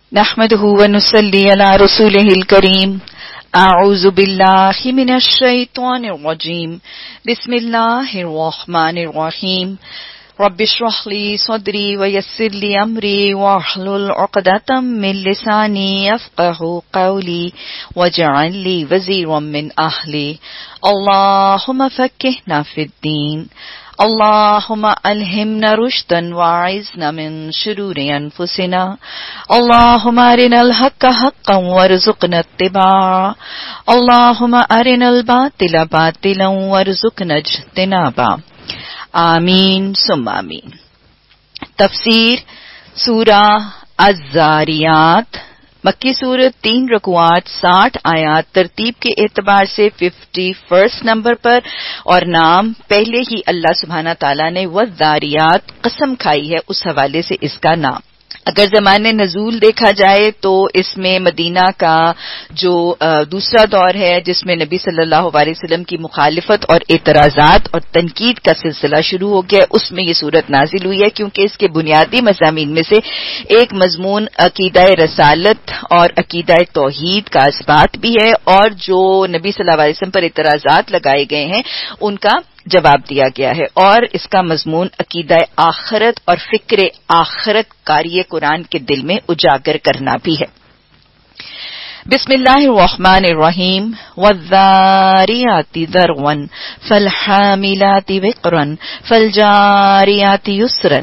نحمده ونصلي على رسوله الكريم. اعوذ بالله من الشيطان الرجيم. بسم الله الرحمن الرحيم. رب اشرح لي صدري ويسر لي امري واحلل عقدة من لساني يفقهوا قولي واجعل لي وزيرا من اهلي. اللهم فقهنا في الدين. اللهم ألهمنا رشدا وأعذنا من شرور أنفسنا. اللهم أرنا الحق حقا وارزقنا اتباعه. اللهم أرنا الباطل باطلا وارزقنا اجتنابه. آمین ثم آمین. تفسیر سورہ الذاریات، مکی صورت 3 رکوعات 60 آیات، ترتیب کے اعتبار سے 51 نمبر پر، اور نام پہلے ہی اللہ سبحانہ تعالیٰ نے والذاریات قسم کھائی ہے، اس حوالے سے اس کا نام. اگر زمان نزول دیکھا جائے تو اس میں مدینہ کا جو دوسرا دور ہے جس میں نبی صلی اللہ علیہ وسلم کی مخالفت اور اعتراضات اور تنقید کا سلسلہ شروع ہو گیا، اس میں یہ صورت نازل ہوئی ہے، کیونکہ اس کے بنیادی مضامین میں سے ایک مضمون عقیدہ رسالت اور عقیدہ توحید کا اثبات بھی ہے، اور جو نبی صلی اللہ علیہ وسلم پر اعتراضات لگائے گئے ہیں ان کا جواب دیا گیا ہے، اور اس کا مضمون عقیدہ آخرت اور فکر آخرت قاری قرآن کے دل میں اجاگر کرنا بھی ہے. بسم اللہ الرحمن الرحیم. والذاریات ذروا فالحاملات وقرا فالجاریات یسرا.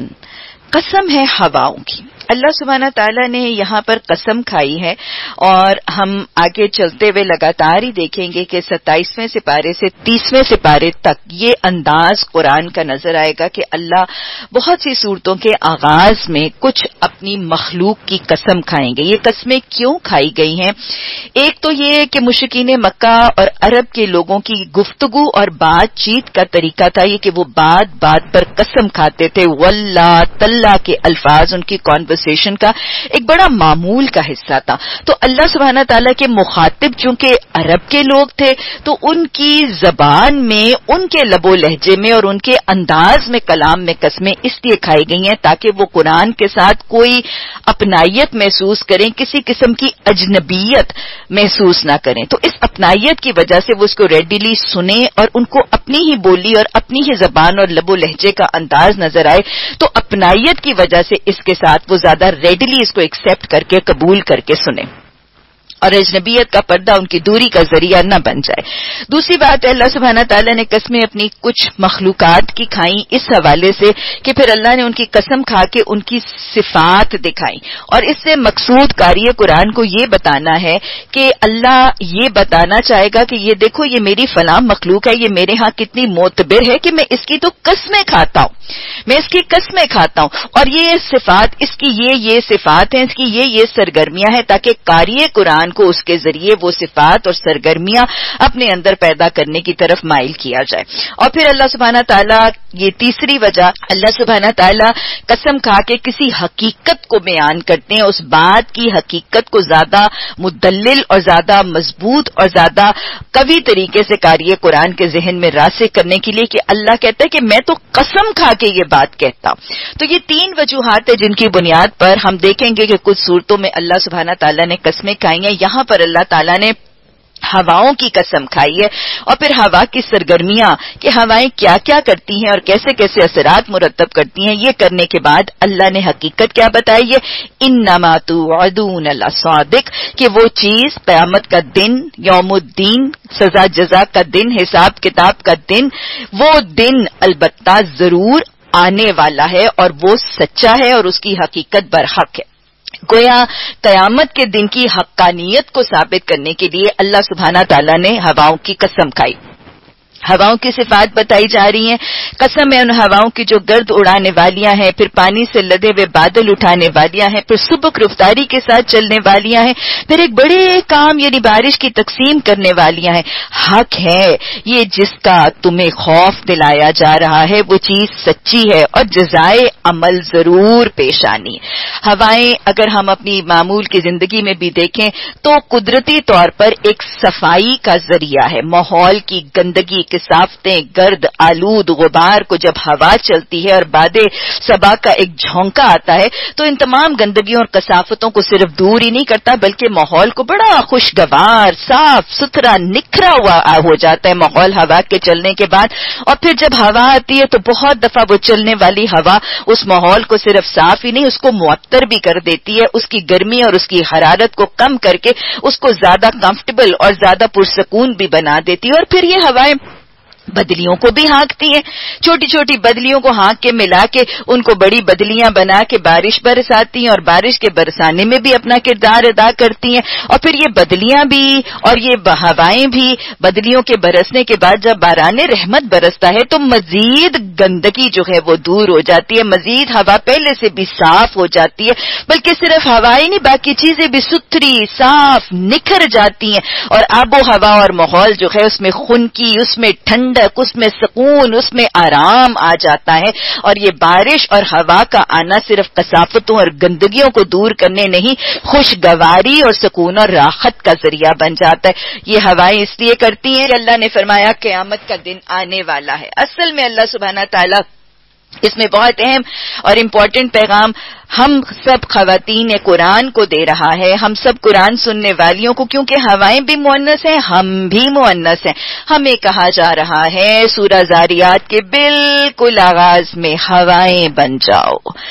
قسم ہے ہواؤں کی. اللہ سبحانہ تعالیٰ نے یہاں پر قسم کھائی ہے، اور ہم آگے چلتے ہوئے لگاتار ہی دیکھیں گے کہ 27ویں سپارے سے 30ویں سپارے تک یہ انداز قرآن کا نظر آئے گا کہ اللہ بہت سی صورتوں کے آغاز میں کچھ اپنی مخلوق کی قسم کھائیں گے. یہ قسمیں کیوں کھائی گئی ہیں؟ ایک تو یہ کہ مشرکین مکہ اور عرب کے لوگوں کی گفتگو اور بات چیت کا طریقہ تھا یہ کہ وہ بات بات پر قسم کھاتے تھے. واللہ تاللہ کے الفاظ ان کی کنورسیشن کا ایک بڑا معمول کا حصہ تھا. تو اللہ سبحانہ تعالیٰ کے مخاطب چونکہ عرب کے لوگ تھے تو ان کی زبان میں، ان کے لب و لہجے میں اور ان کے انداز میں کلام میں قسمیں اس لیے کھائی گئی ہیں تاکہ وہ قرآن کے ساتھ کوئی اپنائیت محسوس کریں، کسی قسم کی اجنبیت محسوس نہ کریں. تو اس اپنائیت کی وجہ سے وہ اس کو ریڈیلی سنیں اور ان کو اپنی ہی بولی اور اپنی ہی زبان اور لب و لہجے کا انداز نظر آئے. تو اپنائیت کی وجہ سے اس کے ساتھ وہ زیادہ ریڈیلی اس کو ایکسپٹ کر کے قبول کر کے سنیں اور اجنبیت کا پردہ ان کی دوری کا ذریعہ نہ بن جائے. دوسری بات ہے اللہ سبحانہ تعالیٰ نے قسمیں اپنی کچھ مخلوقات کی کھائیں اس حوالے سے کہ پھر اللہ نے ان کی قسم کھا کے ان کی صفات دکھائیں، اور اس سے مقصود قاری قرآن کو یہ بتانا ہے کہ اللہ یہ بتانا چاہے گا کہ یہ دیکھو یہ میری فلاں مخلوق ہے، یہ میرے ہاں کتنی معتبر ہے کہ میں اس کی تو قسمیں کھاتا ہوں، میں اس کی قسمیں کھاتا ہوں، اور یہ صفات اس کی یہ صفات ہیں، اس کی یہ سرگرمیاں ہیں، تاکہ قاری قرآن کو اس کے ذریعے وہ صفات اور سرگرمیاں اپنے اندر پیدا کرنے کی طرف مائل کیا جائے. اور پھر اللہ سبحانہ تعالیٰ، یہ تیسری وجہ، اللہ سبحانہ تعالیٰ قسم کھا کے کسی حقیقت کو بیان کرتے ہیں، اس بات کی حقیقت کو زیادہ مدلل اور زیادہ مضبوط اور زیادہ قوی طریقے سے قاری قرآن کے ذہن میں راسخ کرنے کے لیے کہ اللہ کہتا ہے کہ میں تو قسم کھا کے یہ بات کہتا ہوں. تو یہ 3 وجوہات ہیں جن کی بنیاد پر ہم دیکھیں گے کہ کچھ صورتوں میں اللہ سبحانہ تعالیٰ نے قسمیں کھائی ہیں. یہاں پر اللہ تعالیٰ نے ہواؤں کی قسم کھائی ہے، اور پھر ہوا کی سرگرمیاں کہ ہوائیں کیا کیا کرتی ہیں اور کیسے کیسے اثرات مرتب کرتی ہیں. یہ کرنے کے بعد اللہ نے حقیقت کیا بتائی ہے، انما توعدون لصادق، کہ وہ چیز قیامت کا دن، یوم الدین، سزا جزا کا دن، حساب کتاب کا دن، وہ دن البتہ ضرور آنے والا ہے اور وہ سچا ہے اور اس کی حقیقت برحق ہے. گویا قیامت کے دن کی حقانیت کو ثابت کرنے کے لیے اللہ سبحانہ تعالیٰ نے ہواؤں کی قسم کھائی. ہواؤں کی صفات بتائی جا رہی ہیں. قسم ہے ان ہواؤں کی جو گرد اڑانے والیاں ہیں، پھر پانی سے لدے ہوئے بادل اٹھانے والیاں ہیں، پھر سبک رفتاری کے ساتھ چلنے والیاں ہیں، پھر ایک بڑے کام یعنی بارش کی تقسیم کرنے والیاں ہیں. حق ہے یہ جس کا تمہیں خوف دلایا جا رہا ہے، وہ چیز سچی ہے اور جزائے عمل ضرور پیش آنی. ہوائیں اگر ہم اپنی معمول کی زندگی میں بھی دیکھیں تو قدرتی طور پر ایک صفائی کا ذریعہ ہے. ماحول کی گندگی، کثافتیں، گرد، آلود غبار کو جب ہوا چلتی ہے اور باد صبا کا ایک جھونکا آتا ہے تو ان تمام گندگیوں اور کثافتوں کو صرف دور ہی نہیں کرتا بلکہ ماحول کو بڑا خوشگوار صاف ستھرا نکھرا ہوا ہو جاتا ہے ماحول ہوا کے چلنے کے بعد. اور پھر جب ہوا آتی ہے تو بہت دفعہ وہ چلنے والی ہوا اس ماحول کو صرف صاف ہی نہیں اس کو معطر بھی کر دیتی ہے, اس کی گرمی اور اس کی حرارت کو کم کر کے اس کو زیادہ کمفرٹیبل اور زیادہ پرسکون بھی بنا دیتی ہے. اور پھر یہ ہوائیں بدلیوں کو بھی ہانکتی ہیں, چھوٹی چھوٹی بدلیوں کو ہانک کے ملا کے ان کو بڑی بدلیاں بنا کے بارش برساتی ہیں اور بارش کے برسانے میں بھی اپنا کردار ادا کرتی ہیں. اور پھر یہ بدلیاں بھی اور یہ ہوائیں بھی بدلیوں کے برسنے کے بعد جب باران رحمت برستا ہے تو مزید گندگی جو ہے وہ دور ہو جاتی ہے, مزید ہوا پہلے سے بھی صاف ہو جاتی ہے, بلکہ صرف ہوائیں نہیں باقی چیزیں بھی ستھری صاف نکھر جاتی ہیں اور آب و ہوا اور ماحول جو ہے اس میں خنکی, اس میں ٹھنڈ, اس میں سکون, اس میں آرام آ جاتا ہے. اور یہ بارش اور ہوا کا آنا صرف کثافتوں اور گندگیوں کو دور کرنے نہیں خوشگواری اور سکون اور راحت کا ذریعہ بن جاتا ہے. یہ ہوائیں اس لیے کرتی ہیں کہ اللہ نے فرمایا قیامت کا دن آنے والا ہے. اصل میں اللہ سبحانہ تعالی اس میں بہت اہم اور امپورٹنٹ پیغام ہم سب خواتین قرآن کو دے رہا ہے, ہم سب قرآن سننے والیوں کو, کیونکہ ہوائیں بھی مؤنث ہیں ہم بھی مؤنث ہیں. ہمیں کہا جا رہا ہے سورہ زاریات کے بالکل آغاز میں ہوائیں بن جاؤ,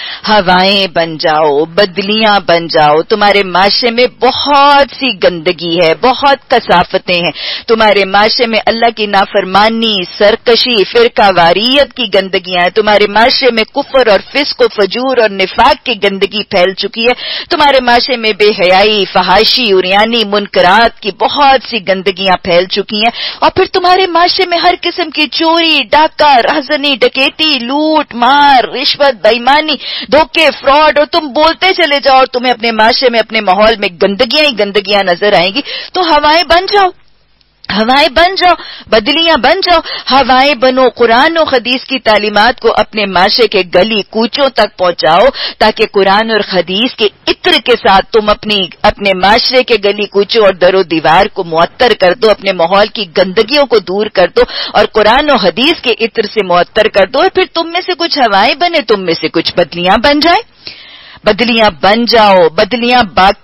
ہوائیں بن جاؤ, بدلیاں بن جاؤ. تمہارے معاشرے میں بہت سی گندگی ہے, بہت کثافتیں ہیں, تمہارے معاشرے میں اللہ کی نافرمانی, سرکشی, فرقہ واریت کی گندگیاں ہیں, تمہارے معاشرے میں کفر اور فسق و فجور اور نفاق کی گندگی پھیل چکی ہے, تمہارے معاشرے میں بے حیائی, فحاشی, عریانی, منکرات کی بہت سی گندگیاں پھیل چکی ہیں. اور پھر تمہارے معاشرے میں ہر قسم کی چوری, ڈاکہ, رہزنی, ڈکیتی, لوٹ مار, رشوت, بےایمانی, دھوکے, فراڈ, اور تم بولتے چلے جاؤ اور تمہیں اپنے معاشرے میں اپنے ماحول میں گندگیاں ہی گندگیاں نظر آئیں گی. تو ہوائیں بن جاؤ, ہوائیں بن جاؤ, بدلیاں بن جاؤ, ہوائیں بنو, قرآن و حدیث کی تعلیمات کو اپنے معاشرے کے گلی کوچوں تک پہنچاؤ تاکہ قرآن اور حدیث کے عطر کے ساتھ تم اپنے معاشرے کے گلی کوچوں اور در و دیوار کو معطر کر دو, اپنے ماحول کی گندگیوں کو دور کر دو اور قرآن و حدیث کے عطر سے معطر کر دو. اور پھر تم میں سے کچھ ہوائیں بنے, تم میں سے کچھ بدلیاں بن جائیں. بدلیاں بن جاؤ, بدلیاں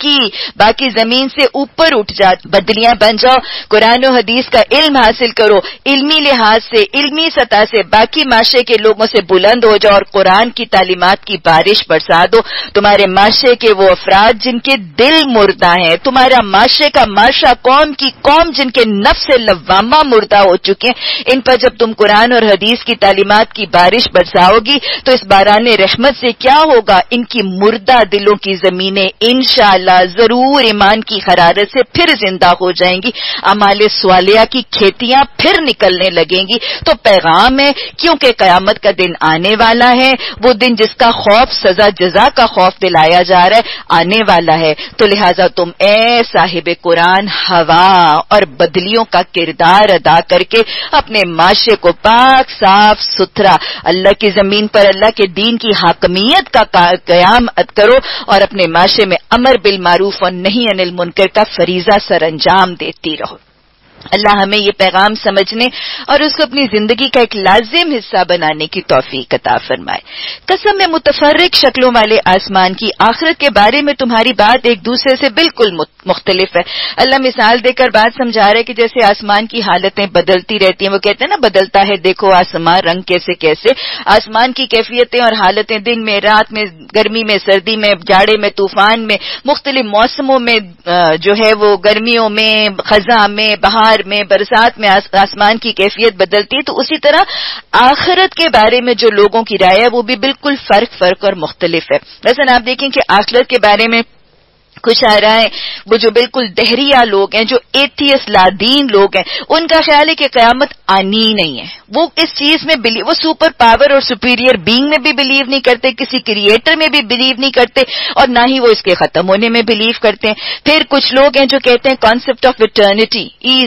باقی زمین سے اوپر اٹھ جا, بدلیاں بن جاؤ, قرآن و حدیث کا علم حاصل کرو, علمی لحاظ سے, علمی سطح سے باقی معاشرے کے لوگوں سے بلند ہو جاؤ اور قرآن کی تعلیمات کی بارش برسا دو. تمہارے معاشرے کے وہ افراد جن کے دل مردہ ہیں, تمہارا معاشرے کا معاشرہ, قوم کی قوم جن کے نفس لوامہ مردہ ہو چکے ہیں, ان پر جب تم قرآن اور حدیث کی تعلیمات کی بارش برساؤ گی تو اس باران رحمت سے کیا ہوگا, ان کی مردہ دلوں کی زمینیں انشاءاللہ ضرور ایمان کی حرارت سے پھر زندہ ہو جائیں گی, اعمال صالحہ کی کھیتیاں پھر نکلنے لگیں گی. تو پیغام ہے کیونکہ قیامت کا دن آنے والا ہے, وہ دن جس کا خوف سزا جزا کا خوف دلایا جا رہا ہے آنے والا ہے. تو لہٰذا تم اے صاحب قرآن ہوا اور بدلیوں کا کردار ادا کر کے اپنے معاشرے کو پاک صاف ستھرا اللہ کی زمین پر اللہ کے دین کی حاکمیت کا قیام کرو اور اپنے معاشرے میں امر بالمعروف اور نہی عن المنکر کا فریضہ سر انجام دیتی رہو. اللہ ہمیں یہ پیغام سمجھنے اور اس کو اپنی زندگی کا ایک لازم حصہ بنانے کی توفیق عطا فرمائے. قسم میں متفرق شکلوں والے آسمان کی, آخرت کے بارے میں تمہاری بات ایک دوسرے سے بالکل مختلف ہے. اللہ مثال دے کر بات سمجھا رہے کہ جیسے آسمان کی حالتیں بدلتی رہتی ہیں, وہ کہتے ہیں نا بدلتا ہے دیکھو آسمان رنگ کیسے آسمان کی کیفیتیں اور حالتیں دن میں, رات میں, گرمی میں, سردی میں, جاڑے میں, طوفان میں, مختلف موسموں میں جو ہے وہ گرمیوں میں, خزاں میں, بہار میں, برسات میں آسمان کی کیفیت بدلتی ہے. تو اسی طرح آخرت کے بارے میں جو لوگوں کی رائے ہے وہ بھی بالکل فرق اور مختلف ہے. مثلا آپ دیکھیں کہ آخرت کے بارے میں کچھ آ رہا ہے, وہ جو بالکل دہریہ لوگ ہیں, جو ایتھیس لادین لوگ ہیں, ان کا خیال ہے کہ قیامت آنی ہی نہیں ہے. وہ اس چیز میں وہ سپر پاور اور سپیریئر بینگ میں بھی بلیو نہیں کرتے, کسی کریٹر میں بھی بلیو نہیں کرتے, اور نہ ہی وہ اس کے ختم ہونے میں بلیو کرتے ہیں. پھر کچھ لوگ ہیں جو کہتے ہیں کانسیپٹ آف ایٹرنٹی,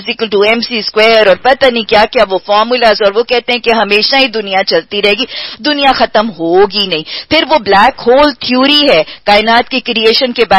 E=mc², اور پتہ نہیں کیا کیا وہ فارمولاز, اور وہ کہتے ہیں کہ ہمیشہ ہی دنیا چلتی رہے گی, دنیا ختم ہوگی نہیں. پھر وہ بلیک ہول تھیوری ہے کائنات کی کریشن کے بارے میں کہ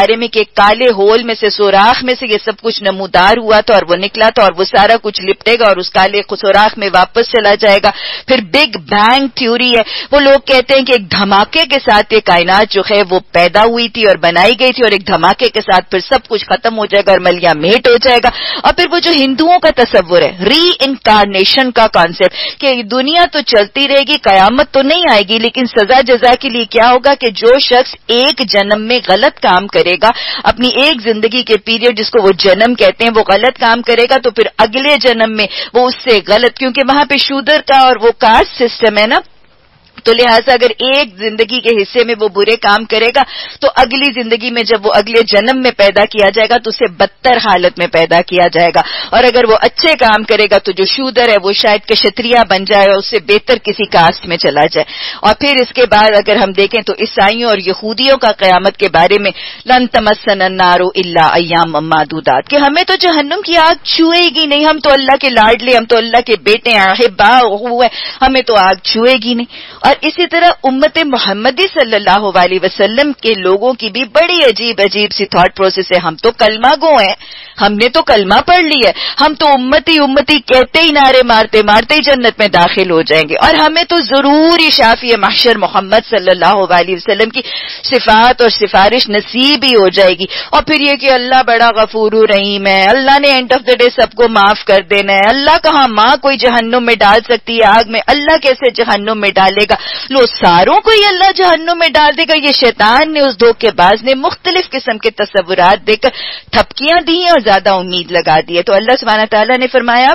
ایک کالے ہول میں سے، سوراخ میں سے یہ سب کچھ نمودار ہوا تھا اور وہ نکلا تھا، اور وہ سارا کچھ لپٹے گا اور اس کالے سوراخ میں واپس چلا جائے گا. پھر بگ بینگ تھیوری ہے، وہ لوگ کہتے ہیں کہ ایک دھماکے کے ساتھ یہ کائنات جو ہے وہ پیدا ہوئی تھی اور بنائی گئی تھی، اور ایک دھماکے کے ساتھ پھر سب کچھ ختم ہو جائے گا اور ملیا میٹ ہو جائے گا. اور پھر وہ جو ہندوؤں کا تصور ہے ری انکارنیشن کا کانسیپٹ کہ دنیا تو چلتی رہے گی، قیامت تو نہیں آئے گی، لیکن سزا جزا کے لیے کیا ہوگا کہ جو شخص ایک جنم میں غلط کام کرے گا، اپنی ایک زندگی کے پیریڈ جس کو وہ جنم کہتے ہیں، وہ غلط کام کرے گا تو پھر اگلے جنم میں وہ اس سے غلط، کیونکہ وہاں پہ شودر کا اور وہ کاسٹ سسٹم ہے نا، تو لہٰذا اگر ایک زندگی کے حصے میں وہ برے کام کرے گا تو اگلی زندگی میں جب وہ اگلے جنم میں پیدا کیا جائے گا تو اسے بدتر حالت میں پیدا کیا جائے گا، اور اگر وہ اچھے کام کرے گا تو جو شودر ہے وہ شاید کشتریہ بن جائے اور اس سے بہتر کسی کاسٹ میں چلا جائے. اور پھر اس کے بعد اگر ہم دیکھیں تو عیسائیوں اور یہودیوں کا قیامت کے بارے میں لن تمسنا النار الا ایاما معدودات، کہ ہمیں تو جہنم کی آگ چھوئے گی نہیں، ہم تو اللہ کے لاڈلے، ہم تو اللہ کے بیٹے ہیں، احباء ہوئے، ہمیں تو آگ چھوئے گی نہیں. اور اسی طرح امت محمدی صلی اللہ علیہ وسلم کے لوگوں کی بھی بڑی عجیب عجیب سی تھاٹ پروسیس ہے. ہم تو کلمہ گو ہیں، ہم نے تو کلمہ پڑھ لی ہے، ہم تو امتی امتی کہتے ہی نعرے مارتے مارتے ہی جنت میں داخل ہو جائیں گے، اور ہمیں تو ضروری شافی محشر محمد صلی اللہ علیہ وسلم کی صفات اور سفارش نصیب ہی ہو جائے گی. اور پھر یہ کہ اللہ بڑا غفور رحیم ہے، اللہ نے اینڈ آف دا ڈے سب کو معاف کر دینا ہے. اللہ کہاں ماں کوئی جہنم میں ڈال سکتی ہے آگ میں، اللہ کیسے جہنم میں ڈالے گا؟ لو ساروں کو ہی اللہ جہنم میں ڈال دے گا. یہ شیطان نے، اس دھوکے باز نے مختلف قسم کے تصورات دے کر تھپکیاں دی ہیں اور زیادہ امید لگا دی ہے. تو اللہ سبحانہ تعالیٰ نے فرمایا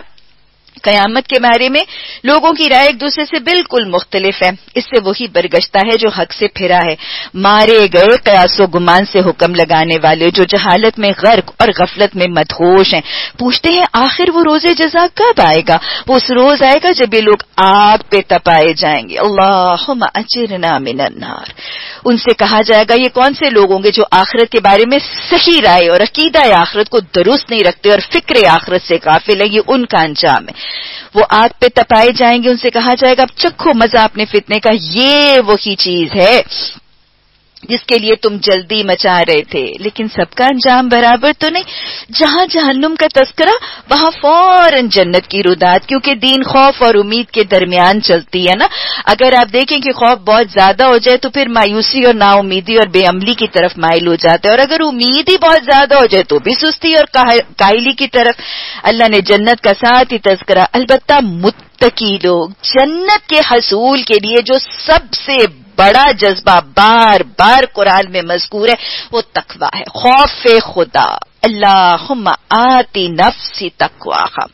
قیامت کے بارے میں لوگوں کی رائے ایک دوسرے سے بالکل مختلف ہے، اس سے وہی برگشتہ ہے جو حق سے پھرا ہے. مارے گئے قیاس و گمان سے حکم لگانے والے جو جہالت میں غرق اور غفلت میں مدہوش ہیں، پوچھتے ہیں آخر وہ روز جزا کب آئے گا؟ وہ اس روز آئے گا جب یہ لوگ آگ پہ تپائے جائیں گے. اللہم اجرنا من النار. ان سے کہا جائے گا یہ کون سے لوگ ہوں گے جو آخرت کے بارے میں صحیح رائے اور عقیدہ آخرت کو درست نہیں رکھتے اور فکر آخرت سے غافل ہے، یہ ان کا انجام ہے. وہ آگ پہ تپائے جائیں گے، ان سے کہا جائے گا اب چکھو مزہ اپنے فتنے کا، یہ وہی چیز ہے جس کے لیے تم جلدی مچا رہے تھے، لیکن سب کا انجام برابر تو نہیں. جہاں جہنم کا تذکرہ وہاں فوراً جنت کی رداد، کیونکہ دین خوف اور امید کے درمیان چلتی ہے نا. اگر آپ دیکھیں کہ خوف بہت زیادہ ہو جائے تو پھر مایوسی اور نا امیدی اور بے عملی کی طرف مائل ہو جاتا ہے، اور اگر امید ہی بہت زیادہ ہو جائے تو بھی سستی اور کائلی کی طرف. اللہ نے جنت کا ساتھ ہی تذکرہ، البتہ متقی لوگ جنت کے حصول کے لیے جو سب سے بڑا جذبہ بار بار قرآن میں مذکور ہے وہ تقوی ہے، خوف خدا. اللہم آتی نفسی تقواہا.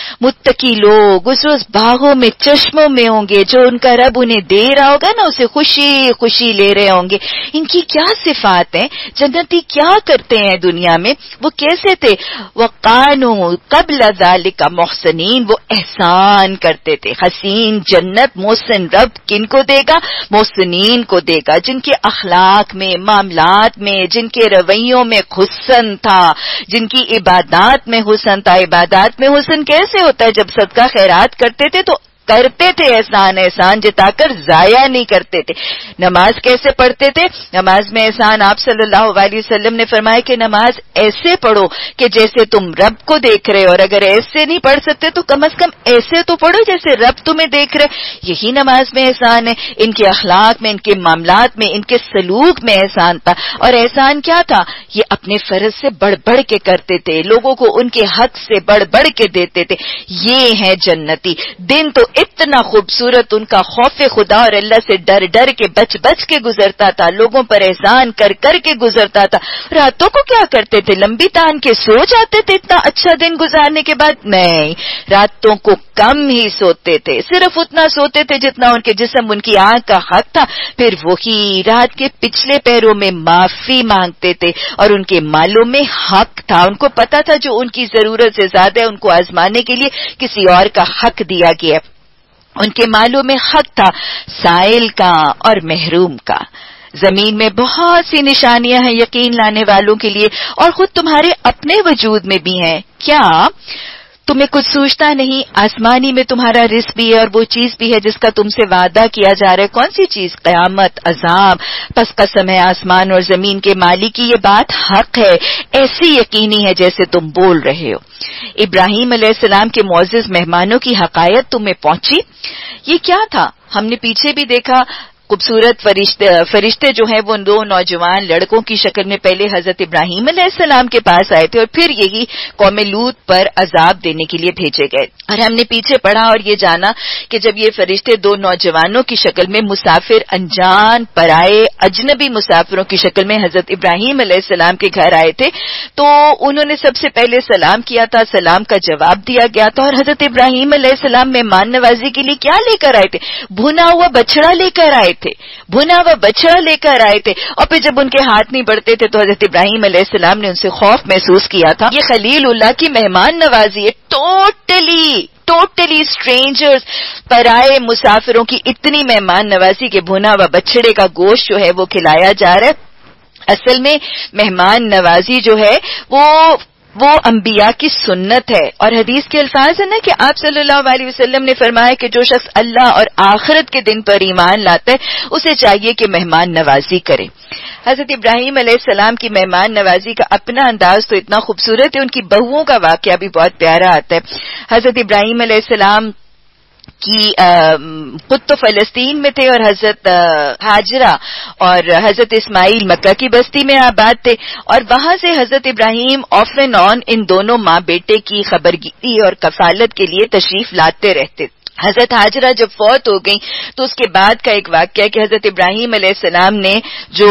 متقی لوگ اس روز باغوں میں چشموں میں ہوں گے، جو ان کا رب انہیں دے رہا ہوگا نا اسے خوشی خوشی لے رہے ہوں گے. ان کی کیا صفات ہیں؟ جنتی کیا کرتے ہیں دنیا میں؟ وہ کیسے تھے؟ وَقَانُوا قَبْلَ ذَلِكَ مُحْسِنِينَ. وہ احسان کرتے تھے. حسین جنت محسن رب کن کو دے گا؟ محسنین کو دے گا، جن کے اخلاق میں، معاملات میں، جن کے رویوں میں حسن تھا، جن کی عبادات میں حسن تھا. عبادات میں حسن کیسے ہوتا ہے؟ جب صدقہ خیرات کرتے تھے تو کرتے تھے احسان، احسان جتا کر ضائع نہیں کرتے تھے. نماز کیسے پڑھتے تھے؟ نماز میں احسان. آپ صلی اللہ علیہ وسلم نے فرمایا کہ نماز ایسے پڑھو کہ جیسے تم رب کو دیکھ رہے ہو، اور اگر ایسے نہیں پڑھ سکتے تو کم از کم ایسے تو پڑھو جیسے رب تمہیں دیکھ رہے. یہی نماز میں احسان ہے. ان کے اخلاق میں، ان کے معاملات میں، ان کے سلوک میں احسان تھا. اور احسان کیا تھا؟ یہ اپنے فرض سے بڑھ بڑھ کے کرتے تھے، لوگوں کو ان کے حق سے بڑھ بڑھ کے دیتے تھے. یہ ہیں جنتی. دن تو اتنا خوبصورت ان کا خوف خدا اور اللہ سے ڈر ڈر کے بچ بچ کے گزرتا تھا، لوگوں پر احسان کر کر کے گزرتا تھا. راتوں کو کیا کرتے تھے؟ لمبی تان کے سو جاتے تھے اتنا اچھا دن گزارنے کے بعد؟ نہیں، راتوں کو کم ہی سوتے تھے، صرف اتنا سوتے تھے جتنا ان کے جسم، ان کی آنکھ کا حق تھا. پھر وہی رات کے پچھلے پہروں میں معافی مانگتے تھے، اور ان کے مالوں میں حق تھا. ان کو پتا تھا جو ان کی ضرورت سے زیادہ ہے ان کو آزمانے کے لیے کسی اور کا حق دیا گیا ہے. ان کے مالوں میں حق تھا، سائل کا اور محروم کا. زمین میں بہت سی نشانیاں ہیں یقین لانے والوں کے لیے، اور خود تمہارے اپنے وجود میں بھی ہیں. کیا تمہیں کچھ سوچتا نہیں؟ آسمانی میں تمہارا رزق بھی ہے اور وہ چیز بھی ہے جس کا تم سے وعدہ کیا جا رہا ہے. کون سی چیز؟ قیامت، عذاب. پس قسم ہے آسمان اور زمین کے مالک کی، یہ بات حق ہے، ایسی یقینی ہے جیسے تم بول رہے ہو. ابراہیم علیہ السلام کے معزز مہمانوں کی حقائق تمہیں پہنچی؟ یہ کیا تھا؟ ہم نے پیچھے بھی دیکھا خوبصورت فرشتے جو ہیں وہ دو نوجوان لڑکوں کی شکل میں پہلے حضرت ابراہیم علیہ السلام کے پاس آئے تھے اور پھر یہی قوم لوط پر عذاب دینے کے لیے بھیجے گئے. اور ہم نے پیچھے پڑھا اور یہ جانا کہ جب یہ فرشتے دو نوجوانوں کی شکل میں مسافر، انجان، پرائے، اجنبی مسافروں کی شکل میں حضرت ابراہیم علیہ السلام کے گھر آئے تھے تو انہوں نے سب سے پہلے سلام کیا تھا، سلام کا جواب دیا گیا تھا. اور حضرت ابراہیم علیہ السلام مہمان نوازی کے لیے کیا لے کر آئے تھے؟ بھنا ہوا بچڑا لے کر آئے تھے، بھنا ہوا بچڑا لے کر آئے تھے. اور پھر جب ان کے ہاتھ نہیں بڑھتے تھے تو حضرت ابراہیم علیہ السلام نے ان سے خوف محسوس کیا تھا. یہ خلیل اللہ کی مہمان نوازی ہے. ٹوٹلی اسٹرینجرز، پرائے مسافروں کی اتنی مہمان نوازی کے بھنا ہوا بچڑے کا گوشت جو ہے وہ کھلایا جا رہا ہے. اصل میں مہمان نوازی جو ہے وہ انبیاء کی سنت ہے. اور حدیث کے الفاظ ہے نا کہ آپ صلی اللہ علیہ وسلم نے فرمایا کہ جو شخص اللہ اور آخرت کے دن پر ایمان لاتا ہے اسے چاہیے کہ مہمان نوازی کرے. حضرت ابراہیم علیہ السلام کی مہمان نوازی کا اپنا انداز تو اتنا خوبصورت ہے، ان کی بہوؤں کا واقعہ بھی بہت پیارا آتا ہے. حضرت ابراہیم علیہ السلام کی خود تو فلسطین میں تھے اور حضرت ہاجرہ اور حضرت اسماعیل مکہ کی بستی میں آباد تھے، اور وہاں سے حضرت ابراہیم آف اینڈ آن ان دونوں ماں بیٹے کی خبرگیری اور کفالت کے لیے تشریف لاتے رہتے. حضرت ہاجرہ جب فوت ہو گئیں تو اس کے بعد کا ایک واقعہ کہ حضرت ابراہیم علیہ السلام نے جو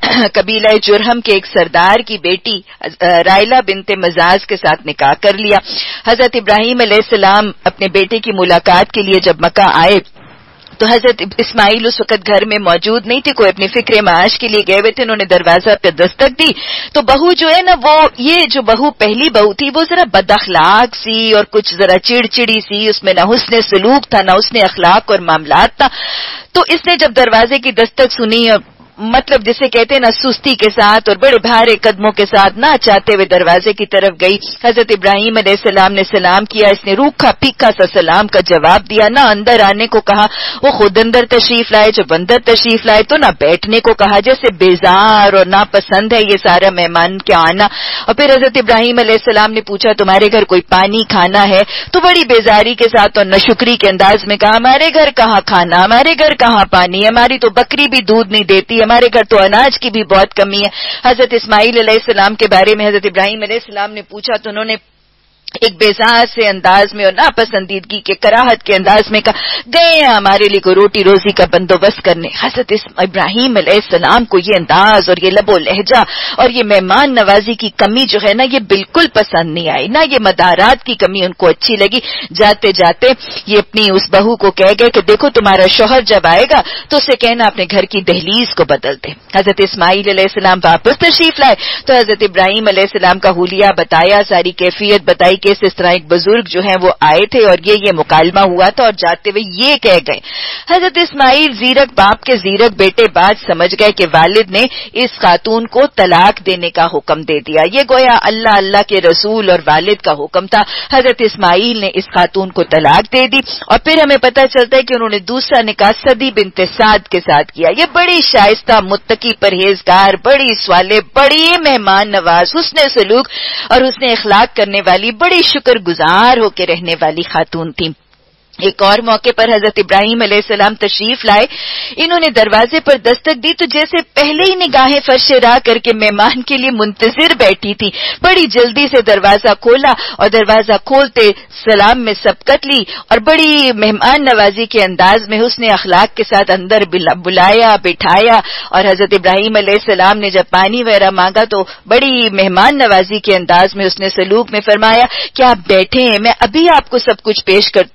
قبیلہ جرہم کے ایک سردار کی بیٹی رائلہ بنت مزاز کے ساتھ نکاح کر لیا. حضرت ابراہیم علیہ السلام اپنے بیٹے کی ملاقات کے لیے جب مکہ آئے تو حضرت اسماعیل اس وقت گھر میں موجود نہیں تھے، کوئی اپنے فکر معاش کے لیے گئے ہوئے تھے. انہوں نے دروازہ پہ دستک دی تو بہو جو ہے نا، وہ یہ جو بہو پہلی بہو تھی وہ ذرا بد اخلاق سی اور کچھ ذرا چڑچڑی سی، اس میں نہ حسن سلوک تھا نہ حسن اخلاق اور معاملات تھا. تو اس نے جب دروازے کی دستک سنی، مطلب جسے کہتے ہیں نا سستی کے ساتھ اور بڑے بھارے قدموں کے ساتھ نہ چاہتے ہوئے دروازے کی طرف گئی. حضرت ابراہیم علیہ السلام نے سلام کیا، اس نے روکھا پھیکا سا سلام کا جواب دیا، نہ اندر آنے کو کہا. وہ خود اندر تشریف لائے. جب اندر تشریف لائے تو نہ بیٹھنے کو کہا، جیسے بیزار اور ناپسند ہے یہ سارا مہمان کے آنا. اور پھر حضرت ابراہیم علیہ السلام نے پوچھا تمہارے گھر کوئی پانی کھانا ہے؟ تو بڑی بیزاری کے ساتھ اور ناشکری کے انداز میں کہا ہمارے گھر کہاں کھانا، ہمارے گھر کہاں پانی، ہماری تو بکری بھی دودھ نہیں دیتی، ہمارے گھر تو اناج کی بھی بہت کمی ہے. حضرت اسماعیل علیہ السلام کے بارے میں حضرت ابراہیم علیہ السلام نے پوچھا تو انہوں نے ایک بیزار سے انداز میں اور ناپسندیدگی کے کراہت کے انداز میں کہا گئے ہیں ہمارے لیے کوئی روٹی روزی کا بندوبست کرنے. حضرت ابراہیم علیہ السلام کو یہ انداز اور یہ لب و لہجہ اور یہ مہمان نوازی کی کمی جو ہے نا یہ بالکل پسند نہیں آئی، نہ یہ مدارات کی کمی ان کو اچھی لگی. جاتے جاتے یہ اپنی اس بہو کو کہہ گئے کہ دیکھو تمہارا شوہر جب آئے گا تو اسے کہنا اپنے گھر کی دہلیز کو بدل دے. حضرت اسماعیل علیہ السلام واپس تشریف لائے تو حضرت ابراہیم علیہ السلام کا حلیہ بتایا، ساری کیفیت بتائی کہ اس طرح ایک بزرگ جو ہیں وہ آئے تھے اور یہ مکالمہ ہوا تھا، اور جاتے ہوئے یہ کہہ گئے. حضرت اسماعیل زیرک باپ کے زیرک بیٹے بات سمجھ گئے کہ والد نے اس خاتون کو طلاق دینے کا حکم دے دیا. یہ گویا اللہ کے رسول اور والد کا حکم تھا. حضرت اسماعیل نے اس خاتون کو طلاق دے دی اور پھر ہمیں پتہ چلتا ہے کہ انہوں نے دوسرا نکاح سدی بنت سعد کے ساتھ کیا. یہ بڑی شائستہ، متقی، پرہیزگار، بڑی صالح، بڑی مہمان نواز، حسن سلوک اور حسن اخلاق کرنے والی، بڑی شکر گزار ہو کے رہنے والی خاتون تھی. ایک اور موقع پر حضرت ابراہیم علیہ السلام تشریف لائے. انہوں نے دروازے پر دستک دی تو جیسے پہلے ہی نگاہیں فرش راہ کر کے مہمان کے لیے منتظر بیٹھی تھی، بڑی جلدی سے دروازہ کھولا اور دروازہ کھولتے سلام میں سبقت لی اور بڑی مہمان نوازی کے انداز میں حسن اخلاق کے ساتھ اندر بلایا، بٹھایا. اور حضرت ابراہیم علیہ السلام نے جب پانی وغیرہ مانگا تو بڑی مہمان نوازی کے انداز میں اس نے سلوک میں فرمایا کہ آپ بیٹھے ہیں، میں ابھی آپ کو سب کچھ پیش کرتی ہوں. انہوں نے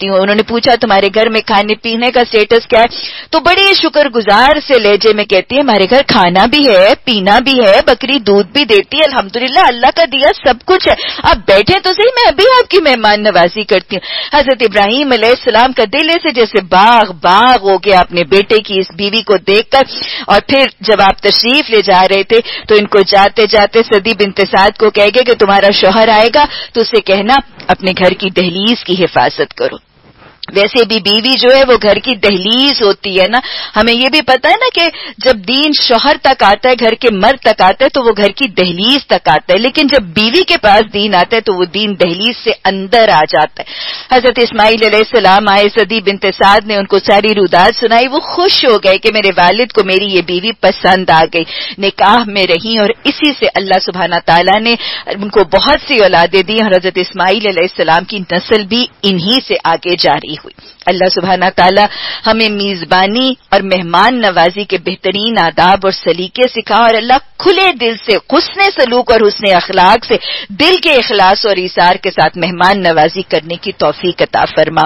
پوچھا تمہارے گھر میں کھانے پینے کا اسٹیٹس کیا ہے؟ تو بڑے شکر گزار سے لہجے میں کہتی ہے ہمارے گھر کھانا بھی ہے, پینا بھی ہے, بکری دودھ بھی دیتی ہے, الحمدللہ اللہ کا دیا سب کچھ ہے, آپ بیٹھے تو صحیح, میں ابھی آپ کی مہمان نوازی کرتی ہوں. حضرت ابراہیم علیہ السلام کا دل ایسے جیسے باغ باغ ہو گیا اپنے بیٹے کی اس بیوی کو دیکھ کر. اور پھر جب آپ تشریف لے جا رہے تھے تو ان کو جاتے جاتے سدی بنت سعد کو کہہ گئے کہ تمہارا شوہر آئے گا تو اسے کہنا اپنے گھر کی دہلیز کی حفاظت کرو. ویسے بھی بیوی جو ہے وہ گھر کی دہلیز ہوتی ہے نا. ہمیں یہ بھی پتا ہے نا کہ جب دین شوہر تک آتا ہے, گھر کے مرد تک آتا ہے تو وہ گھر کی دہلیز تک آتا ہے, لیکن جب بیوی کے پاس دین آتا ہے تو وہ دین دہلیز سے اندر آ جاتا ہے. حضرت اسماعیل علیہ السلام آئے, سدی بنت سعد نے ان کو ساری روداد سنائی. وہ خوش ہو گئے کہ میرے والد کو میری یہ بیوی پسند آ گئی. نکاح میں رہی اور اسی سے اللہ سبحانہ تعالیٰ نے ان کو بہت سی اولادیں دی اور حضرت اسماعیل علیہ السلام کی نسل بھی انہی سے آگے جاری ہوئی. اللہ سبحانہ تعالی ہمیں میزبانی اور مہمان نوازی کے بہترین آداب اور سلیقے سکھا, اور اللہ کھلے دل سے حسن سلوک اور حسن اخلاق سے دل کے اخلاص اور ایثار کے ساتھ مہمان نوازی کرنے کی توفیق عطا فرما.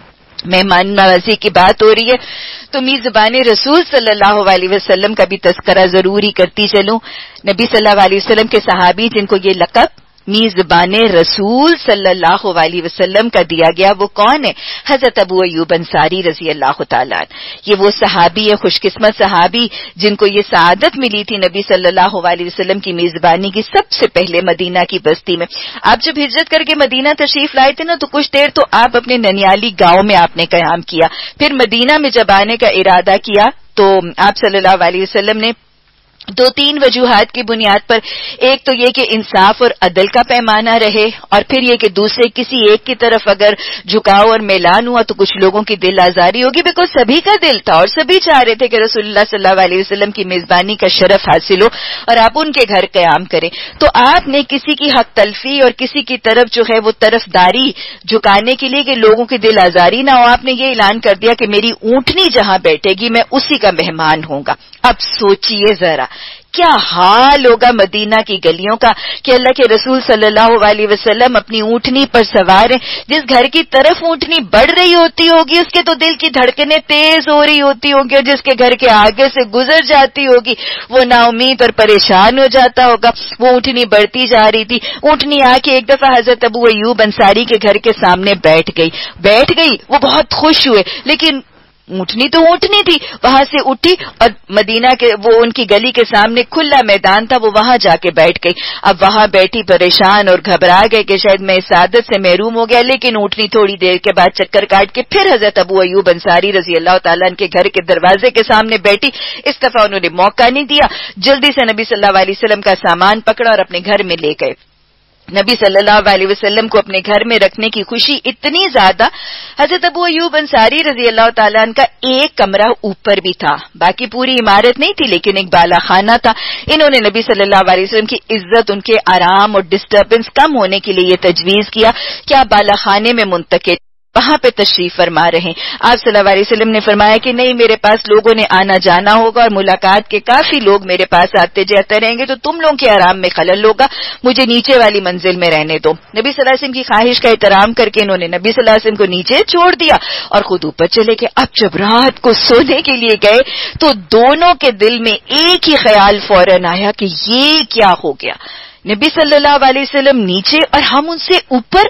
مہمان نوازی کی بات ہو رہی ہے تو میزبان رسول صلی اللہ علیہ وسلم کا بھی تذکرہ ضروری کرتی چلوں. نبی صلی اللہ علیہ وسلم کے صحابی جن کو یہ لقب میزبان رسول صلی اللہ علیہ وسلم کا دیا گیا وہ کون ہے؟ حضرت ابو ایوب انصاری رضی اللہ تعالیٰ. یہ وہ صحابی ہے, خوش قسمت صحابی جن کو یہ سعادت ملی تھی نبی صلی اللہ علیہ وسلم کی میزبانی کی سب سے پہلے مدینہ کی بستی میں. آپ جب ہجرت کر کے مدینہ تشریف لائے تھے نا تو کچھ دیر تو آپ اپنے ننیالی گاؤں میں آپ نے قیام کیا, پھر مدینہ میں جب آنے کا ارادہ کیا تو آپ صلی اللہ علیہ وسلم نے دو تین وجوہات کی بنیاد پر, ایک تو یہ کہ انصاف اور عدل کا پیمانہ رہے, اور پھر یہ کہ دوسرے کسی ایک کی طرف اگر جھکاؤ اور میلان ہوا تو کچھ لوگوں کی دل آزاری ہوگی, بیکاز سبھی کا دل تھا اور سبھی چاہ رہے تھے کہ رسول اللہ صلی اللہ علیہ وسلم کی میزبانی کا شرف حاصل ہو اور آپ ان کے گھر قیام کریں. تو آپ نے کسی کی حق تلفی اور کسی کی طرف جو ہے وہ طرفداری جھکانے کے لیے کہ لوگوں کی دل آزاری نہ ہو, آپ نے یہ اعلان کر دیا کہ میری اونٹنی جہاں بیٹھے گی میں اسی کا مہمان ہوں گا. اب سوچئے ذرا کیا حال ہوگا مدینہ کی گلیوں کا کہ اللہ کے رسول صلی اللہ علیہ وسلم اپنی اونٹنی پر سوار ہیں. جس گھر کی طرف اونٹنی بڑھ رہی ہوتی ہوگی اس کے تو دل کی دھڑکنیں تیز ہو رہی ہوتی ہوں گی, اور جس کے گھر کے آگے سے گزر جاتی ہوگی وہ نا امید اور پریشان ہو جاتا ہوگا. وہ اونٹنی بڑھتی جا رہی تھی. اونٹنی آ کے ایک دفعہ حضرت ابو ایوب انصاری کے گھر کے سامنے بیٹھ گئی. وہ بہت خوش ہوئے, لیکن اونٹنی تو اونٹنی تھی. وہاں سے اٹھی اور مدینہ کے وہ ان کی گلی کے سامنے کھلا میدان تھا, وہ وہاں جا کے بیٹھ گئی. اب وہاں بیٹھی پریشان اور گھبرا گئے کہ شاید میں اس عادت سے محروم ہو گیا, لیکن اونٹنی تھوڑی دیر کے بعد چکر کاٹ کے پھر حضرت ابو ایوب انصاری رضی اللہ تعالیٰ کے گھر کے دروازے کے سامنے بیٹھی. اس دفعہ انہوں نے موقع نہیں دیا, جلدی سے نبی صلی اللہ علیہ وسلم کا سامان پکڑا اور اپنے گھر میں لے گئے. نبی صلی اللہ علیہ وسلم کو اپنے گھر میں رکھنے کی خوشی اتنی زیادہ, حضرت ابو ایوب انصاری رضی اللہ تعالیٰ عنہ کا ایک کمرہ اوپر بھی تھا, باقی پوری عمارت نہیں تھی لیکن ایک بالا خانہ تھا. انہوں نے نبی صلی اللہ علیہ وسلم کی عزت, ان کے آرام اور ڈسٹربنس کم ہونے کے لیے یہ تجویز کیا کہ آپ بالا خانے میں منتقل وہاں پہ تشریف فرما رہے ہیں. آپ صلی اللہ علیہ وسلم نے فرمایا کہ نہیں, میرے پاس لوگوں نے آنا جانا ہوگا اور ملاقات کے کافی لوگ میرے پاس آتے جاتے رہیں گے تو تم لوگوں کے آرام میں خلل ہوگا, مجھے نیچے والی منزل میں رہنے دو. نبی صلی اللہ علیہ وسلم کی خواہش کا احترام کر کے انہوں نے نبی صلی اللہ علیہ وسلم کو نیچے چھوڑ دیا اور خود اوپر چلے گئے. اب جب رات کو سونے کے لیے گئے تو دونوں کے دل میں ایک ہی خیال فوراً آیا کہ یہ کیا ہو گیا, نبی صلی اللہ علیہ وسلم نیچے اور ہم ان سے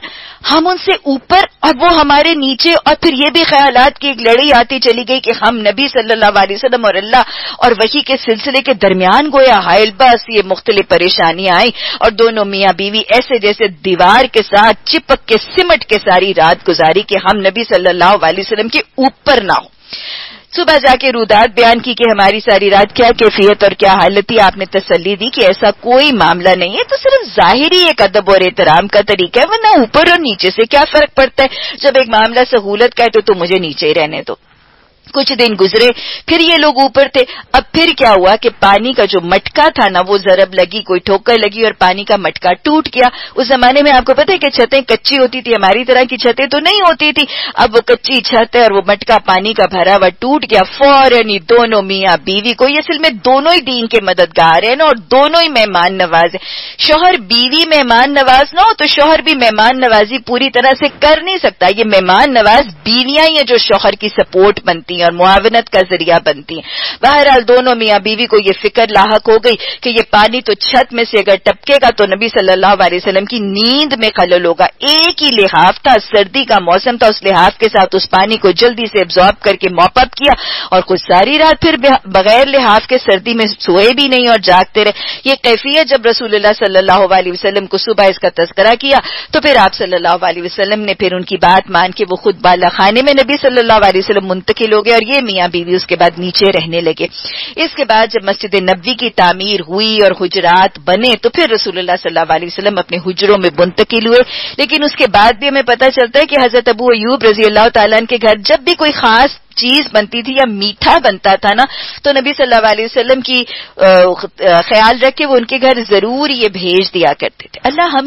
اوپر اور وہ ہمارے نیچے. اور پھر یہ بھی خیالات کی ایک لڑائی آتی چلی گئی کہ ہم نبی صلی اللہ علیہ وسلم اور اللہ اور وحی کے سلسلے کے درمیان گویا حائل. بس یہ مختلف پریشانیاں آئیں اور دونوں میاں بیوی ایسے جیسے دیوار کے ساتھ چپک کے سمٹ کے ساری رات گزاری کہ ہم نبی صلی اللہ علیہ وسلم کے اوپر نہ ہوں. صبح جا کے رودات بیان کی کہ ہماری ساری رات کیا کیفیت اور کیا حالت تھی. آپ نے تسلی دی کہ ایسا کوئی معاملہ نہیں ہے, تو صرف ظاہری ایک ادب اور احترام کا طریقہ ہے, ورنہ اوپر اور نیچے سے کیا فرق پڑتا ہے. جب ایک معاملہ سہولت کا ہے تو مجھے نیچے ہی رہنے دو. कुछ दिन गुजरे, फिर ये लोग ऊपर थे। अब फिर क्या हुआ कि पानी का जो मटका था ना, वो जरब लगी, कोई ठोकर लगी और पानी का मटका टूट गया। उस जमाने में आपको पता है कि छतें कच्ची होती थी, हमारी तरह की छतें तो नहीं होती थी। अब वो कच्ची छत है और वो मटका पानी का भरा हुआ टूट गया। फौरन ही दोनों मियाँ बीवी को, ये असल में दोनों ही दीन के मददगार हैं ना, और दोनों ही मेहमान नवाज हैं। शौहर बीवी मेहमान नवाज ना हो तो शौहर भी मेहमान नवाजी पूरी तरह से कर नहीं सकता। ये मेहमान नवाज बीवियां ही हैं जो शौहर की सपोर्ट बनती हैं और मुआवनत का जरिया बनती हैं। बहरहाल दोनों मियाँ बीवी को ये फिक्र लाहक हो गई कि ये पानी तो छत में से अगर टपकेगा तो नबी सल्लल्लाहु अलैहि वसल्लम की नींद में खलल होगा। एक ही लिहाफ था, सर्दी का मौसम था, उस लिहाफ के साथ उस पानी को जल्दी से एब्जॉर्ब करके मॉप अप किया और कुछ सारी रात फिर बगैर लिहाफ के सर्दी में सोए भी नहीं और जागते रहे। ये कैफियत जब रसूलुल्लाह सल्लल्लाहु अलैहि वसल्लम को सुबह इसका तज़किरा किया तो फिर आप सल्लल्लाहु अलैहि वसल्लम ने फिर उनकी बात मान के वो खुद बाला खाने में नबी सल्लल्लाहु अलैहि वसल्लम मुंतकिल हो गए और ये मियाँ बीवी उसके बाद नीचे रहने लगे। इसके बाद जब मस्जिद नबवी की तामीर हुई और हुजरात बने तो फिर रसूलुल्लाह सल्लल्लाहु अलैहि वसल्लम अपने हुजरों में मुंतकिल हुए। लेकिन उसके बाद भी हमें पता चलता है कि हजरत अबू अय्यूब रजी अल्लाह तआला के घर जब भी कोई खास चीज बनती थी या मीठा बनता था ना, तो नबी सल्लल्लाहु अलैहि वसल्लम की ख्याल रख के वो उनके घर जरूर ये भेज दिया करते थे। अल्लाह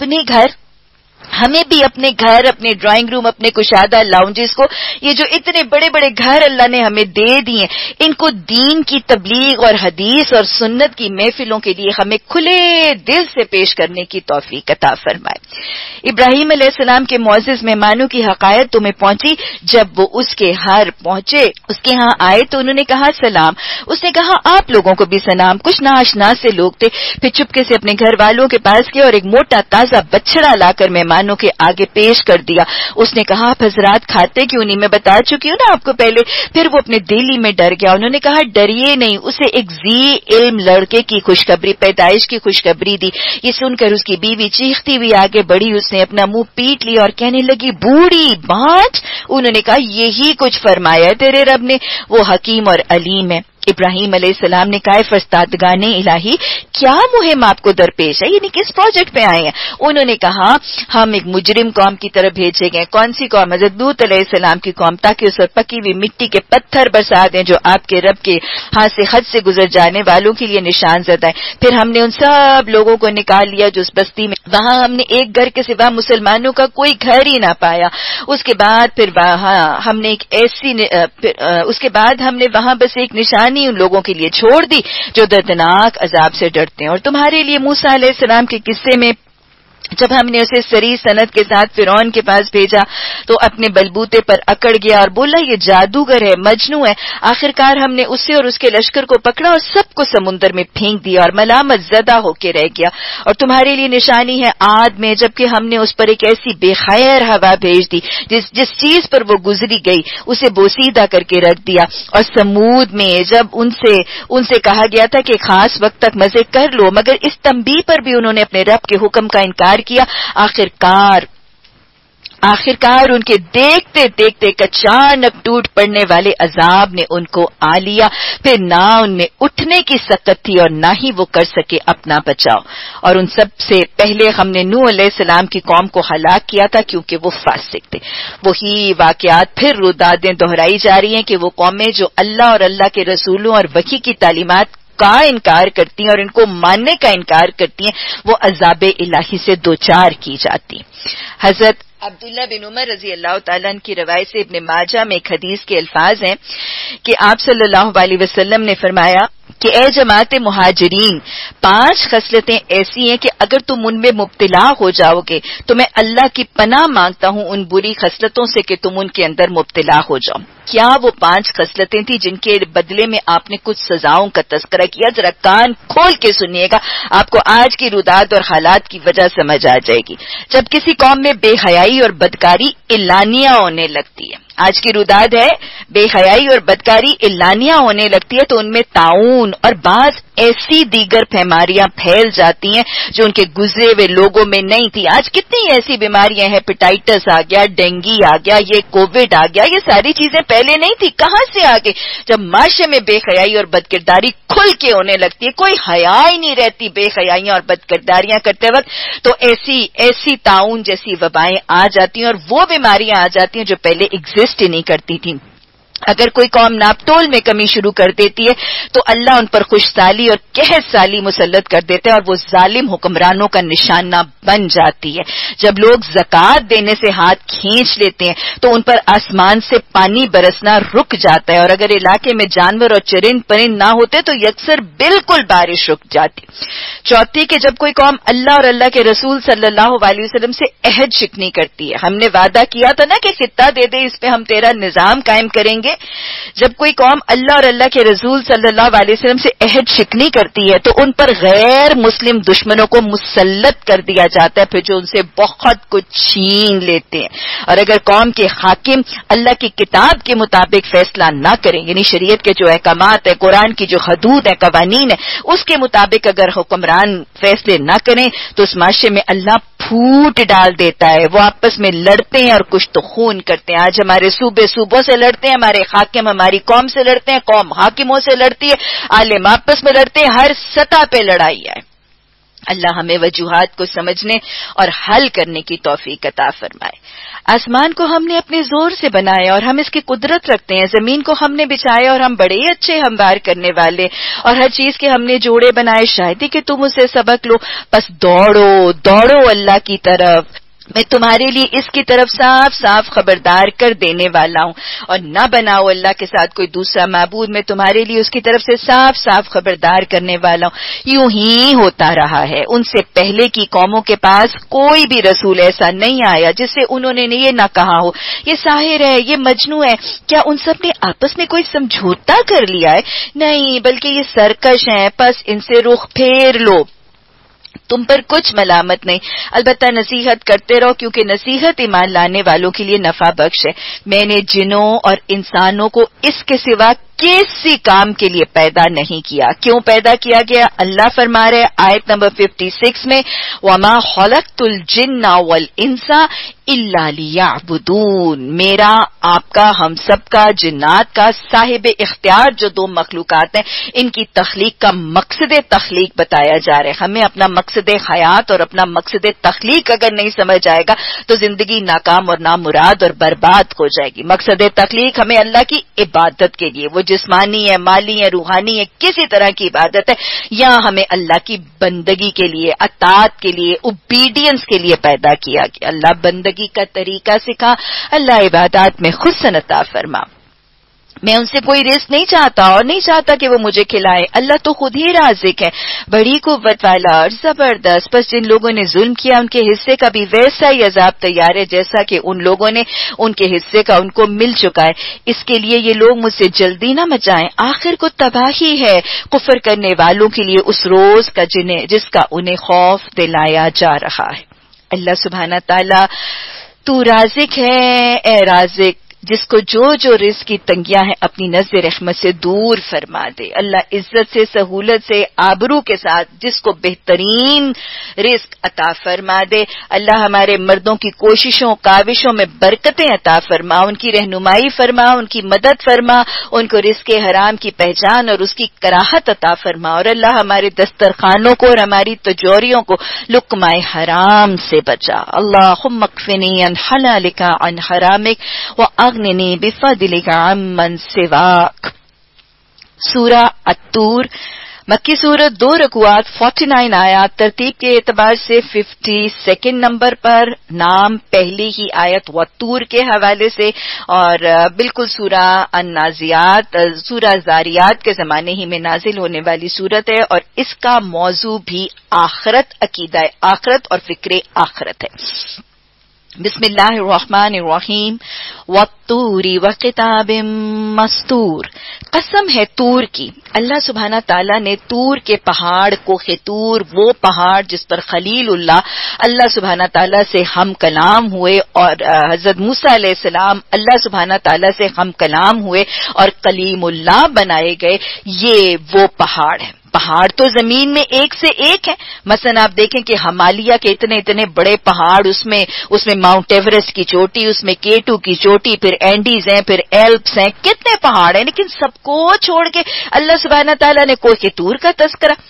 हमें भी अपने घर, अपने ड्राइंग रूम, अपने कुशादा लाउंजेस को, ये जो इतने बड़े बड़े घर अल्लाह ने हमें दे दिए, इनको दीन की तबलीग और हदीस और सुन्नत की महफिलों के लिए हमें खुले दिल से पेश करने की तौफीक अता फरमाए। इब्राहीम अलैहिस्सलाम के मुअज़्ज़िज़ मेहमानों की हकायत तुम्हें पहुंची। जब वो उसके घर पहुंचे, उसके यहाँ आए तो उन्होंने कहा सलाम। उसने कहा आप लोगों को भी सलाम। कुछ नाआशना से लोग थे। फिर चुपके से अपने घर वालों के पास गए और एक मोटा ताजा बछड़ा लाकर मेहमानों के आगे पेश कर दिया। उसने कहा आप हजरात खाते क्यों नहीं, मैं बता चुकी हूं ना आपको पहले। फिर वो अपने दिल ही में डर गया। उन्होंने कहा डरिए नहीं, उसे एक ज़ी इल्म लड़के की खुशखबरी, पैदाइश की खुशखबरी दी। ये सुनकर उसकी बीवी चीखती हुई आगे बढ़ी, उसने अपना मुंह पीट लिया और कहने लगी बूढ़ी बांझ। उन्होंने कहा यही कुछ फरमाया तेरे रब ने, वो हकीम और अलीम है। इब्राहीम अलैहिस्सलाम ने कहा फरस्तादगाने इलाही क्या मुहिम आपको दरपेश है, यानी किस प्रोजेक्ट पे आए हैं। उन्होंने कहा हम एक मुजरिम कौम की तरफ भेजे गए। कौन सी कौम? हज़रत लूत अलैहिस्सलाम की कौम, ताकि उस पर पकी हुई मिट्टी के पत्थर बरसा दें जो आपके रब के हाथ से हद से गुजर जाने वालों के लिए निशान ज़दा है। फिर हमने उन सब लोगों को निकाल लिया जो उस बस्ती में, वहां हमने एक घर के सिवा मुसलमानों का कोई घर ही ना पाया। उसके बाद फिर वहां हमने एक ऐसी उसके बाद हमने वहां बस एक निशान उन लोगों के लिए छोड़ दी जो दर्दनाक अजाब से डरते हैं। और तुम्हारे लिए मूसा अलैहिस्सलाम के किस्से में जब हमने उसे सरी सनद के साथ फिरौन के पास भेजा तो अपने बलबूते पर अकड़ गया और बोला ये जादूगर है, मजनू है। आखिरकार हमने उसे और उसके लश्कर को पकड़ा और सबको समुद्र में फेंक दिया और मलामत ज़दा होके रह गया। और तुम्हारे लिए निशानी है आद में, जबकि हमने उस पर एक ऐसी बेखैर हवा भेज दी जिस चीज पर वो गुजरी गई उसे बोसीदा करके रख दिया। और समूद में जब उनसे कहा गया था कि खास वक्त तक मजे कर लो, मगर इस तंबीह पर भी उन्होंने अपने रब के हुक्म का इनकार किया। आखिरकार उनके देखते देखते अचानक टूट पड़ने वाले अजाब ने उनको आ लिया। फिर ना उनमें उठने की सकत थी और ना ही वो कर सके अपना बचाव। और उन सब से पहले हमने नूह अलैहिस्सलाम की कौम को हलाक किया था क्योंकि वो फासिक थे। वही वाकयात फिर रुदादें दोहराई जा रही हैं कि वो कौमें जो अल्लाह और अल्लाह के रसूलों और वही की तालीमात का इनकार करती हैं और इनको मानने का इनकार करती हैं, वो अज़ाब इलाही से दो चार की जाती। हजरत अब्दुल्ला बिन उमर रजी अल्लाह तआला अन्हु की रवायत से इब्न माजा में एक हदीस के अल्फाज हैं कि आप सल्लल्लाहु अलैहि वसल्लम ने फरमाया कि ए जमात मुहाजिरीन, 5 खसलतें ऐसी हैं कि अगर तुम उनमें मुब्तला हो जाओगे तो मैं अल्लाह की पनाह मांगता हूं उन बुरी खसलतों से कि तुम उनके अंदर मुब्तला हो जाओ। क्या वो 5 खसलतें थी जिनके बदले में आपने कुछ सजाओं का तज़किरा किया? जरा कान खोल के सुनिएगा, आपको आज की रुदात और हालात की वजह समझ आ जाएगी। जब किसी कौम में बेहयाई और बदकारी इलानिया होने लगती है, आज की रुदात है बेहयाई और बदकारी इलानिया होने लगती है, तो उनमें ताउन और बाज ऐसी दीगर बीमारियां फैल जाती हैं जो उनके गुजरे हुए लोगों में नहीं थी। आज कितनी ऐसी बीमारियां हैं, हेपेटाइटिस आ गया, डेंगू आ गया, ये कोविड आ गया, ये सारी चीजें पहले नहीं थी। कहां से आ गई? जब माशरे में बेहयाई और बदकिरदारी खुल के होने लगती है, कोई हया ही नहीं रहती बेहयाइयां और बदकिरदारियां करते वक्त, तो ऐसी ताउन जैसी वबाएं आ जाती हैं और वो बीमारियां आ जाती हैं जो पहले एग्जिस्ट ही नहीं करती थी। اگر کوئی قوم ناپتول میں کمی شروع کر دیتی ہے تو اللہ ان پر خوش سالی اور قحط سالی مسلط کر دیتے ہیں اور وہ ظالم حکمرانوں کا نشانہ بن جاتی ہے. جب لوگ زکوٰۃ دینے سے ہاتھ کھینچ لیتے ہیں تو ان پر آسمان سے پانی برسنا رک جاتا ہے، اور اگر علاقے میں جانور اور چرند پرند نہ ہوتے تو یکسر بالکل بارش رک جاتی. چوتھی کہ جب کوئی قوم اللہ اور اللہ کے رسول صلی اللہ علیہ وسلم سے عہد شکنی کرتی ہے. ہم نے وعدہ کیا تھا نا کہ خطہ دے دے، اس پہ ہم تیرا نظام قائم کریں گے. جب کوئی قوم اللہ اور اللہ کے رسول صلی اللہ علیہ وسلم سے عہد شکنی کرتی ہے تو ان پر غیر مسلم دشمنوں کو مسلط کر دیا جاتا ہے، پھر جو ان سے بہت کچھ چھین لیتے ہیں. اور اگر قوم کے حاکم اللہ کی کتاب کے مطابق فیصلہ نہ کریں، یعنی شریعت کے جو احکامات ہیں، قرآن کی جو حدود ہیں، قوانین ہیں، اس کے مطابق اگر حکمران فیصلے نہ کریں تو اس معاشرے میں اللہ پھوٹ ڈال دیتا ہے. وہ آپس میں لڑتے ہیں اور کچھ تو خون کرتے ہیں. آج ہمارے صوبوں سے لڑتے ہیں، ہمارے حاکم ہماری قوم سے لڑتے ہیں، قوم حاکموں سے لڑتی ہے، عالم آپس میں لڑتے ہیں، ہر سطح پہ لڑائی ہے. اللہ ہمیں وجوہات کو سمجھنے اور حل کرنے کی توفیق عطا فرمائے. آسمان کو ہم نے اپنے زور سے بنایا اور ہم اس کی قدرت رکھتے ہیں. زمین کو ہم نے بچھایا اور ہم بڑے اچھے ہموار کرنے والے، اور ہر چیز کے ہم نے جوڑے بنائے. شاید ہی کہ تم اسے سبق لو، بس دوڑو اللہ کی طرف. میں تمہارے لیے اس کی طرف صاف صاف خبردار کر دینے والا ہوں، اور نہ بناؤ اللہ کے ساتھ کوئی دوسرا معبود. میں تمہارے لیے اس کی طرف سے صاف صاف خبردار کرنے والا ہوں. یوں ہی ہوتا رہا ہے. ان سے پہلے کی قوموں کے پاس کوئی بھی رسول ایسا نہیں آیا جس سے انہوں نے یہ نہ کہا ہو یہ ساحر ہے، یہ مجنون ہے. کیا ان سب نے آپس میں کوئی سمجھوتا کر لیا ہے؟ نہیں، بلکہ یہ سرکش ہیں، پس ان سے رخ پھیر لو. تم پر کچھ ملامت نہیں، البتہ نصیحت کرتے رہو، کیونکہ نصیحت ایمان لانے والوں کے لیے نفع بخش ہے. میں نے جنوں اور انسانوں کو اس کے سوا کسی کام کے لیے پیدا نہیں کیا. کیوں پیدا کیا گیا؟ اللہ فرما رہے آیت نمبر 56 میں، وَمَا خَلَقْتُ الْجِنَّ وَالْإِنسَ إِلَّا لِيَعْبُدُونَ. میرا، آپ کا، ہم سب کا، جنات کا صاحب اختیار جو دو مخلوقات ہیں، ان کی تخلیق کا مقصد تخلیق بتایا جا رہا ہے. ہمیں اپنا مقصد حیات اور اپنا مقصد تخلیق اگر نہیں سمجھ آئے گا تو زندگی ناکام اور نامراد اور برباد ہو جائے گی. مقصد تخلیق ہمیں اللہ کی عبادت کے لیے، وہ جسمانی ہے، مالی ہے، روحانی ہے، کسی طرح کی عبادت ہے، یا ہمیں اللہ کی بندگی کے لیے، اطاعت کے لیے، اوبیڈینس کے لیے پیدا کیا گیا. اللہ بندگی کا طریقہ سکھا، اللہ عبادات میں حسن عطا فرما. میں ان سے کوئی رزق نہیں چاہتا اور نہیں چاہتا کہ وہ مجھے کھلائے. اللہ تو خود ہی رازق ہے، بڑی قوت والا اور زبردست. بس جن لوگوں نے ظلم کیا ان کے حصے کا بھی ویسا ہی عذاب تیار ہے جیسا کہ ان لوگوں نے ان کے حصے کا ان کو مل چکا ہے. اس کے لیے یہ لوگ مجھ سے جلدی نہ مچائیں، آخر کو تباہی ہے کفر کرنے والوں کے لیے اس روز کا جس کا انہیں خوف دلایا جا رہا ہے. اللہ سبحانہ تعالی، تو رازق ہے اے رازق، جس کو جو رزق کی تنگیاں ہیں اپنی نزد رحمت سے دور فرما دے. اللہ عزت سے، سہولت سے، آبرو کے ساتھ جس کو بہترین رزق عطا فرما دے. اللہ ہمارے مردوں کی کوششوں کاوشوں میں برکتیں عطا فرما، ان کی رہنمائی فرما، ان کی مدد فرما، ان کو رزق حرام کی پہچان اور اس کی کراہت عطا فرما. اور اللہ ہمارے دسترخوانوں کو اور ہماری تجوریوں کو لقمہ حرام سے بچا. اللہم اکفنی عن حلالک عن حرامک واغننی بفضلک عمن سواک. سورہ الطور مکی صورت، 2 رکوعات، 49 آیات. ترتیب کے اعتبار سے 52 نمبر پر، نام پہلی ہی آیت والطور کے حوالے سے، اور بالکل سورہ النازعات، سورہ زاریات کے زمانے ہی میں نازل ہونے والی صورت ہے، اور اس کا موضوع بھی آخرت، عقیدہ آخرت اور فکر آخرت ہے. بسم اللہ الرحمن الرحیم. والطور وکتاب مستور. قسم ہے طور کی. اللہ سبحانہ تعالیٰ نے طور کے پہاڑ کو، طور وہ پہاڑ جس پر خلیل اللہ سبحانہ تعالیٰ سے ہم کلام ہوئے، اور حضرت موسیٰ علیہ السلام اللہ سبحانہ تعالیٰ سے ہم کلام ہوئے اور کلیم اللہ بنائے گئے، یہ وہ پہاڑ ہے. پہاڑ تو زمین میں ایک سے ایک ہیں. مثلا آپ دیکھیں کہ ہمالیہ کے اتنے بڑے پہاڑ، اس میں ماؤنٹ ایوریسٹ کی چوٹی، اس میں K2 کی چوٹی، پھر اینڈیز ہیں، پھر ایلپس ہیں، کتنے پہاڑ ہیں. لیکن سب کو چھوڑ کے اللہ سبحانہ تعالیٰ نے کوہ طور کا تذکرہ.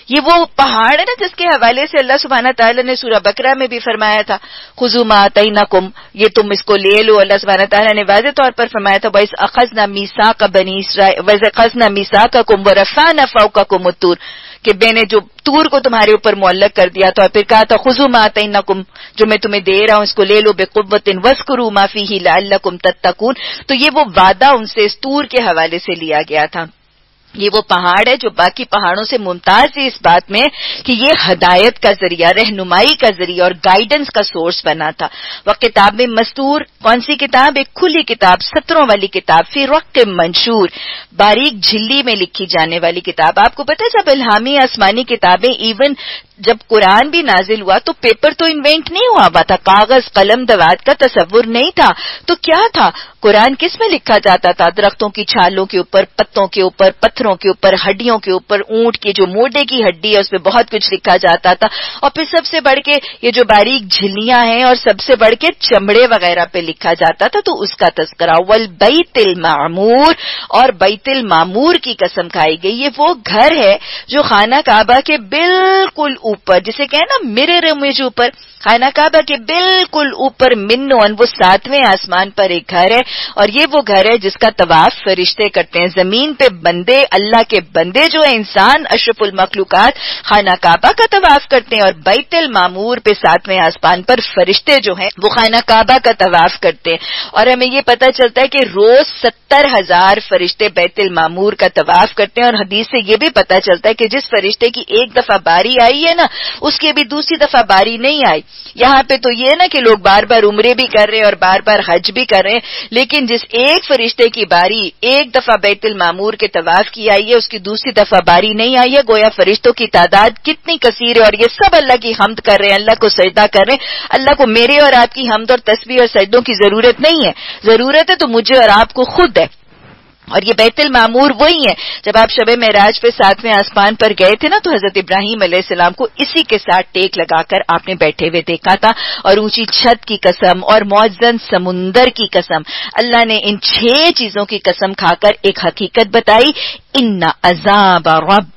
یہ وہ پہاڑ ہے نا جس کے حوالے سے اللہ سبحانہ تعالیٰ نے سورہ بقرہ میں بھی فرمایا تھا خذوا ما آتیناکم، یہ تم اس کو لے لو. اللہ سبحانہ تعالیٰ نے واضح طور پر فرمایا تھا وَإِذْ أَخَذْنَا مِيثَاقَ بَنِي إِسْرَائِيلَ وَإِذْ أَخَذْنَا مِيثَاقَكُمْ وَرَفَعْنَا فَوْقَكُمُ الطُّورَ، کہ میں نے جو طور کو تمہارے اوپر معلق کر دیا تھا اور پھر کہا تھا خذوا ما آتیناکم، جو میں تمہیں دے رہا ہوں اس کو لے لو بِقُوَّةٍ وَاذْكُرُوا مَا فِيهِ لَعَلَّكُمْ تَتَّقُونَ. تو یہ وہ وعدہ ان سے اس طور کے حوالے سے لیا گیا تھا. یہ وہ پہاڑ ہے جو باقی پہاڑوں سے ممتاز ہے اس بات میں کہ یہ ہدایت کا ذریعہ، رہنمائی کا ذریعہ اور گائیڈنس کا سورس بنا تھا. وہ کتاب میں مستور، کون سی کتاب؟ ایک کھلی کتاب، سطروں والی کتاب، فی رق منشور، باریک جھلی میں لکھی جانے والی کتاب. آپ کو پتہ ہے جب الہامی آسمانی کتابیں، ایون جب قرآن بھی نازل ہوا تو پیپر تو انوینٹ نہیں ہوا تھا، کاغذ قلم دوات کا تصور نہیں تھا. تو کیا تھا؟ قرآن کس میں لکھا جاتا تھا؟ درختوں کی چھالوں کے اوپر، پتوں کے اوپر، پتھروں کے اوپر، ہڈیوں کے اوپر. اونٹ کی جو موڈے کی ہڈی ہے اس پہ بہت کچھ لکھا جاتا تھا. اور پھر سب سے بڑھ کے یہ جو باریک جھلیاں ہیں اور سب سے بڑھ کے چمڑے وغیرہ پہ لکھا جاتا تھا. تو اس کا تذکرہ. والبیت المعمور، اور بیت المعمور کی قسم کھائی گئی. یہ وہ گھر ہے جو خانہ کعبہ کے بالکل اوپر، جسے کہیں نا مرر امیج اوپر، خانہ کعبہ کے بالکل اوپر منون، وہ 7ویں آسمان پر ایک گھر ہے. اور یہ وہ گھر ہے جس کا طواف فرشتے کرتے ہیں. زمین پہ بندے، اللہ کے بندے جو ہیں، انسان، اشرف المخلوقات، خانہ کعبہ کا طواف کرتے ہیں. اور بیت المعمور پہ 7ویں آسمان پر فرشتے جو ہیں وہ خانہ کعبہ کا طواف کرتے ہیں. اور ہمیں یہ پتہ چلتا ہے کہ روز 70,000 فرشتے بیت المعمور کا طواف کرتے ہیں. اور حدیث سے یہ بھی پتہ چلتا ہے کہ جس فرشتے کی ایک دفعہ باری آئی ہے نا، اس کی ابھی دوسری دفعہ باری نہیں آئی. یہاں پہ تو یہ نا کہ لوگ بار بار عمرے بھی کر رہے ہیں اور بار بار حج بھی کر رہے ہیں، لیکن جس ایک فرشتے کی باری ایک دفعہ بیت المعمور کے طواف کی آئی ہے، اس کی دوسری دفعہ باری نہیں آئی ہے. گویا فرشتوں کی تعداد کتنی کثیر ہے، اور یہ سب اللہ کی حمد کر رہے ہیں، اللہ کو سجدہ کر رہے ہیں. اللہ کو میرے اور آپ کی حمد اور تسبیح اور سجدوں کی ضرورت نہیں ہے، ضرورت ہے تو مجھے اور آپ کو خود ہے. اور یہ بیت المعمور وہی ہے. جب آپ شب معراج پہ 7ویں آسمان پر گئے تھے نا، تو حضرت ابراہیم علیہ السلام کو اسی کے ساتھ ٹیک لگا کر آپ نے بیٹھے ہوئے دیکھا تھا. اور اونچی چھت کی قسم اور معزز سمندر کی قسم، اللہ نے ان 6 چیزوں کی قسم کھا کر ایک حقیقت بتائی، ان عذاب رب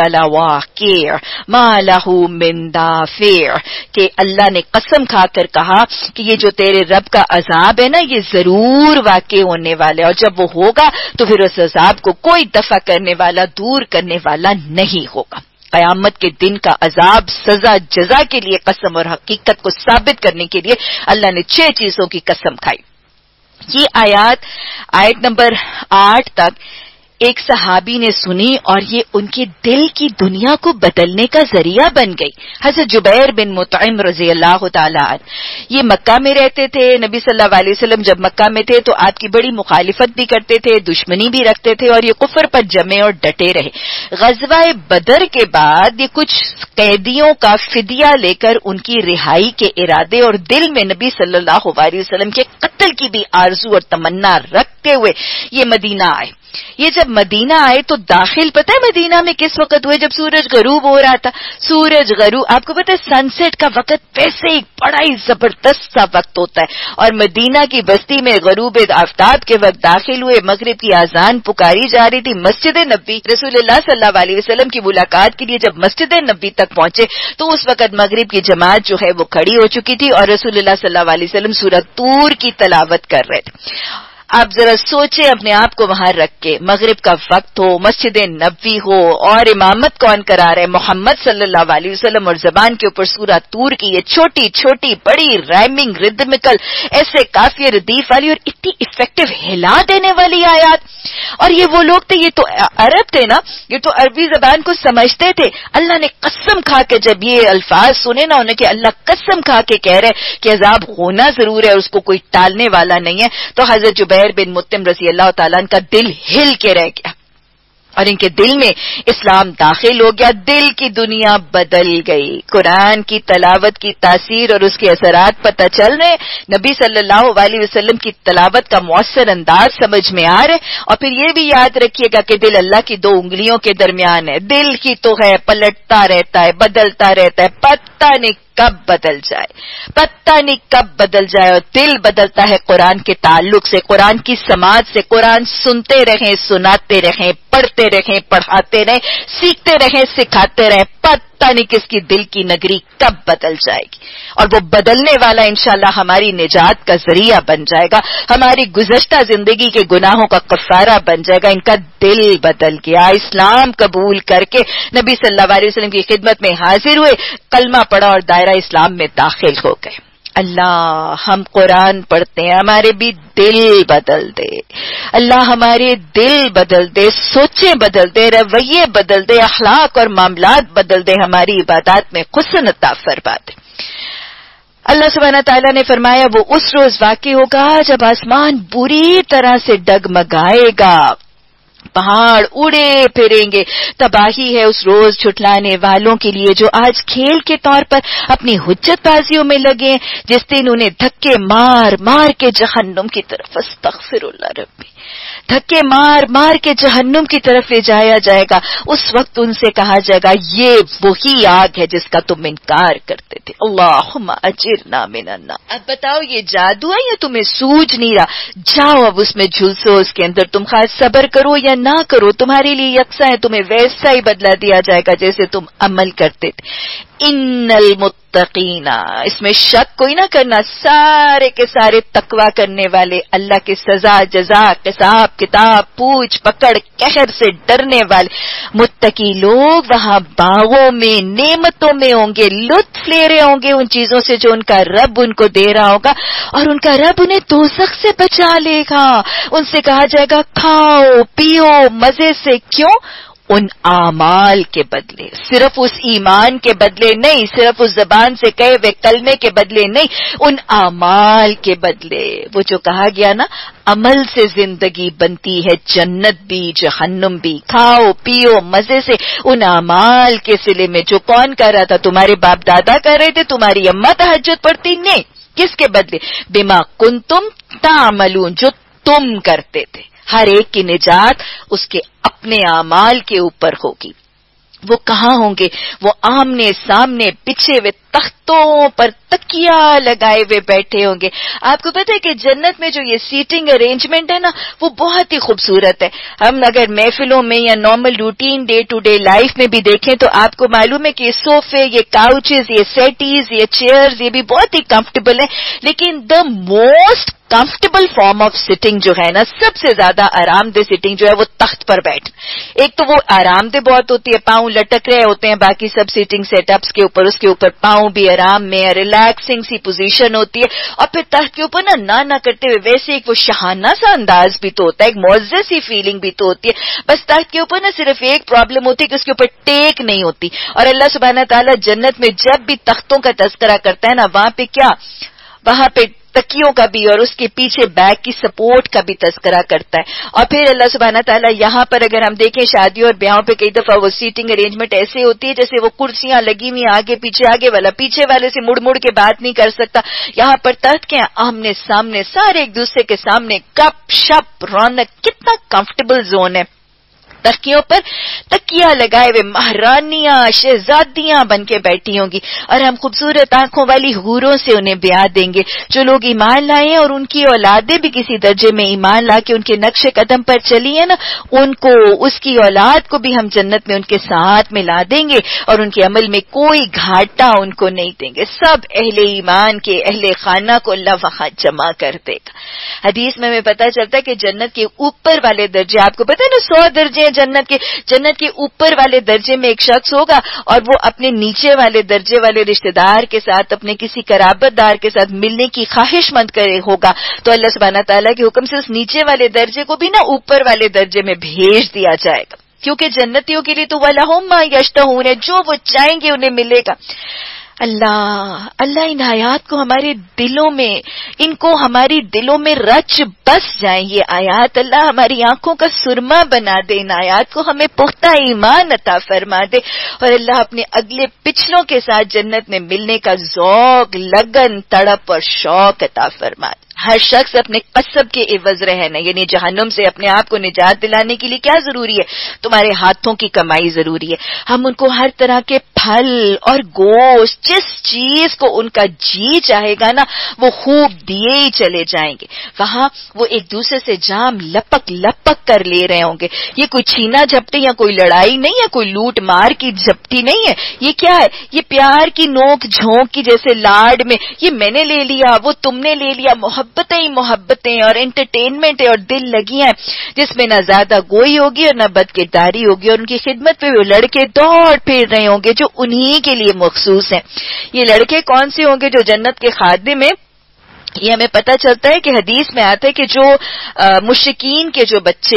لواقع ما لہ من دافع، کہ اللہ نے قسم کھا کر کہا کہ یہ جو تیرے رب کا عذاب ہے نا، یہ ضرور واقع ہونے والا ہے، اور جب وہ ہوگا تو پھر اس عذاب کو کوئی دفع کرنے والا، دور کرنے والا نہیں ہوگا. قیامت کے دن کا عذاب، سزا، جزا کے لیے قسم اور حقیقت کو ثابت کرنے کے لیے اللہ نے 6 چیزوں کی قسم کھائی. یہ آیت نمبر 8 تک ایک صحابی نے سنی اور یہ ان کے دل کی دنیا کو بدلنے کا ذریعہ بن گئی. حضرت جبیر بن مطعم رضی اللہ تعالیٰ عنہ، یہ مکہ میں رہتے تھے. نبی صلی اللہ علیہ وسلم جب مکہ میں تھے تو آپ کی بڑی مخالفت بھی کرتے تھے، دشمنی بھی رکھتے تھے، اور یہ کفر پر جمے اور ڈٹے رہے. غزوہ بدر کے بعد یہ کچھ قیدیوں کا فدیہ لے کر ان کی رہائی کے ارادے اور دل میں نبی صلی اللہ علیہ وسلم کے قتل کی بھی آرزو اور تمنا رکھتے ہوئے یہ مدینہ آئے. یہ جب مدینہ آئے تو داخل پتہ ہے مدینہ میں کس وقت ہوئے؟ جب سورج غروب ہو رہا تھا. سورج غروب، آپ کو پتہ ہے سن سیٹ کا وقت ویسے ہی بڑا ہی زبردست سا وقت ہوتا ہے. اور مدینہ کی بستی میں غروب آفتاب کے وقت داخل ہوئے، مغرب کی اذان پکاری جا رہی تھی. مسجد نبوی، رسول اللہ صلی اللہ علیہ وسلم کی ملاقات کے لیے جب مسجد نبوی تک پہنچے تو اس وقت مغرب کی جماعت جو ہے وہ کھڑی ہو چکی تھی اور رسول اللہ صلی اللہ علیہ وسلم سورۃ طور کی تلاوت کر رہے تھے. آپ ذرا سوچیں اپنے آپ کو وہاں رکھ کے، مغرب کا وقت ہو، مسجد نبوی ہو، اور امامت کون کرا رہے؟ محمد صلی اللہ علیہ وسلم، اور زبان کے اوپر سورۃ طور کی یہ چھوٹی چھوٹی بڑی رائمنگ ردمکل ایسے کافی ردیف والی اور اتنی افیکٹو ہلا دینے والی آیات. اور یہ وہ لوگ تھے، یہ تو عرب تھے نا، یہ تو عربی زبان کو سمجھتے تھے. اللہ نے قسم کھا کے جب یہ الفاظ سنے نا انہیں کہ اللہ قسم کھا کے کہہ رہے کہ عذاب ہونا ضرور ہے، اس کو کوئی ٹالنے والا نہیں ہے، تو حضرت جبیر بن مطعم رضی اللہ تعالیٰ عنہ کا دل ہل کے رہ گیا اور ان کے دل میں اسلام داخل ہو گیا. دل کی دنیا بدل گئی. قرآن کی تلاوت کی تاثیر اور اس کے اثرات پتہ چل رہے. نبی صلی اللہ علیہ وسلم کی تلاوت کا مؤثر انداز سمجھ میں آ رہے. اور پھر یہ بھی یاد رکھیے گا کہ دل اللہ کی 2 انگلیوں کے درمیان ہے. دل کی تو ہے، پلٹتا رہتا ہے، بدلتا رہتا ہے، پتہ نہیں کب بدل جائے، پتہ نہیں کب بدل جائے. اور دل بدلتا ہے قرآن کے تعلق سے، قرآن کی سماعت سے. قرآن سنتے رہیں، سناتے رہیں، پڑھتے رہیں، پڑھاتے رہیں، سیکھتے رہیں، سکھاتے رہیں. پتہ نہیں کس کی دل کی نگری کب بدل جائے گی، اور وہ بدلنے والا انشاءاللہ ہماری نجات کا ذریعہ بن جائے گا، ہماری گزشتہ زندگی کے گناہوں کا کفارہ بن جائے گا. ان کا دل بدل گیا، اسلام قبول کر کے نبی صلی اللہ علیہ وسلم کی خدمت میں حاضر ہوئے، کلمہ پڑھا اور دائرہ اسلام میں داخل ہو گئے. اللہ ہم قرآن پڑھتے ہیں، ہمارے بھی دل بدل دے. اللہ ہمارے دل بدل دے، سوچیں بدل دے، رویے بدل دے، اخلاق اور معاملات بدل دے، ہماری عبادات میں حسن عطا فرما دے. اللہ سبحانہ تعالیٰ نے فرمایا وہ اس روز واقع ہوگا جب آسمان بری طرح سے ڈگمگائے گا، پہاڑ اڑے پھریں گے. تباہی ہے اس روز جھٹلانے والوں کے لیے جو آج کھیل کے طور پر اپنی حجت بازیوں میں لگے، جس دن انہیں دھکے مار مار کے جہنم کی طرف، استغفر اللہ ربی، دھکے مار مار کے جہنم کی طرف لے جایا جائے گا. اس وقت ان سے کہا جائے گا یہ وہی آگ ہے جس کا تم انکار کرتے تھے. اللہم اجرنا من النار. اب بتاؤ یہ جادو ہے یا تمہیں سوج نہیں رہا؟ جاؤ اب اس میں جھلسو، اس کے اندر تم خاص صبر کرو یا نہ کرو، تمہارے لیے یکساں ہے، تمہیں ویسا ہی بدلہ دیا جائے گا جیسے تم عمل کرتے تھے. ان المتقین، اس میں شک کوئی نہ کرنا، سارے کے سارے تقوی کرنے والے، اللہ کی سزا جزا حساب کتاب پوچھ پکڑ قہر سے ڈرنے والے متقی لوگ وہاں باغوں میں نعمتوں میں ہوں گے، لطف لے رہے ہوں گے ان چیزوں سے جو ان کا رب ان کو دے رہا ہوگا، اور ان کا رب انہیں دوزخ سے بچا لے گا. ان سے کہا جائے گا کھاؤ پیو مزے سے. کیوں؟ ان اعمال کے بدلے، صرف اس ایمان کے بدلے نہیں، صرف اس زبان سے کہے ہوئے کلمے کے بدلے نہیں، ان اعمال کے بدلے. وہ جو کہا گیا نا عمل سے زندگی بنتی ہے جنت بھی جہنم بھی. کھاؤ پیو مزے سے ان اعمال کے صلے میں. جو کون کر رہا تھا؟ تمہارے باپ دادا کر رہے تھے، تمہاری اماں تہجد پڑھتی نہیں. کس کے بدلے؟ بما کنتم تعملون، جو تم کرتے تھے. ہر ایک کی نجات اس کے اپنے اعمال کے اوپر ہوگی. وہ کہاں ہوں گے؟ وہ آمنے سامنے بچھے ہوئے تختوں پر تکیا لگائے ہوئے بیٹھے ہوں گے. آپ کو پتہ ہے کہ جنت میں جو یہ سیٹنگ ارینجمنٹ ہے نا وہ بہت ہی خوبصورت ہے. ہم اگر محفلوں میں یا normal routine day to day life میں بھی دیکھیں تو آپ کو معلوم ہے کہ یہ صوفے، یہ کاؤچز، یہ سیٹیز، یہ چیئرز، یہ بھی بہت ہی کمفرٹیبل ہیں. لیکن the most comfortable form of sitting جو ہے نا، سب سے زیادہ آرام دہ سٹنگ جو ہے وہ تخت پر بیٹھ. ایک تو وہ آرام دہ بہت ہوتی ہے، پاؤں لٹک رہے ہوتے ہیں باقی سب سیٹنگ سیٹ اپس کے اوپر، اس کے اوپر پاؤں بھی آرام میں ریلیکسنگ سی پوزیشن ہوتی ہے. اور پھر تخت کے اوپر نہ کرتے ہوئے ویسے ایک وہ شہانہ سا انداز بھی تو ہوتا ہے، ایک معزز سی فیلنگ بھی تو ہوتی ہے. بس تخت کے اوپر نا صرف ایک پرابلم ہوتی ہے کہ اس کے اوپر ٹیک نہیں ہوتی. اور اللہ سبحانہ تعالیٰ جنت میں جب بھی تختوں کا تذکرہ کرتا ہے نا، وہاں پہ کیا، وہاں پہ تکیوں کا بھی اور اس کے پیچھے بیک کی سپورٹ کا بھی تذکرہ کرتا ہے. اور پھر اللہ سبحانہ تعالیٰ یہاں پر اگر ہم دیکھیں شادیوں اور بیاہوں پہ کئی دفعہ وہ سیٹنگ ارینجمنٹ ایسے ہوتی ہے جیسے وہ کرسیاں لگی ہوئی آگے پیچھے، آگے والا پیچھے والے سے مڑ کے بات نہیں کر سکتا. یہاں پر تخت کے آمنے سامنے سارے ایک دوسرے کے سامنے، گپ شپ رونق، کتنا کمفرٹیبل زون ہے. تکیوں پر تکیا لگائے ہوئے مہرانیاں شہزادیاں بن کے بیٹھی ہوں گی، اور ہم خوبصورت آنکھوں والی حوروں سے انہیں بیاہ دیں گے. جو لوگ ایمان لائے ہیں اور ان کی اولادیں بھی کسی درجے میں ایمان لا کے ان کے نقش قدم پر چلی ہیں نا، ان کو، اس کی اولاد کو بھی ہم جنت میں ان کے ساتھ ملا دیں گے، اور ان کے عمل میں کوئی گھاٹا ان کو نہیں دیں گے. سب اہل ایمان کے اہل خانہ کو اللہ وہاں جمع کر دے گا. حدیث میں ہمیں پتہ چلتا ہے کہ جنت کے اوپر والے درجے، آپ کو پتہ ہے نا 100 درجے جنت کے اوپر والے درجے میں ایک شخص ہوگا اور وہ اپنے نیچے والے درجے والے رشتہ دار کے ساتھ، اپنے کسی قرابت دار کے ساتھ ملنے کی خواہش مند کرے ہوگا، تو اللہ سبحانہ تعالیٰ کے حکم سے اس نیچے والے درجے کو بھی نا اوپر والے درجے میں بھیج دیا جائے گا. کیونکہ جنتیوں کے لیے تو وَلَهُم مَا يَشْتَهُونَ ہے، جو وہ چاہیں گے انہیں ملے گا. اللہ ان آیات کو ہمارے دلوں میں، ان کو ہماری دلوں میں رچ بس جائیں. یہ آیات اللہ ہماری آنکھوں کا سرما بنا دے، ان آیات کو ہمیں پختہ ایمان عطا فرما دے، اور اللہ اپنے اگلے پچھلوں کے ساتھ جنت میں ملنے کا ذوق، لگن، تڑپ اور شوق عطا فرما دے. ہر شخص اپنے قصب کے عوض رہنا، یعنی جہنم سے اپنے آپ کو نجات دلانے کے لیے کیا ضروری ہے؟ تمہارے ہاتھوں کی کمائی ضروری ہے. ہم ان کو ہر طرح کے پھل اور گوشت، جس چیز کو ان کا جی چاہے گا نا وہ خوب دیے ہی چلے جائیں گے. وہاں وہ ایک دوسرے سے جام لپک لپک کر لے رہے ہوں گے. یہ کوئی چھینا جھپٹی یا کوئی لڑائی نہیں ہے، کوئی لوٹ مار کی جھپٹی نہیں ہے. یہ کیا ہے؟ یہ پیار کی نوک جھونک کی جیسے لاڈ میں یہ میں نے لے لیا وہ تم نے لے لیا، محبتیں ہی محبتیں اور انٹرٹینمنٹ اور دل لگیاں، جس میں نہ زیادہ گوئی ہوگی اور نہ بد کرداری ہوگی. اور ان کی خدمت پہ وہ لڑکے دوڑ پھر رہے ہوں گے جو انہی کے لیے مخصوص ہیں. یہ لڑکے کون سے ہوں گے؟ جو جنت کے خادم ہیں. یہ ہمیں پتہ چلتا ہے کہ حدیث میں آتا ہے کہ جو مشرکین کے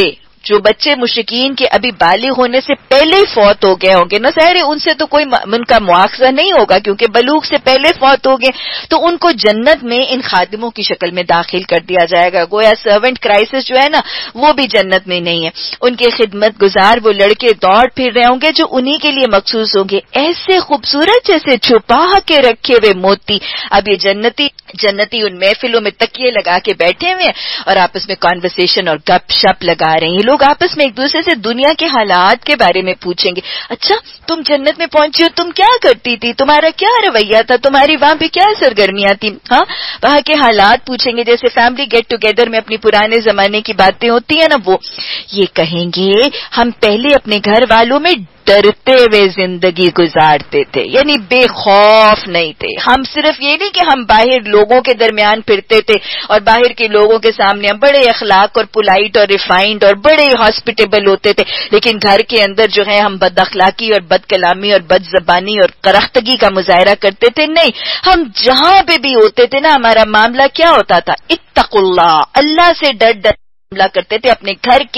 جو بچے مشرکین کے ابھی بالغ ہونے سے پہلے ہی فوت ہو گئے ہوں گے نا، ظاہر ہے ان سے تو کوئی ان کا مواخذہ نہیں ہوگا کیونکہ بلوغ سے پہلے فوت ہو گئے، تو ان کو جنت میں ان خادموں کی شکل میں داخل کر دیا جائے گا. گویا سرونٹ کرائسس جو ہے نا وہ بھی جنت میں نہیں ہے. ان کے خدمت گزار وہ لڑکے دوڑ پھر رہے ہوں گے جو انہی کے لیے مخصوص ہوں گے، ایسے خوبصورت جیسے چھپا کے رکھے ہوئے موتی. اب یہ جنتی ان محفلوں میں تکیے لگا کے بیٹھے ہوئے ہیں اور آپس میں کانورسیشن اور گپ شپ لگا رہے ہیں. لوگ آپس میں ایک دوسرے سے دنیا کے حالات کے بارے میں پوچھیں گے. اچھا تم جنت میں پہنچی ہو، تم کیا کرتی تھی، تمہارا کیا رویہ تھا، تمہاری وہاں پہ کیا سرگرمیاں تھیں. ہاں وہاں کے حالات پوچھیں گے، جیسے فیملی گیٹ ٹوگیدر میں اپنی پرانے زمانے کی باتیں ہوتی ہیں نا، وہ یہ کہیں گے ہم پہلے اپنے گھر والوں میں ڈرتے ہوئے زندگی گزارتے تھے، یعنی بے خوف نہیں تھے. ہم صرف یہ نہیں کہ ہم باہر لوگوں کے درمیان پھرتے تھے اور باہر کے لوگوں کے سامنے ہم بڑے اخلاق اور پولائٹ اور ریفائنڈ اور بڑے ہاسپٹیبل ہوتے تھے، لیکن گھر کے اندر جو ہے ہم بد اخلاقی اور بد کلامی اور بد زبانی اور کرختگی کا مظاہرہ کرتے تھے. نہیں، ہم جہاں پہ بھی ہوتے تھے نا ہمارا معاملہ کیا ہوتا تھا؟ اتقوا اللہ، اللہ سے ڈر کرتے تھے. اپنے گھر کے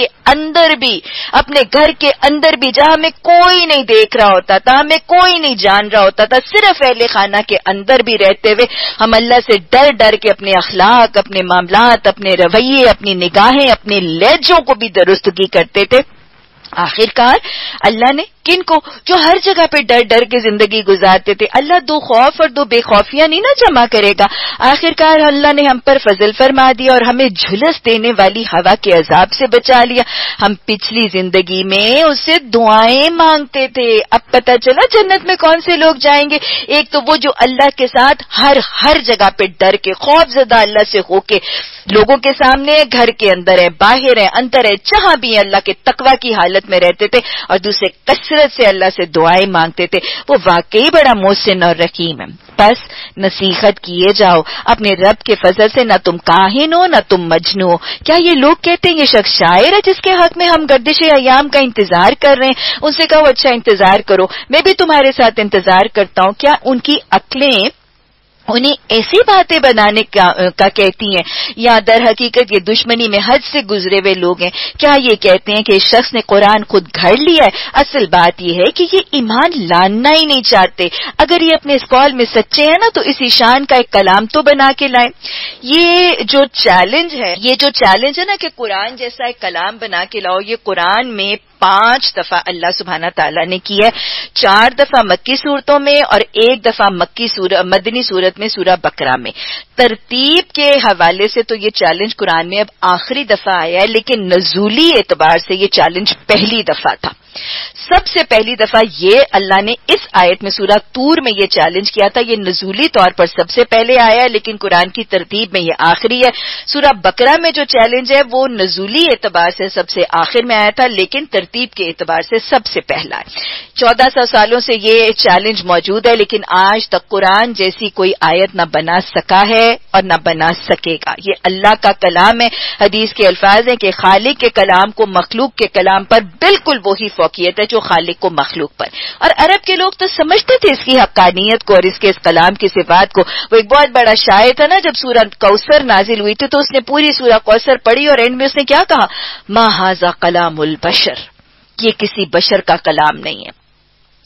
اندر بھی جہاں ہمیں کوئی نہیں دیکھ رہا ہوتا تھا، ہمیں کوئی نہیں جان رہا ہوتا تھا، صرف اہل خانہ کے اندر بھی رہتے ہوئے ہم اللہ سے ڈر کے اپنے اخلاق، اپنے معاملات، اپنے رویے، اپنی نگاہیں، اپنے لہجوں کو بھی درستگی کرتے تھے. آخرکار اللہ نے کن کو؟ جو ہر جگہ پہ ڈر کے زندگی گزارتے تھے. اللہ دو خوف اور دو بے خوفیاں نہیں نہ جمع کرے گا. آخرکار اللہ نے ہم پر فضل فرما دیا اور ہمیں جھلس دینے والی ہوا کے عذاب سے بچا لیا. ہم پچھلی زندگی میں اس سے دعائیں مانگتے تھے. اب پتہ چلا جنت میں کون سے لوگ جائیں گے. ایک تو وہ جو اللہ کے ساتھ ہر جگہ پہ ڈر کے خوف زدہ اللہ سے ہو کے لوگوں کے سامنے ہے، گھر کے اندر ہے، باہر ہے، اندر ہے، جہاں بھی اللہ کے تقوی کی حالت میں رہتے تھے، اور دوسرے کثرت سے اللہ سے دعائیں مانگتے تھے. وہ واقعی بڑا محسن اور رحیم ہے. بس نصیحت کیے جاؤ اپنے رب کے فضل سے، نہ تم کاہن ہو نہ تم مجنون ہو. کیا یہ لوگ کہتے ہیں یہ شخص شاعر ہے جس کے حق میں ہم گردش ایام کا انتظار کر رہے ہیں؟ ان سے کہو اچھا انتظار کرو، میں بھی تمہارے ساتھ انتظار کرتا ہوں. کیا ان کی عقلیں انہیں ایسی باتیں بنانے کا کہتی ہیں، یا در حقیقت یہ دشمنی میں حد سے گزرے ہوئے لوگ ہیں؟ کیا یہ کہتے ہیں کہ اس شخص نے قرآن خود گھڑ لیا ہے؟ اصل بات یہ ہے کہ یہ ایمان لانا ہی نہیں چاہتے. اگر یہ اپنے اس قول میں سچے ہیں نا تو اسی شان کا ایک کلام تو بنا کے لائیں. یہ جو چیلنج ہے نا کہ قرآن جیسا ایک کلام بنا کے لاؤ، یہ قرآن میں 5 دفعہ اللہ سبحانہ تعالیٰ نے کی ہے. 4 دفعہ مکی صورتوں میں اور 1 دفعہ مدنی صورت میں سورہ بقرہ میں. ترتیب کے حوالے سے تو یہ چیلنج قرآن میں اب آخری دفعہ آیا ہے، لیکن نزولی اعتبار سے یہ چیلنج پہلی دفعہ تھا. سب سے پہلی دفعہ یہ اللہ نے اس آیت میں سورہ طور میں یہ چیلنج کیا تھا. یہ نزولی طور پر سب سے پہلے آیا ہے لیکن قرآن کی ترتیب میں یہ آخری ہے. سورہ بقرہ میں جو چیلنج ہے وہ نزولی اعتبار سے سب سے آخر میں آیا تھا لیکن ترتیب کے اعتبار سے سب سے پہلا ہے. 1400 سالوں سے یہ چیلنج موجود ہے لیکن آج تک قرآن جیسی کوئی آیت نہ بنا سکا ہے اور نہ بنا سکے گا. یہ اللہ کا کلام ہے. حدیث کے الفاظ ہیں کہ خالق کے کلام کو مخلوق کے کلام پر بالکل وہی فوقیت ہے جو خالق کو مخلوق پر. اور عرب کے لوگ تو سمجھتے تھے اس کی حقانیت کو اور اس کے اس کلام کی صفات کو. وہ ایک بہت بڑا شاعر تھا نا، جب سورہ کوثر نازل ہوئی تھی تو اس نے پوری سورہ کوثر پڑھی اور اینڈ میں اس نے کیا کہا؟ ما ھذا کلام البشر، یہ کسی بشر کا کلام نہیں ہے.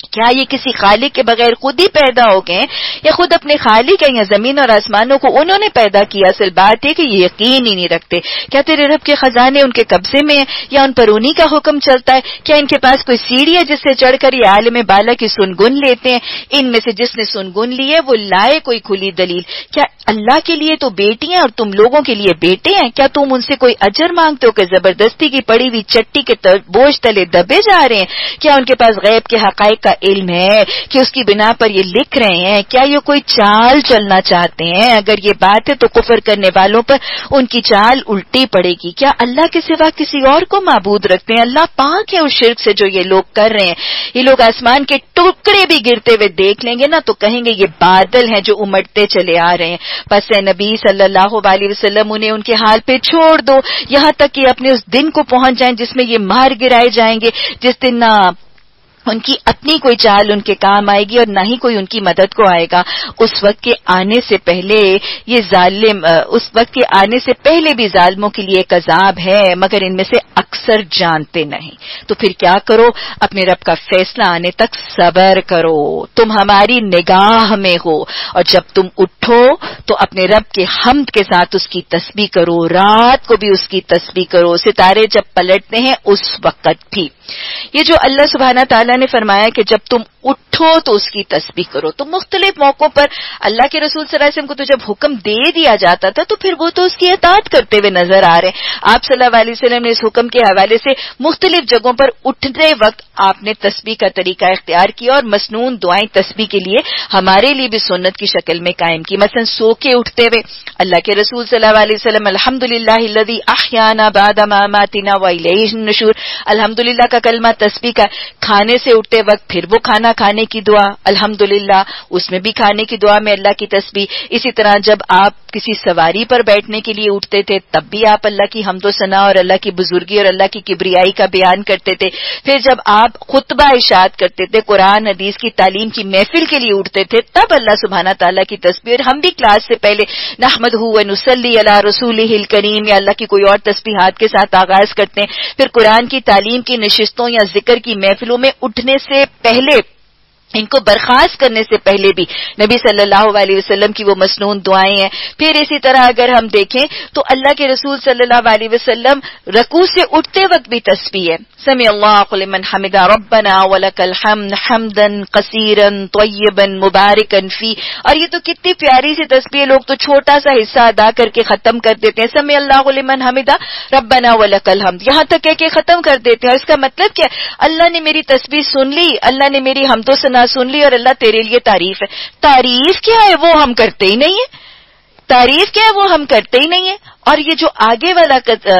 کیا یہ کسی خالق کے بغیر خود ہی پیدا ہو گئے یا خود اپنے خالق ہیں یا زمین اور آسمانوں کو انہوں نے پیدا کیا؟ اصل بات ہے کہ یہ یقین ہی نہیں رکھتے. کیا تیرے رب کے خزانے ان کے قبضے میں ہیں یا ان پر انہی کا حکم چلتا ہے؟ کیا ان کے پاس کوئی سیڑھی ہے جس سے چڑھ کر یہ عالم بالا کی سنگن لیتے ہیں؟ ان میں سے جس نے سنگن لی ہے وہ لائے کوئی کھلی دلیل. کیا اللہ کے لیے تو بیٹی ہیں اور تم لوگوں کے لیے بیٹے ہیں؟ کیا تم ان سے کوئی اجر مانگتے ہو کہ زبردستی کی پڑی ہوئی چٹی کے بوجھ تلے دبے جا رہے ہیں؟ کیا ان کے پاس غیب کے حقائق کا علم ہے کہ اس کی بنا پر یہ لکھ رہے ہیں؟ کیا یہ کوئی چال چلنا چاہتے ہیں؟ اگر یہ بات ہے تو کفر کرنے والوں پر ان کی چال الٹی پڑے گی. کیا اللہ کے سوا کسی اور کو معبود رکھتے ہیں؟ اللہ پاک ہے اس شرک سے جو یہ لوگ کر رہے ہیں. یہ لوگ آسمان کے ٹکڑے بھی گرتے ہوئے دیکھ لیں گے نا تو کہیں گے یہ بادل ہیں جو امٹتے چلے آ رہے ہیں. پس اے نبی صلی اللہ علیہ وسلم انہیں ان کے حال پہ چھوڑ دو یہاں تک کہ اپنے اس دن کو پہنچ جائیں جس میں یہ مار گرائے جائیں گے، جس دن نہ ان کی اپنی کوئی چال ان کے کام آئے گی اور نہ ہی کوئی ان کی مدد کو آئے گا. اس وقت کے آنے سے پہلے یہ ظالم اس وقت کے آنے سے پہلے بھی ظالموں کے لیے ایک عذاب ہے مگر ان میں سے اکثر جانتے نہیں. تو پھر کیا کرو؟ اپنے رب کا فیصلہ آنے تک صبر کرو. تم ہماری نگاہ میں ہو اور جب تم اٹھو تو اپنے رب کے حمد کے ساتھ اس کی تسبیح کرو. رات کو بھی اس کی تسبیح کرو، ستارے جب پلٹتے ہیں اس وقت بھی. یہ جو اللہ سبحانہ تعالیٰ نے فرمایا کہ جب تم اٹھو تو اس کی تسبیح کرو، تو مختلف موقعوں پر اللہ کے رسول صلی اللہ علیہ وسلم کو تو جب حکم دے دیا جاتا تھا تو پھر وہ تو اس کی اطاعت کرتے ہوئے نظر آ رہے ہیں. آپ صلی اللہ علیہ وسلم نے اس حکم کے حوالے سے مختلف جگہوں پر اٹھتے وقت آپ نے تسبیح کا طریقہ اختیار کیا اور مسنون دعائیں تسبیح کے لیے ہمارے لیے بھی سنت کی شکل میں قائم کی. مثلا سو کے اٹھتے ہوئے اللہ کے رسول صلی اللہ علیہ وسلم الحمدللہ الذی احیانا بعد ما اماتنا والیہ النشور، الحمدللہ کا کلمہ تسبیح کا. کھانے سے اٹھتے وقت پھر وہ کھانا کھانے کی دعا الحمدللہ، اس میں بھی کھانے کی دعا میں اللہ کی تسبیح. اسی طرح جب آپ کسی سواری پر بیٹھنے کے لیے اٹھتے تھے تب بھی آپ اللہ کی حمد و ثنا اور اللہ کی بزرگی اور اللہ کی کبریائی کا بیان کرتے تھے. پھر جب آپ خطبہ ارشاد کرتے تھے، قرآن حدیث کی تعلیم کی محفل کے لیے اٹھتے تھے تب اللہ سبحانہ تعالیٰ کی تسبیح. اور ہم بھی کلاس سے پہلے نحمدہ و نصلی علی رسولہ الکریم یا اللہ کی کوئی اور تسبیحات کے ساتھ آغاز کرتے ہیں. پھر قرآن کی تعلیم کی نشستوں یا ذکر کی محفلوں میں اٹھنے سے پہلے، ان کو برخاست کرنے سے پہلے بھی نبی صلی اللہ علیہ وسلم کی وہ مسنون دعائیں ہیں. پھر اسی طرح اگر ہم دیکھیں تو اللہ کے رسول صلی اللہ علیہ وسلم رکوع سے اٹھتے وقت بھی تسبیح ہے. سمع اللہ لمن حمدہ ربنا ولک الحمد حمدا کثیرا طیبا مبارکا فی. اور یہ تو کتنی پیاری سی تسبیح، لوگ تو چھوٹا سا حصہ ادا کر کے ختم کر دیتے ہیں. سمع اللہ لمن حمدہ ربنا ولک الحمد یہاں تک کہہ کے ختم کر دیتے ہیں. اور اس کا مطلب کیا؟ اللہ نے میری تسبیح سن لی، اللہ نے میری حمد و ثنا سن لی اور اللہ تیرے لیے تعریف ہے. تعریف کیا ہے وہ ہم کرتے ہی نہیں ہیں. تعریف کیا ہے وہ ہم کرتے ہی نہیں ہیں. اور یہ جو آگے والا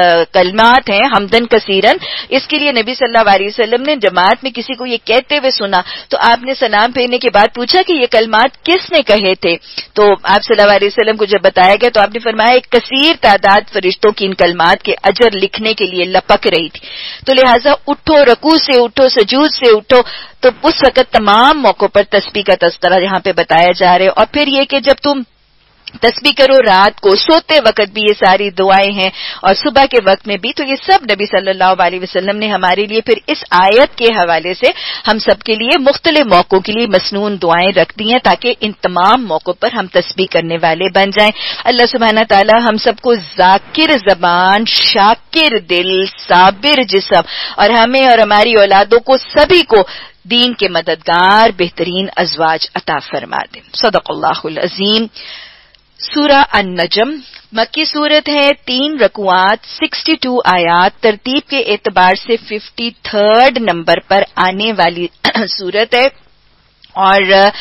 کلمات ہیں حمدن کثیرن، اس کے لیے نبی صلی اللہ علیہ وسلم نے جماعت میں کسی کو یہ کہتے ہوئے سنا تو آپ نے سلام پھیرنے کے بعد پوچھا کہ یہ کلمات کس نے کہے تھے. تو آپ صلی اللہ علیہ وسلم کو جب بتایا گیا تو آپ نے فرمایا ایک کثیر تعداد فرشتوں کی ان کلمات کے اجر لکھنے کے لیے لپک رہی تھی. تو لہٰذا اٹھو، رکوع سے اٹھو، سجود سے اٹھو. تو اس وقت تمام موقعوں پر تسبیح کا تذکرہ یہاں پہ بتایا جا رہا ہے. اور پھر یہ کہ جب تم تسبیح کرو رات کو، سوتے وقت بھی یہ ساری دعائیں ہیں اور صبح کے وقت میں بھی. تو یہ سب نبی صلی اللہ علیہ وسلم نے ہمارے لیے پھر اس آیت کے حوالے سے ہم سب کے لیے مختلف موقعوں کے لیے مسنون دعائیں رکھ دی ہیں تاکہ ان تمام موقعوں پر ہم تسبیح کرنے والے بن جائیں. اللہ سبحانہ تعالی ہم سب کو ذاکر زبان، شاکر دل، صابر جسم اور ہمیں اور ہماری اولادوں کو سبھی کو دین کے مددگار بہترین ازواج عطا فرما دے. صدق اللہ العظیم. سورہ النجم مکی صورت ہے، 3 رکوعات، 62 آیات، ترتیب کے اعتبار سے 53rd نمبر پر آنے والی صورت ہے. اور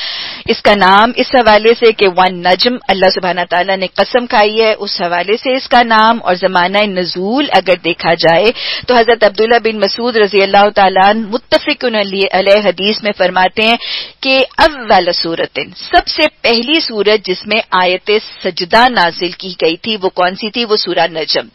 اس کا نام اس حوالے سے کہ ون نجم اللہ سبحانہ تعالیٰ نے قسم کھائی ہے، اس حوالے سے اس کا نام. اور زمانہ نزول اگر دیکھا جائے تو حضرت عبداللہ بن مسعود رضی اللہ تعالیٰ متفق علیہ حدیث میں فرماتے ہیں کہ اول سورت، سب سے پہلی سورت جس میں آیت سجدہ نازل کی گئی تھی وہ کون سی تھی؟ وہ سورہ نجم تھی.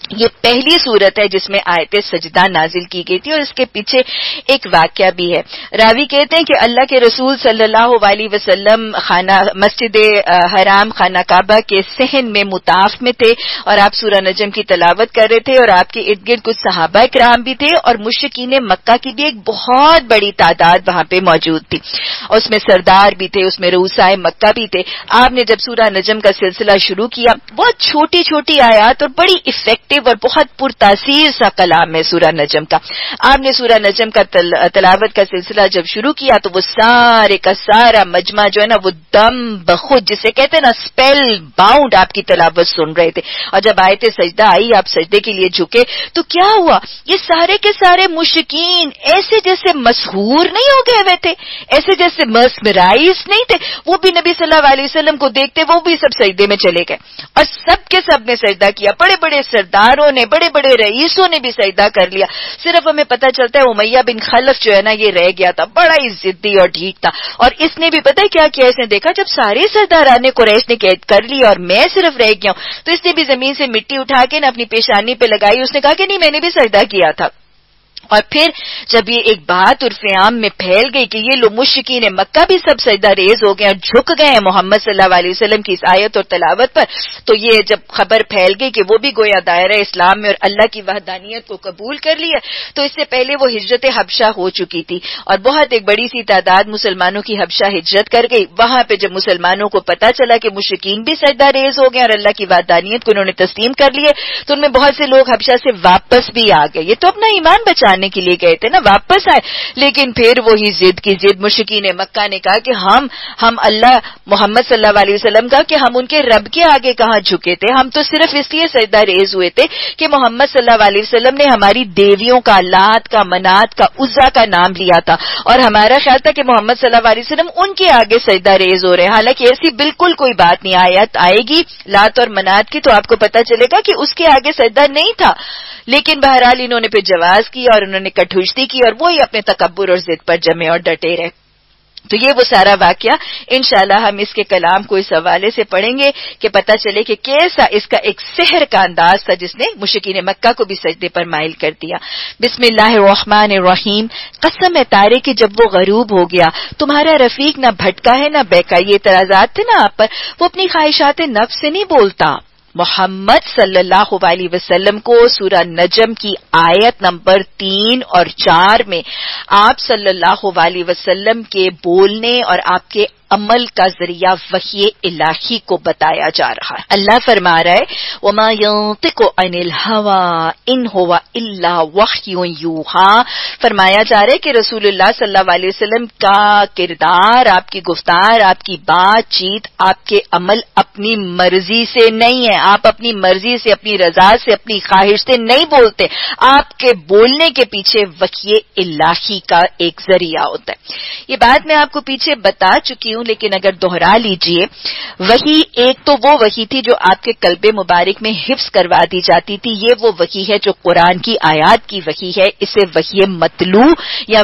یہ پہلی صورت ہے جس میں آیت سجدہ نازل کی گئی تھی، اور اس کے پیچھے ایک واقعہ بھی ہے۔ راوی کہتے ہیں کہ اللہ کے رسول صلی اللہ علیہ وسلم مسجد حرام خانہ کعبہ کے صحن میں مطاف میں تھے، اور آپ سورہ نجم کی تلاوت کر رہے تھے، اور آپ کے ارد گرد کچھ صحابہ کرام بھی تھے، اور مشرکین مکہ کی بھی ایک بہت بڑی تعداد وہاں پہ موجود تھی، اور اس میں سردار بھی تھے، اس میں رؤسائے مکہ بھی تھے۔ آپ نے جب سورہ نجم کا سلسلہ شروع کیا، بہت چھوٹی چھوٹی آیات اور بڑی افیکٹو اور بہت پرتاثیر سا کلام ہے سورہ نجم کا۔ آپ نے سورہ نجم کا تلاوت کا سلسلہ جب شروع کیا تو وہ سارے کا سارا مجمع جو ہے نا وہ دم بخود، جسے کہتے ہیں نا اسپیل باؤنڈ، آپ کی تلاوت سن رہے تھے، اور جب آیت سجدہ آئی آپ سجدے کے لیے جھکے تو کیا ہوا، یہ سارے کے سارے مشرکین ایسے جیسے مسحور نہیں ہو گئے ہوئے تھے، ایسے جیسے مسمرائز نہیں تھے، وہ بھی نبی صلی اللہ علیہ وسلم کو دیکھتے وہ بھی سب سجدے میں چلے گئے، اور سب کے سب نے سجدہ کیا، بڑے بڑے سرداروں نے، بڑے بڑے رئیسوں نے بھی سجدہ کر لیا۔ صرف ہمیں پتہ چلتا ہے امیہ بن خلف جو ہے نا یہ رہ گیا تھا، بڑا ہی ضدی اور ڈھیٹ تھا، اور اس نے بھی پتہ کیا کیا، اس نے دیکھا جب سارے سرداران نے قریش نے قید کر لی اور میں صرف رہ گیا ہوں، تو اس نے بھی زمین سے مٹی اٹھا کے نا اپنی پیشانی پہ لگائی، اس نے کہا کہ نہیں میں نے بھی سجدہ کیا تھا۔ اور پھر جب یہ ایک بات عرف عام میں پھیل گئی کہ یہ لوگ مشرکین مکہ بھی سب سجدہ ریز ہو گئے اور جھک گئے ہیں محمد صلی اللہ علیہ وسلم کی اس آیت اور تلاوت پر، تو یہ جب خبر پھیل گئی کہ وہ بھی گویا دائرہ اسلام میں اور اللہ کی وحدانیت کو قبول کر لیا، تو اس سے پہلے وہ ہجرت حبشہ ہو چکی تھی، اور بہت ایک بڑی سی تعداد مسلمانوں کی حبشہ ہجرت کر گئی۔ وہاں پہ جب مسلمانوں کو پتہ چلا کہ مشرکین بھی سجدہ ریز ہو گئے اور اللہ کی وحدانیت کو انہوں نے تسلیم کر لیے، تو ان میں بہت سے لوگ حبشہ سے واپس بھی آ گئے، یہ تو اپنا ایمان بچانے کے لیے گئے تھے نا، واپس آئے، لیکن پھر وہی ضد کی ضد، مشرکین مکہ نے کہا کہ ہم اللہ محمد صلی اللہ علیہ وسلم کا کہ ہم ان کے رب کے آگے کہاں جھکے تھے، ہم تو صرف اس لیے سجدہ ریز ہوئے تھے کہ محمد صلی اللہ علیہ وسلم نے ہماری دیویوں کا، لات کا، منات کا، عزا کا نام لیا تھا، اور ہمارا خیال تھا کہ محمد صلی اللہ علیہ وسلم ان کے آگے سجدہ ریز ہو رہے ہیں، حالانکہ ایسی بالکل کوئی بات نہیں، آیت آئے گی لات اور منات کی تو آپ کو پتہ چلے گا کہ اس کے آگے سجدہ نہیں تھا، لیکن بہرحال انہوں نے پھر جواز کیا اور انہوں نے کٹھوشتی کی اور وہی اپنے تکبر اور ضد پر جمے اور ڈٹے رہے۔ تو یہ وہ سارا واقعہ انشاءاللہ ہم اس کے کلام کو اس حوالے سے پڑھیں گے کہ پتہ چلے کہ کیسا اس کا ایک سحر کا انداز تھا جس نے مشرکین مکہ کو بھی سجدے پر مائل کر دیا۔ بسم اللہ الرحمن الرحیم، قسم ہے تارے کہ جب وہ غروب ہو گیا تمہارا رفیق نہ بھٹکا ہے نہ بہکا، یہ اعتراضات تھے نا آپ پر، وہ اپنی خواہشات نفس سے نہیں بولتا۔ محمد صلی اللہ علیہ وسلم کو سورہ نجم کی آیت نمبر 3 اور 4 میں آپ صلی اللہ علیہ وسلم کے بولنے اور آپ کے عمل کا ذریعہ وحی الہی کو بتایا جا رہا ہے۔ اللہ فرما رہا ہے وَمَا يَنطِقُ عَنِ الْهَوَىٰ إِنْ هُوَ إِلَّا وَحْيٌ يُوحَىٰ، فرمایا جا رہا ہے کہ رسول اللہ صلی اللہ علیہ وسلم کا کردار، آپ کی گفتار، آپ کی بات چیت، آپ کے عمل اپنی مرضی سے نہیں ہے، آپ اپنی مرضی سے، اپنی رضا سے، اپنی خواہش سے نہیں بولتے، آپ کے بولنے کے پیچھے وحی الہی کا ایک ذریعہ ہوتا ہے۔ یہ بات میں آپ کو پیچھے بتا چکی ہوں لیکن اگر دوہرا لیجئے، وحی ایک تو وہ وحی تھی جو آپ کے قلب مبارک میں حفظ کروا دی جاتی تھی، یہ وہ وحی ہے جو قرآن کی آیات کی وحی ہے، اسے وحی متلو یا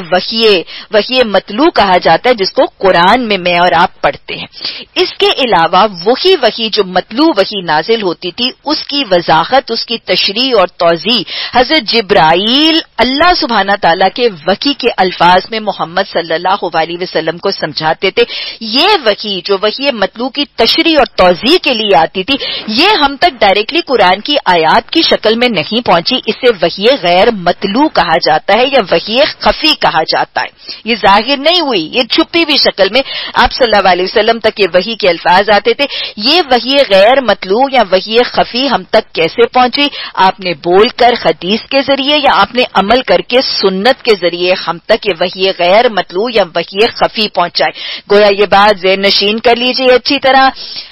وحی متلو کہا جاتا ہے جس کو قرآن میں اور آپ پڑھتے ہیں۔ اس کے علاوہ وہی وحی جو متلو وحی نازل ہوتی تھی اس کی وضاحت، اس کی تشریح اور توضیح حضرت جبرائیل اللہ سبحانہ تعالیٰ کے وحی کے الفاظ میں محمد صلی اللہ علیہ وسلم کو سمجھاتے تھے۔ یہ وحی جو وحی مطلوع کی تشریح اور توضیح کے لیے آتی تھی، یہ ہم تک ڈائریکٹلی قرآن کی آیات کی شکل میں نہیں پہنچی، اسے وحی غیر مطلوع کہا جاتا ہے یا وحی خفی کہا جاتا ہے۔ یہ ظاہر نہیں ہوئی، یہ چھپی ہوئی شکل میں آپ صلی اللہ علیہ وسلم تک یہ وحی کے الفاظ آتے تھے۔ یہ وحی غیر مطلوع یا وحی خفی ہم تک کیسے پہنچی؟ آپ نے بول کر حدیث کے ذریعے یا آپ نے عمل کر کے سنت کے ذریعے ہم تک یہ وحی غیر مطلوع یا وحی خفی پہنچائے۔ گویا یہ بات ذہن نشین کر لیجئے اچھی طرح،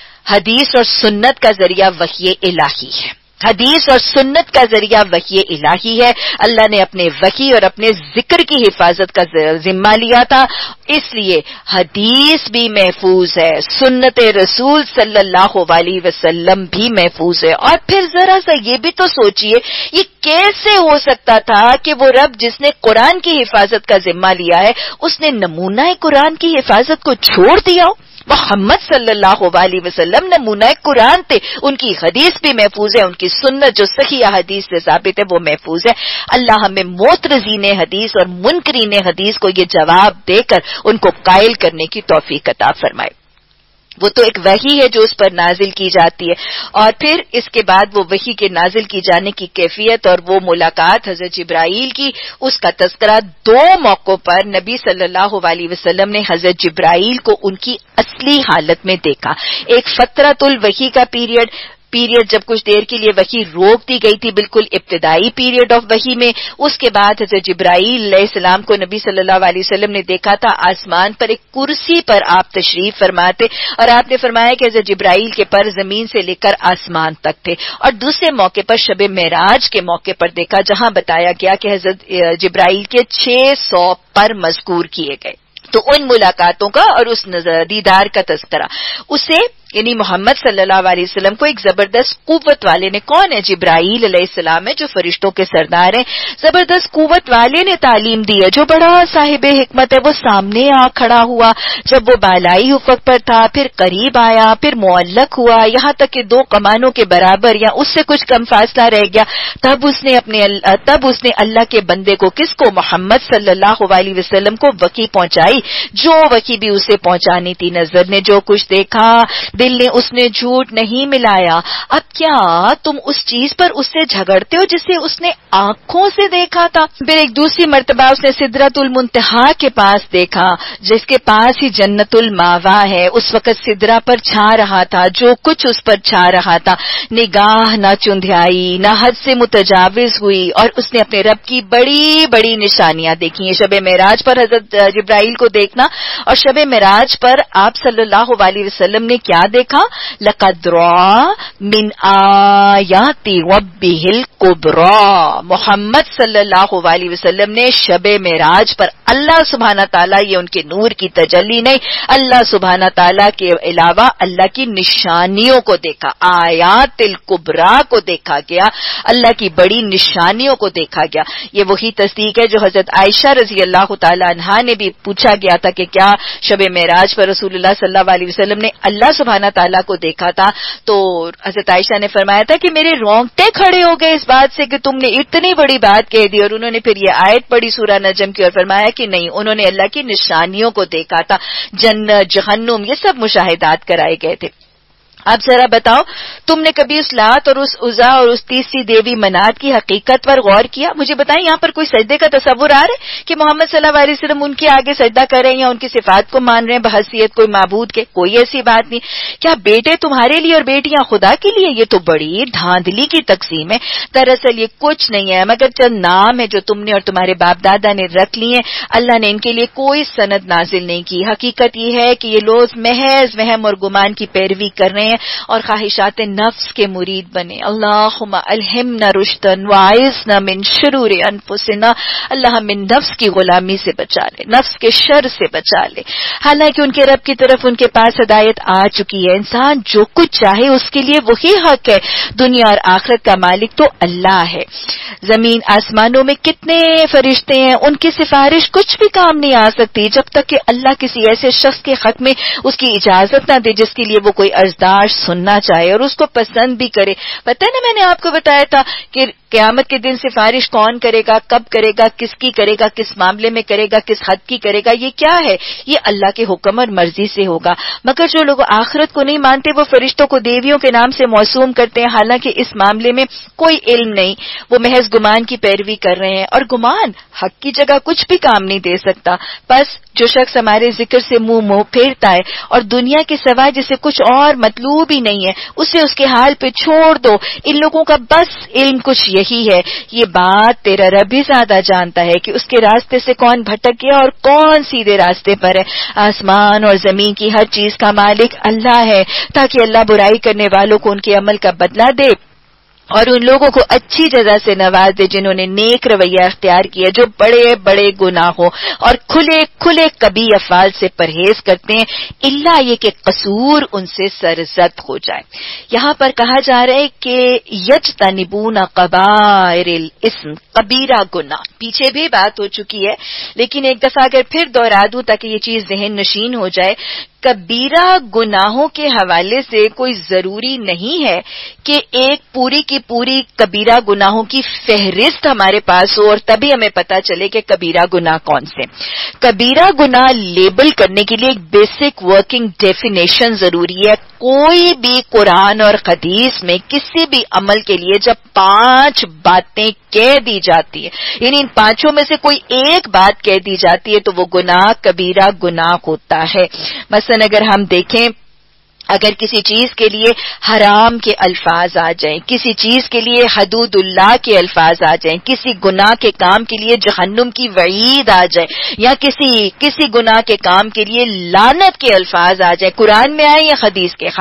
حدیث اور سنت کا ذریعہ وحی الہی ہے، حدیث اور سنت کا ذریعہ وحی الہی ہے۔ اللہ نے اپنے وحی اور اپنے ذکر کی حفاظت کا ذمہ لیا تھا، اس لیے حدیث بھی محفوظ ہے، سنت رسول صلی اللہ علیہ وسلم بھی محفوظ ہے۔ اور پھر ذرا سا یہ بھی تو سوچئے، یہ کیسے ہو سکتا تھا کہ وہ رب جس نے قرآن کی حفاظت کا ذمہ لیا ہے اس نے نمونہ قرآن کی حفاظت کو چھوڑ دیا ہو؟ محمد صلی اللہ علیہ وسلم نمونہ قرآن تھے، ان کی حدیث بھی محفوظ ہے، ان کی سنت جو صحیح حدیث سے ثابت ہے وہ محفوظ ہے. اللہ ہمیں معترضین حدیث اور منکرین حدیث کو یہ جواب دے کر ان کو قائل کرنے کی توفیق عطا فرمائے. وہ تو ایک وحی ہے جو اس پر نازل کی جاتی ہے، اور پھر اس کے بعد وہ وحی کے نازل کی جانے کی کیفیت اور وہ ملاقات حضرت جبرائیل کی، اس کا تذکرہ دو موقعوں پر نبی صلی اللہ علیہ وسلم نے حضرت جبرائیل کو ان کی اصلی حالت میں دیکھا. ایک فترۃ الوحی کا پیریڈ جب کچھ دیر کے لیے وحی روک دی گئی تھی، بالکل ابتدائی پیریڈ آف وحی میں. اس کے بعد حضرت جبرائیل علیہ السلام کو نبی صلی اللہ علیہ وسلم نے دیکھا تھا آسمان پر، ایک کرسی پر آپ تشریف فرماتے، اور آپ نے فرمایا کہ حضرت جبرائیل کے پر زمین سے لے کر آسمان تک تھے. اور دوسرے موقع پر شب معراج کے موقع پر دیکھا، جہاں بتایا گیا کہ حضرت جبرائیل کے 600 پر مذکور کیے گئے. تو ان ملاقاتوں کا اور اس دیدار کا تذکرہ اسے یعنی محمد صلی اللہ علیہ وسلم کو ایک زبردست قوت والے نے، کون ہے؟ جبرائیل علیہ السلام ہے جو فرشتوں کے سردار ہیں، زبردست قوت والے نے تعلیم دی ہے، جو بڑا صاحب حکمت ہے. وہ سامنے آ کھڑا ہوا جب وہ بالائی افق پر تھا، پھر قریب آیا، پھر معلق ہوا، یہاں تک کہ 2 کمانوں کے برابر یا اس سے کچھ کم فاصلہ رہ گیا. تب اس نے اللہ کے بندے کو، کس کو؟ محمد صلی اللہ علیہ وسلم کو وحی پہنچائی، جو وحی بھی اسے پہنچانی تھی. نظر نے جو کچھ دیکھا، دل نے اس نے جھوٹ نہیں ملایا. اب کیا تم اس چیز پر اس سے جھگڑتے ہو جسے اس نے آنکھوں سے دیکھا تھا؟ پھر ایک دوسری مرتبہ اس نے سدرۃ المنتہا کے پاس دیکھا، جس کے پاس ہی جنت الماوا ہے. اس وقت سدرہ پر چھا رہا تھا جو کچھ اس پر چھا رہا تھا. نگاہ نہ چندھیائی، نہ حد سے متجاوز ہوئی، اور اس نے اپنے رب کی بڑی بڑی نشانیاں دیکھی ہیں. شب معراج پر حضرت جبرائیل کو دیکھنا، اور شب معراج پر آپ صلی اللہ علیہ وسلم نے کیا دیکھا؟ لقد رأى من آیات ربہ الکبریٰ. محمد صلی اللہ علیہ وسلم نے شب معراج پر اللہ سبحانہ تعالیٰ، یہ ان کے نور کی تجلی نہیں، اللہ سبحانہ تعالیٰ کے علاوہ اللہ کی نشانیوں کو دیکھا. آیات الکبریٰ کو دیکھا گیا، اللہ کی بڑی نشانیوں کو دیکھا گیا. یہ وہی تصدیق ہے جو حضرت عائشہ رضی اللہ تعالی عنہا نے بھی پوچھا گیا تھا کہ کیا شب معراج پر رسول اللہ صلی اللہ علیہ وسلم نے اللہ سبحانہ تعالیٰ کو دیکھا تھا؟ تو حضرت عائشہ نے فرمایا تھا کہ میرے رونگٹے کھڑے ہو گئے اس بات سے کہ تم نے اتنی بڑی بات کہہ دی. اور انہوں نے پھر یہ آیت پڑھی سورہ نجم کی اور فرمایا کہ نہیں، انہوں نے اللہ کی نشانیوں کو دیکھا تھا. جنت، جہنم، یہ سب مشاہدات کرائے گئے تھے. اب ذرا بتاؤ، تم نے کبھی اس لات اور اس عزا اور اس تیسری دیوی منات کی حقیقت پر غور کیا؟ مجھے بتائیں، یہاں پر کوئی سجدے کا تصور آ رہا ہے کہ محمد صلی اللہ علیہ وسلم ان کے آگے سجدہ کر رہے ہیں یا ان کی صفات کو مان رہے ہیں بحیثیت کوئی معبود کے؟ کوئی ایسی بات نہیں. کیا بیٹے تمہارے لیے اور بیٹیاں خدا کے لیے؟ یہ تو بڑی دھاندلی کی تقسیم ہے. دراصل یہ کچھ نہیں ہے مگر چند نام ہے جو تم نے اور تمہارے باپ دادا نے رکھ لیے. اللہ نے ان کے لیے کوئی سند نازل نہیں کی. حقیقت یہ ہے کہ یہ لوگ محض وہم اور گمان کی پیروی کر رہے ہیں اور خواہشات نفس کے مرید بنے. اللہم الہمنا رشدن وعائذنا من شرور انفسنا. اللہ ہمیں نفس کی غلامی سے بچا لے، نفس کے شر سے بچا لے. حالانکہ ان کے رب کی طرف ان کے پاس ہدایت آ چکی ہے. انسان جو کچھ چاہے اس کے لیے وہی حق ہے. دنیا اور آخرت کا مالک تو اللہ ہے. زمین آسمانوں میں کتنے فرشتے ہیں، ان کی سفارش کچھ بھی کام نہیں آ سکتی جب تک کہ اللہ کسی ایسے شخص کے حق میں اس کی اجازت نہ دے جس کے لیے وہ کوئی عرضداشت سننا چاہے اور اس کو پسند بھی کرے. پتہ نا، میں نے آپ کو بتایا تھا کہ قیامت کے دن سفارش کون کرے گا، کب کرے گا، کس کی کرے گا، کس معاملے میں کرے گا، کس حد کی کرے گا. یہ کیا ہے؟ یہ اللہ کے حکم اور مرضی سے ہوگا. مگر جو لوگ آخرت کو نہیں مانتے وہ فرشتوں کو دیویوں کے نام سے موسوم کرتے ہیں، حالانکہ اس معاملے میں کوئی علم نہیں. وہ محض گمان کی پیروی کر رہے ہیں، اور گمان حق کی جگہ کچھ بھی کام نہیں دے سکتا. بس جو شخص ہمارے ذکر سے منہ پھیرتا ہے اور دنیا کے سوا جسے کچھ اور مطلوب ہی نہیں ہے، اسے اس کے حال پہ چھوڑ دو. ان لوگوں کا بس علم کچھ یہی ہے. یہ بات تیرا رب بھی زیادہ جانتا ہے کہ اس کے راستے سے کون بھٹک گیا اور کون سیدھے راستے پر ہے. آسمان اور زمین کی ہر چیز کا مالک اللہ ہے، تاکہ اللہ برائی کرنے والوں کو ان کے عمل کا بدلہ دے اور ان لوگوں کو اچھی جزا سے نواز دے جنہوں نے نیک رویہ اختیار کیا، جو بڑے بڑے گناہوں اور کھلے کھلے کبھی افعال سے پرہیز کرتے ہیں، اللہ یہ کہ قصور ان سے سرزد ہو جائے. یہاں پر کہا جا رہا ہے کہ یجتنبون کبائر الاسم، کبیرہ گناہ. پیچھے بھی بات ہو چکی ہے لیکن ایک دفعہ اگر پھر دوہرا دوں تاکہ یہ چیز ذہن نشین ہو جائے. کبیرہ گناہوں کے حوالے سے کوئی ضروری نہیں ہے کہ ایک پوری کی پوری کبیرہ گناہوں کی فہرست ہمارے پاس ہو اور تبھی ہمیں پتا چلے کہ کبیرہ گناہ کون سے. کبیرہ گناہ لیبل کرنے کے لیے ایک بیسک ورکنگ ڈیفینیشن ضروری ہے. کوئی بھی قرآن اور حدیث میں کسی بھی عمل کے لیے جب 5 باتیں کہہ دی جاتی ہے، یعنی ان 5 میں سے کوئی ایک بات کہہ دی جاتی ہے تو وہ گناہ کبیرہ گناہ ہوتا ہے. مثلا اگر ہم دیکھیں، اگر کسی چیز کے لیے حرام کے الفاظ آ جائیں، کسی چیز کے لیے حدود اللہ کے الفاظ آ جائیں، کسی گناہ کے کام کے لیے جہنم کی وعید آ جائے، یا کسی گناہ کے کام کے لیے لعنت کے الفاظ آ جائیں، قرآن میں آئے یا حدیث کے،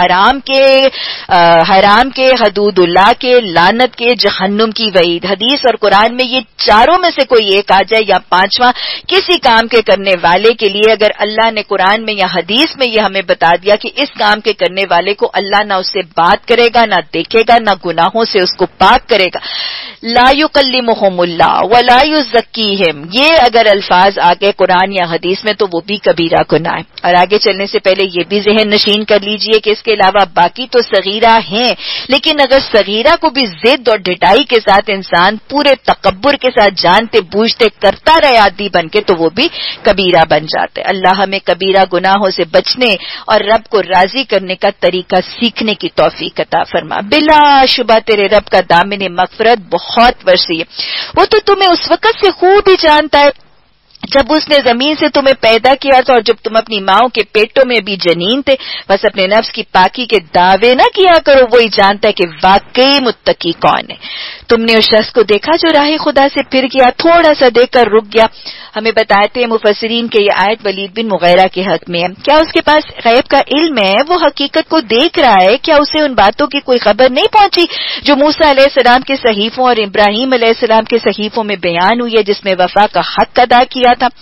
حرام کے، حدود اللہ کے، لعنت کے، جہنم کی وعید، حدیث اور قرآن میں یہ چاروں میں سے کوئی ایک آ جائے یا 5واں کسی کام کے کرنے والے کے لیے، اگر اللہ نے قرآن میں یا حدیث میں یہ ہمیں بتا دیا کہ اس کام کے کرنے والے کو اللہ نہ اس سے بات کرے گا، نہ دیکھے گا، نہ گناہوں سے اس کو پاک کرے گا، لا یکلمہم اللہ ولا یزکیہم، یہ اگر الفاظ آگے قرآن یا حدیث میں تو وہ بھی کبیرہ گناہ ہے. اور آگے چلنے سے پہلے یہ بھی ذہن نشین کر لیجئے کہ اس کے علاوہ باقی تو صغیرہ ہیں، لیکن اگر صغیرہ کو بھی ضد اور ڈٹائی کے ساتھ انسان پورے تکبر کے ساتھ جانتے بوجھتے کرتا رہے عادی بن کے تو وہ بھی کبیرہ بن جاتا ہے. اللہ ہمیں کبیرہ گناہوں سے بچنے اور رب کو راضی کرنے کا طریقہ سیکھنے کی توفیق عطا فرما. بلا شبہ تیرے رب کا دامن مغفرت بہت وسیع ہے. وہ تو تمہیں اس وقت سے خوب ہی جانتا ہے جب اس نے زمین سے تمہیں پیدا کیا تھا اور جب تم اپنی ماؤں کے پیٹوں میں بھی جنین تھے. بس اپنے نفس کی پاکی کے دعوے نہ کیا کرو، وہی جانتا ہے کہ واقعی متقی کون ہے. تم نے اس شخص کو دیکھا جو راہ خدا سے پھر گیا، تھوڑا سا دیکھ کر رک گیا. ہمیں بتاتے ہیں مفسرین کہ یہ آیت ولید بن مغیرہ کے حق میں ہے. کیا اس کے پاس غیب کا علم ہے؟ وہ حقیقت کو دیکھ رہا ہے. کیا اسے ان باتوں کی کوئی خبر نہیں پہنچی جو موسیٰ علیہ السلام کے صحیفوں اور ابراہیم علیہ السلام کے صحیفوں میں بیان ہوئی ہے، جس میں وفا کا حق ادا کیا تھا؟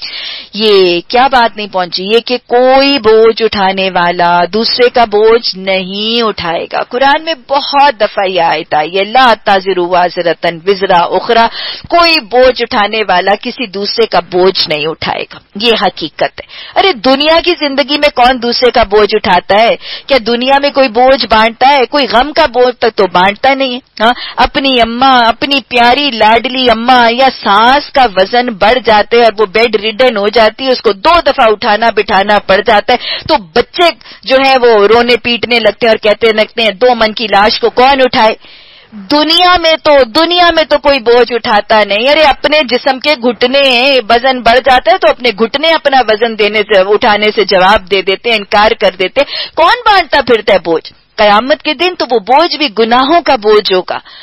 یہ کیا بات نہیں پہنچی؟ یہ کہ کوئی بوجھ اٹھانے والا دوسرے کا بوجھ نہیں اٹھائے گا. قرآن میں بہت دفعہ یہ آیت آئی ہے، لا تزر وازرۃ وزر اخری، کوئی بوجھ اٹھانے والا کسی دوسرے کا بوجھ نہیں اٹھائے گا. یہ حقیقت ہے. ارے دنیا کی زندگی میں کون دوسرے کا بوجھ اٹھاتا ہے؟ کیا دنیا میں کوئی بوجھ بانٹتا ہے؟ کوئی غم کا بوجھ تک تو بانٹتا نہیں ہے. ہاں، اپنی اماں، اپنی پیاری لاڈلی اماں یا ساس کا وزن بڑھ جاتے اور وہ بیڈ ریڈن ہو جاتی ہے، اس کو 2 دفعہ اٹھانا بٹھانا پڑ جاتا ہے، تو بچے جو ہیں وہ رونے پیٹنے لگتے ہیں اور کہتے لگتے ہیں 2 من کی لاش کو کون اٹھائے. دنیا میں تو کوئی بوجھ اٹھاتا نہیں. ارے اپنے جسم کے گھٹنے وزن بڑھ جاتا ہے تو اپنے گھٹنے اپنا وزن اٹھانے سے جواب دے دیتے، انکار کر دیتے. کون بانٹتا پھرتا ہے بوجھ؟ قیامت کے دن تو وہ بوجھ بھی گناہوں کا بوجھ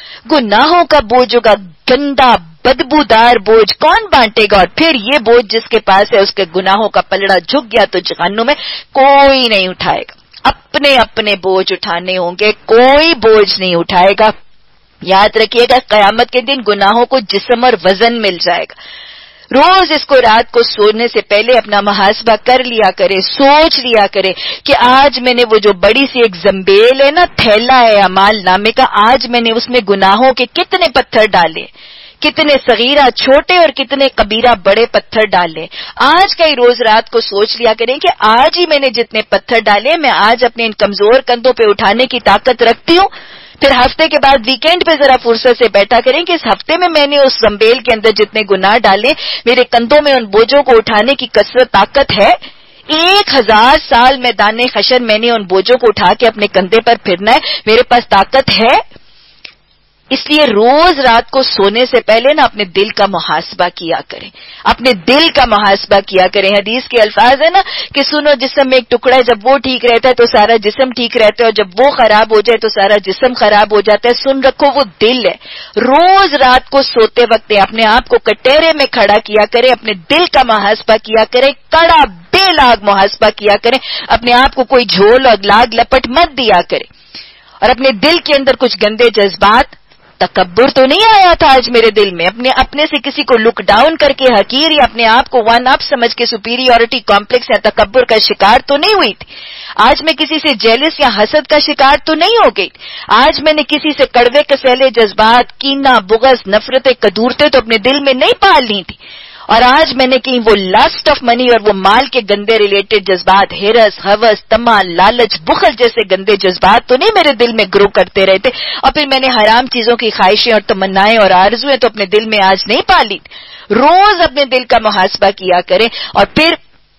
ہوگا، گندا بدبودار بوجھ کون بانٹے گا؟ اور پھر یہ بوجھ جس کے پاس ہے اس کے گناہوں کا پلڑا جھک گیا تو جہنم میں کوئی نہیں اٹھائے گا. اپنے بوجھ اٹھانے ہوں گے، کوئی بوجھ نہیں اٹھائے گا. یاد رکھیے گا قیامت کے دن گناہوں کو جسم اور وزن مل جائے گا. روز اس کو رات کو سونے سے پہلے اپنا محاسبہ کر لیا کرے، سوچ لیا کرے کہ آج میں نے وہ جو بڑی سی ایک زنبیل ہے نا، تھیلا ہے اعمال نامے کا، آج میں نے اس میں گناہوں کے کتنے پتھر ڈالے، کتنے صغیرہ چھوٹے اور کتنے کبیرہ بڑے پتھر ڈالے. آج کا ہی روز رات کو سوچ لیا کریں کہ آج ہی میں نے جتنے پتھر ڈالے میں آج اپنے ان کمزور کندھوں پہ اٹھانے کی طاقت رکھتی ہوں. پھر ہفتے کے بعد ویکینڈ پہ ذرا فرصت سے بیٹھا کریں کہ اس ہفتے میں نے اس زنبیل کے اندر جتنے گناہ ڈالے، میرے کندھوں میں ان بوجھوں کو اٹھانے کی کثرت طاقت ہے. 1000 سال میدان حشر میں نے ان بوجھوں کو اٹھا کے اپنے کندھے پر پھرنا ہے، میرے پاس طاقت ہے. اس لیے روز رات کو سونے سے پہلے نا اپنے دل کا محاسبہ کیا کریں، اپنے دل کا محاسبہ کیا کریں. حدیث کے الفاظ ہے نا کہ سنو جسم میں ایک ٹکڑا ہے، جب وہ ٹھیک رہتا ہے تو سارا جسم ٹھیک رہتا ہے، اور جب وہ خراب ہو جائے تو سارا جسم خراب ہو جاتا ہے. سن رکھو وہ دل ہے. روز رات کو سوتے وقت اپنے آپ کو کٹہرے میں کھڑا کیا کریں، اپنے دل کا محاسبہ کیا کریں، کڑا بے لاگ محاسبہ کیا کریں. اپنے آپ کو کوئی جھول اور لاگ لپٹ مت دیا کریں. اور اپنے دل کے اندر کچھ گندے جذبات، تکبر تو نہیں آیا تھا آج میرے دل میں، اپنے سے کسی کو لک ڈاؤن کر کے حقیر یا اپنے آپ کو ون اپ سمجھ کے سپیریورٹی کمپلیکس یا تکبر کا شکار تو نہیں ہوئی تھی. آج میں کسی سے جیلس یا حسد کا شکار تو نہیں ہو گئی. آج میں نے کسی سے کڑوے کسیلے جذبات، کینہ، بغض، نفرتیں، کدورتیں تو اپنے دل میں نہیں پال لی تھی. اور آج میں نے کہیں وہ لسٹ آف منی اور وہ مال کے گندے ریلیٹڈ جذبات، ہرس، ہوس، طمع، لالچ، بخل جیسے گندے جذبات تو نہیں میرے دل میں گرو کرتے رہتے، اور پھر میں نے حرام چیزوں کی خواہشیں اور تمنائیں اور آرزویں تو اپنے دل میں آج نہیں پالی. روز اپنے دل کا محاسبہ کیا کریں اور پھر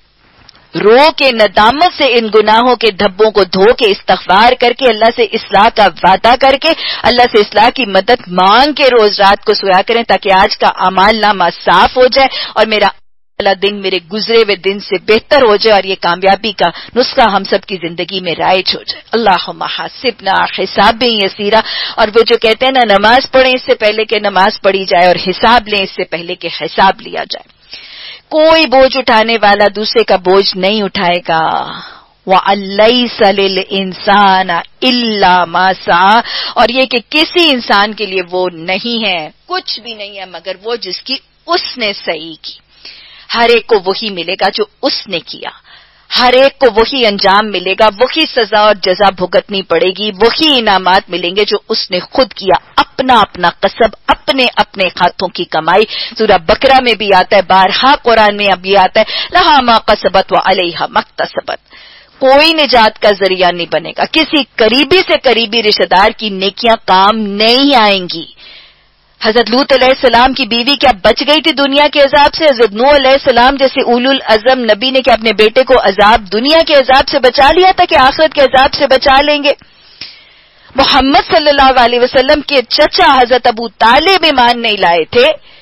رو کے ندامت سے ان گناہوں کے دھبوں کو دھو کے استغفار کر کے اللہ سے اصلاح کا وعدہ کر کے اللہ سے اصلاح کی مدد مانگ کے روز رات کو سویا کریں، تاکہ آج کا اعمال نامہ صاف ہو جائے اور میرا اگلا دن میرے گزرے ہوئے دن سے بہتر ہو جائے اور یہ کامیابی کا نسخہ ہم سب کی زندگی میں رائج ہو جائے. اللہم حاسبنا حسابا یسیرا. اور وہ جو کہتے ہیں نا، نماز پڑھیں اس سے پہلے کہ نماز پڑھی جائے اور حساب لیں اس سے پہلے کہ حساب لیا جائے. کوئی بوجھ اٹھانے والا دوسرے کا بوجھ نہیں اٹھائے گا. وَأَلَّيْسَ لِلْإِنسَانَ إِلَّا مَا سَعَىٰ. اور یہ کہ کسی انسان کے لیے وہ نہیں ہے، کچھ بھی نہیں ہے مگر وہ جس کی اس نے صحیح کی. ہر ایک کو وہی ملے گا جو اس نے کیا، ہر ایک کو وہی انجام ملے گا، وہی سزا اور جزا بھگتنی پڑے گی، وہی انعامات ملیں گے جو اس نے خود کیا، اپنا اپنا قصب، اپنے اپنے ہاتھوں کی کمائی. سورہ بقرہ میں بھی آتا ہے، بارہا قرآن میں ابھی آتا ہے، لہا ما قصبت وعلیہا ما اکتسبت. کوئی نجات کا ذریعہ نہیں بنے گا، کسی قریبی سے قریبی رشتہ دار کی نیکیاں کام نہیں آئیں گی. حضرت لوط علیہ السلام کی بیوی کیا بچ گئی تھی دنیا کے عذاب سے؟ حضرت نوح علیہ السلام جیسے اولو العزم نبی نے کیا اپنے بیٹے کو عذاب دنیا کے عذاب سے بچا لیا تھا کہ آخرت کے عذاب سے بچا لیں گے؟ محمد صلی اللہ علیہ وسلم کے چچا حضرت ابو طالب ایمان نہیں لائے تھے،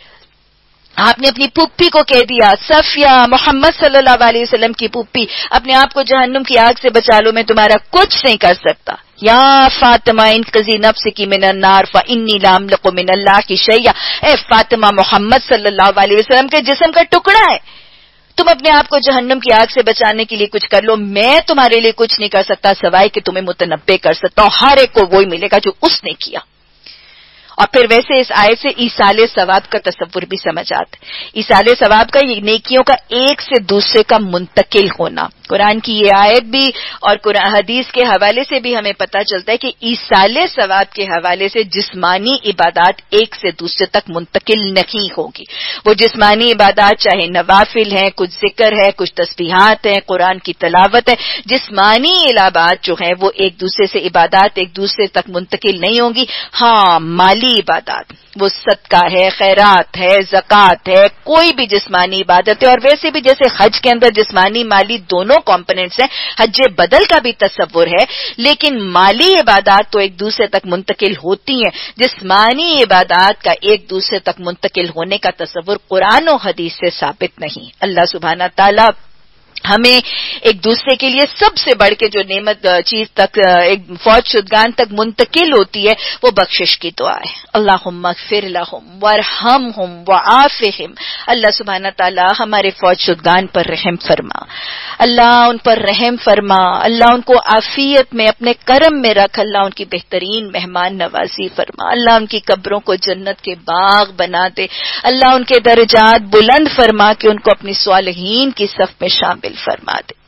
آپ نے اپنی پھوپھی کو کہہ دیا، صفیہ محمد صلی اللہ علیہ وسلم کی پھوپھی، اپنے آپ کو جہنم کی آگ سے بچا لو، میں تمہارا کچھ نہیں کر سکتا. یا فاطمہ انقذی نفسکی من النار فانی لا املک من اللہ شیئا. اے فاطمہ، محمد صلی اللہ علیہ وسلم کے جسم کا ٹکڑا ہے، تم اپنے آپ کو جہنم کی آگ سے بچانے کے لیے کچھ کر لو، میں تمہارے لیے کچھ نہیں کر سکتا سوائے کہ تمہیں متنبع کر سکتا ہوں. ہر ایک کو وہی ملے گا جو اس نے کیا. اور پھر ویسے اس آیت سے ایصال ثواب کا تصور بھی سمجھ آتا ہے. ایصال ثواب کا یہ نیکیوں کا ایک سے دوسرے کا منتقل ہونا. قرآن کی یہ آیت بھی اور قرآن حدیث کے حوالے سے بھی ہمیں پتہ چلتا ہے کہ ایصال ثواب کے حوالے سے جسمانی عبادات ایک سے دوسرے تک منتقل نہیں ہوگی. وہ جسمانی عبادات چاہے نوافل ہیں، کچھ ذکر ہے، کچھ تسبیحات ہیں، قرآن کی تلاوت ہے، جسمانی عبادات جو ہیں وہ ایک دوسرے سے عبادات ایک دوسرے تک منتقل نہیں ہوں گی. ہاں مالی عبادات، وہ صدقہ ہے، خیرات ہے، زکوٰۃ ہے، کوئی بھی جسمانی عبادت ہے. اور ویسے بھی جیسے حج کے اندر جسمانی مالی دونوں کمپوننٹس ہیں، حج بدل کا بھی تصور ہے، لیکن مالی عبادات تو ایک دوسرے تک منتقل ہوتی ہیں. جسمانی عبادات کا ایک دوسرے تک منتقل ہونے کا تصور قرآن و حدیث سے ثابت نہیں. اللہ سبحانہ تعالی ہمیں ایک دوسرے کے لیے سب سے بڑھ کے جو نعمت چیز تک ایک فوج شدگان تک منتقل ہوتی ہے وہ بخشش کی دعا ہے. اللہم اغفر لہم وارحمہم وعافہم. اللہ سبحانہ تعالی ہمارے فوج شدگان پر رحم فرما، اللہ ان پر رحم فرما، اللہ ان کو عافیت میں اپنے کرم میں رکھ، اللہ ان کی بہترین مہمان نوازی فرما، اللہ ان کی قبروں کو جنت کے باغ بنا دے، اللہ ان کے درجات بلند فرما کہ ان کو اپنی صالحین کی صف میں شامل فرما دے.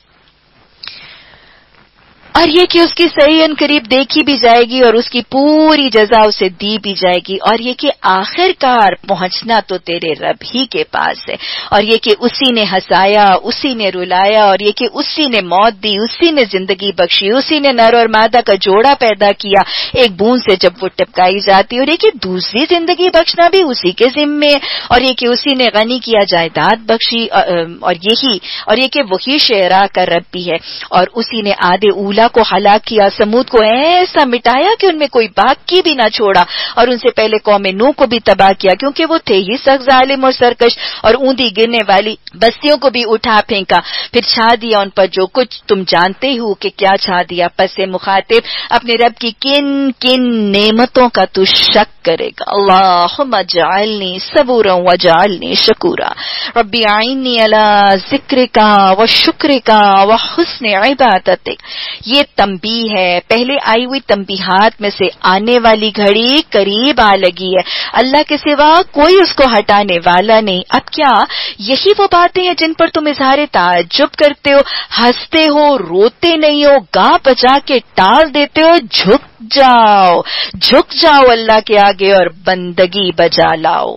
اور یہ کہ اس کی صحیح ان قریب دیکھی بھی جائے گی اور اس کی پوری جزا اسے دی بھی جائے گی. اور یہ کہ آخر کار پہنچنا تو تیرے رب ہی کے پاس ہے، اور یہ کہ اسی نے ہنسایا، اسی نے رلایا، اور یہ کہ اسی نے موت دی، اسی نے زندگی بخشی، اسی نے نر اور مادہ کا جوڑا پیدا کیا ایک بوند سے جب وہ ٹپکائی جاتی. اور یہ کہ دوسری زندگی بخشنا بھی اسی کے ذمے ہے، اور یہ کہ اسی نے غنی کیا، جائیداد بخشی، اور یہ کہ وہی شعراء کا رب بھی ہے. اور اسی نے عاد اولا کو ہلاک کیا، سمود کو ایسا مٹایا کہ ان میں کوئی باقی بھی نہ چھوڑا، اور ان سے پہلے قوم نوح کو بھی تباہ کیا کیونکہ وہ تھے ہی سخت ظالم اور سرکش. اور اوندھی گرنے والی بستیوں کو بھی اٹھا پھینکا، پھر چھا دیا ان پر جو کچھ تم جانتے ہو کہ کیا چھا دیا. پس مخاطب اپنے رب کی کن کن نعمتوں کا تو شک کرے گا. اللہم اجعلنی صبورا واجعلنی شکورا. ربی اعنی علی ذکرک و شکرک و حسن عبادتک. یہ تنبیہ ہے، پہلے آئی ہوئی تنبیہات میں سے آنے والی گھڑی قریب آ لگی ہے، اللہ کے سوا کوئی اس کو ہٹانے والا نہیں. اب کیا یہی وہ باتیں ہیں جن پر تم اظہار تعجب کرتے ہو، ہنستے ہو، روتے نہیں ہو، گاہ بجا کے ٹال دیتے ہو؟ جھک جاؤ اللہ کے آگے اور بندگی بجا لاؤ.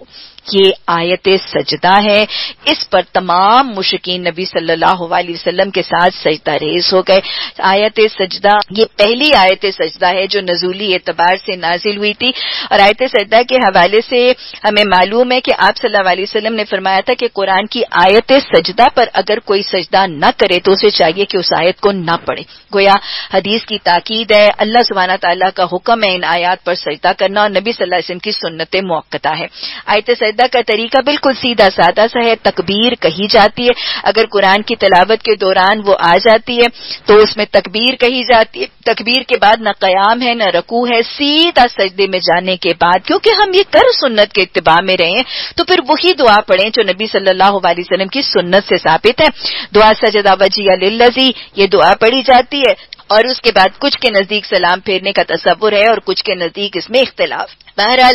یہ آیت سجدہ ہے. اس پر تمام مشرکین نبی صلی اللہ علیہ وسلم کے ساتھ سجدہ ریز ہو گئے. آیت سجدہ یہ پہلی آیت سجدہ ہے جو نزولی اعتبار سے نازل ہوئی تھی. اور آیت سجدہ کے حوالے سے ہمیں معلوم ہے کہ آپ صلی اللہ علیہ وسلم نے فرمایا تھا کہ قرآن کی آیت سجدہ پر اگر کوئی سجدہ نہ کرے تو اسے چاہیے کہ اس آیت کو نہ پڑھے. گویا حدیث کی تاکید ہے, اللہ سبحانہ تعالیٰ کا حکم ہے ان آیات پر سجدہ کرنا, اور نبی صلی اللہ علیہ وسلم کی سنت موقتہ ہے. آیت سجدہ کا طریقہ بالکل سیدھا سادہ سا ہے. تکبیر کہی جاتی ہے, اگر قرآن کی تلاوت کے دوران وہ آ جاتی ہے تو اس میں تکبیر کہی جاتی ہے. تکبیر کے بعد نہ قیام ہے نہ رکوع ہے, سیدھا سجدے میں جانے کے بعد کیونکہ ہم یہ کر سنت کے اتباع میں رہے ہیں تو پھر وہی دعا پڑھیں جو نبی صلی اللہ علیہ وسلم کی سنت سے ثابت ہے. دعا سجدہ وجیہ للذی, یہ دعا پڑھی جاتی ہے, اور اس کے بعد کچھ کے نزدیک سلام پھیرنے کا تصور ہے اور کچھ کے نزدیک اس میں اختلاف. بہرحال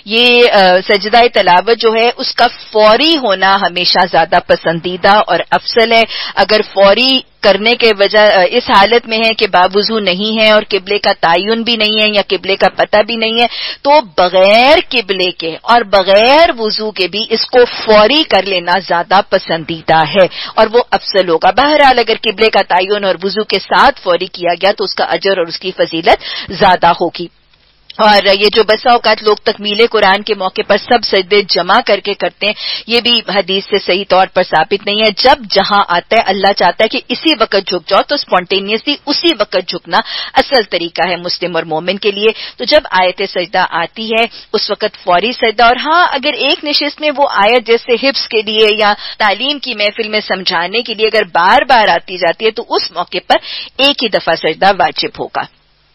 یہ سجدہ تلاوت جو ہے اس کا فوری ہونا ہمیشہ زیادہ پسندیدہ اور افضل ہے. اگر فوری کرنے کے وجہ اس حالت میں ہے کہ باوضو نہیں ہے اور قبلے کا تعین بھی نہیں ہے یا قبلے کا پتہ بھی نہیں ہے تو بغیر قبلے کے اور بغیر وضو کے بھی اس کو فوری کر لینا زیادہ پسندیدہ ہے اور وہ افضل ہوگا. بہرحال اگر قبلے کا تعین اور وضو کے ساتھ فوری کیا گیا تو اس کا اجر اور اس کی فضیلت زیادہ ہوگی. اور یہ جو بسا اوقات لوگ تکمیل قرآن کے موقع پر سب سجدے جمع کر کے کرتے ہیں, یہ بھی حدیث سے صحیح طور پر ثابت نہیں ہے. جب جہاں آتا ہے اللہ چاہتا ہے کہ اسی وقت جھک جاؤ تو اسپونٹینیسلی اسی وقت جھکنا اصل طریقہ ہے مسلم اور مومن کے لیے. تو جب آیت سجدہ آتی ہے اس وقت فوری سجدہ, اور ہاں اگر ایک نشست میں وہ آیت جیسے حفظ کے لیے یا تعلیم کی محفل میں سمجھانے کے لیے اگر بار بار آتی جاتی ہے تو اس موقع پر ایک ہی دفعہ سجدہ واجب ہوگا.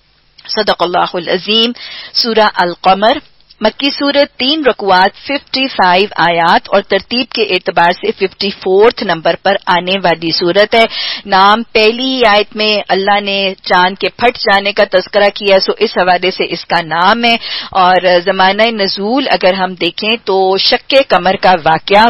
صدق اللہ العظیم. سورہ القمر مکی سورت 3 رکوعات 55 آیات اور ترتیب کے اعتبار سے 54 نمبر پر آنے والی سورت ہے. نام پہلی ہی آیت میں اللہ نے چاند کے پھٹ جانے کا تذکرہ کیا سو اس حوالے سے اس کا نام ہے. اور زمانہ نزول اگر ہم دیکھیں تو شق قمر کا واقعہ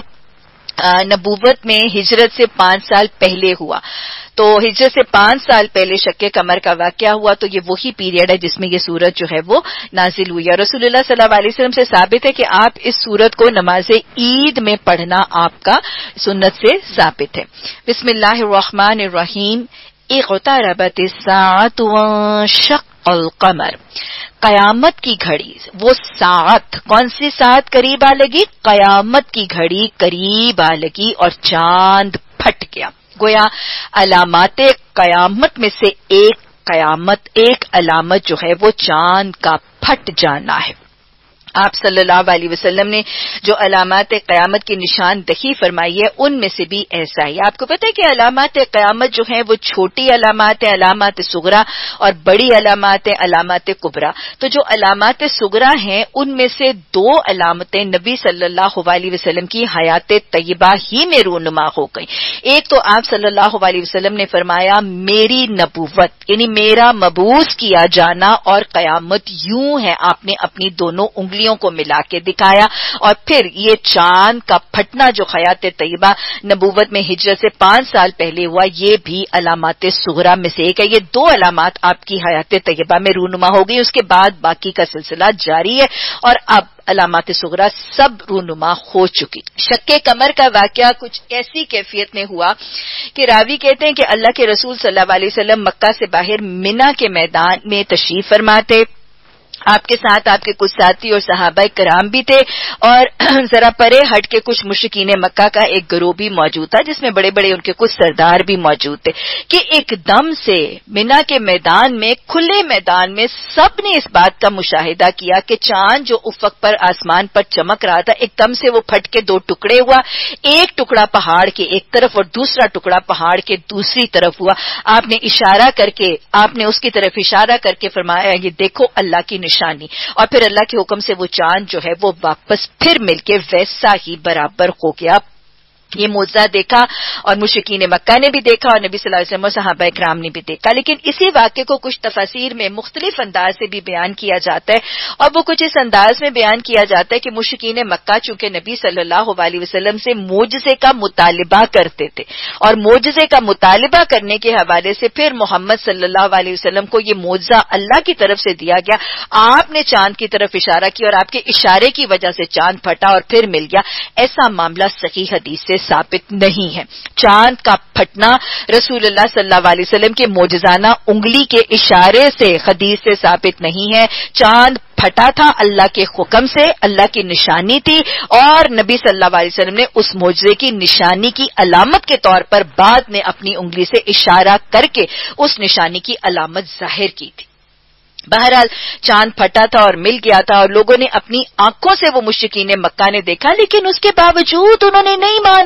نبوت میں ہجرت سے 5 سال پہلے ہوا. تو ہجرت سے 5 سال پہلے شق قمر کا واقعہ ہوا تو یہ وہی پیریڈ ہے جس میں یہ سورت جو ہے وہ نازل ہوئی. اور رسول اللہ صلی اللہ علیہ وسلم سے ثابت ہے کہ آپ اس سورت کو نماز عید میں پڑھنا آپ کا سنت سے ثابت ہے. بسم اللہ الرحمن الرحیم. اقتربت الساعۃ وانشق القمر. قیامت کی گھڑی, وہ ساعت کون سی ساعت قریب آ لگی؟ قیامت کی گھڑی قریب آ لگی اور چاند پھٹ گیا. گویا علامات قیامت میں سے ایک علامت جو ہے وہ چاند کا پھٹ جانا ہے. آپ صلی اللہ علیہ وسلم نے جو علامات قیامت کی نشان دہی فرمائی ہے ان میں سے بھی ایسا ہی. آپ کو پتہ ہے کہ علامات قیامت جو ہیں وہ چھوٹی علامات ہیں, علامات صغرا, اور بڑی علامات ہیں, علامات کبرا. تو جو علامات صغرا ہیں ان میں سے 2 علامتیں نبی صلی اللہ علیہ وسلم کی حیات طیبہ ہی میں رونما ہو گئی. ایک تو آپ صلی اللہ علیہ وسلم نے فرمایا میری نبوت یعنی میرا مبعوث کیا جانا اور قیامت یوں ہے. آپ نے اپنی دونوں انگلیوں کو ملا کے دکھایا. اور پھر یہ چاند کا پھٹنا جو حیات طیبہ نبوت میں ہجرت سے 5 سال پہلے ہوا یہ بھی علامات صغرا میں سے ایک ہے. یہ 2 علامات آپ کی حیات طیبہ میں رونما ہو گئی. اس کے بعد باقی کا سلسلہ جاری ہے اور اب علامات صغرا سب رونما ہو چکی. شق قمر کا واقعہ کچھ ایسی کیفیت میں ہوا کہ راوی کہتے ہیں کہ اللہ کے رسول صلی اللہ علیہ وسلم مکہ سے باہر منا کے میدان میں تشریف فرماتے. آپ کے ساتھ آپ کے کچھ ساتھی اور صحابہ کرام بھی تھے اور ذرا پرے ہٹ کے کچھ مشرکین مکہ کا ایک گروہ بھی موجود تھا جس میں بڑے بڑے ان کے کچھ سردار بھی موجود تھے کہ ایک دم سے منا کے میدان میں کھلے میدان میں سب نے اس بات کا مشاہدہ کیا کہ چاند جو افق پر آسمان پر چمک رہا تھا ایک دم سے وہ پھٹ کے 2 ٹکڑے ہوا. ایک ٹکڑا پہاڑ کے ایک طرف اور دوسرا ٹکڑا پہاڑ کے دوسری طرف ہوا. آپ نے اس کی طرف اشارہ کر کے فرمایا یہ دیکھو اللہ کی نشانی. اور پھر اللہ کے حکم سے وہ چاند جو ہے وہ واپس پھر مل کے ویسا ہی برابر ہو گیا یہ معجزہ دیکھا اور مشرکین مکہ نے بھی دیکھا اور نبی صلی اللہ علیہ وسلم اور صحابہ کرام نے بھی دیکھا. لیکن اسی واقعے کو کچھ تفاسیر میں مختلف انداز سے بھی بیان کیا جاتا ہے, اور وہ کچھ اس انداز میں بیان کیا جاتا ہے کہ مشرکین مکہ چونکہ نبی صلی اللہ علیہ وسلم سے معجزے کا مطالبہ کرتے تھے, اور معجزے کا مطالبہ کرنے کے حوالے سے پھر محمد صلی اللہ علیہ وسلم کو یہ معجزہ اللہ کی طرف سے دیا گیا. آپ نے چاند کی طرف اشارہ کیا اور آپ کے اشارے کی وجہ سے چاند پھٹا اور پھر مل گیا. ایسا معاملہ صحیح حدیث سے ثابت نہیں ہے. چاند کا پھٹنا رسول اللہ صلی اللہ علیہ وسلم کے معجزانہ انگلی کے اشارے سے حدیث سے ثابت نہیں ہے. چاند پھٹا تھا اللہ کے حکم سے, اللہ کی نشانی تھی, اور نبی صلی اللہ علیہ وسلم نے اس معجزے کی نشانی کی علامت کے طور پر بعد میں اپنی انگلی سے اشارہ کر کے اس نشانی کی علامت ظاہر کی تھی. بہرحال چاند پھٹا تھا اور مل گیا تھا, اور لوگوں نے اپنی آنکھوں سے وہ مشرکین مکہ نے دیکھا, لیکن اس کے باوجود انہوں نے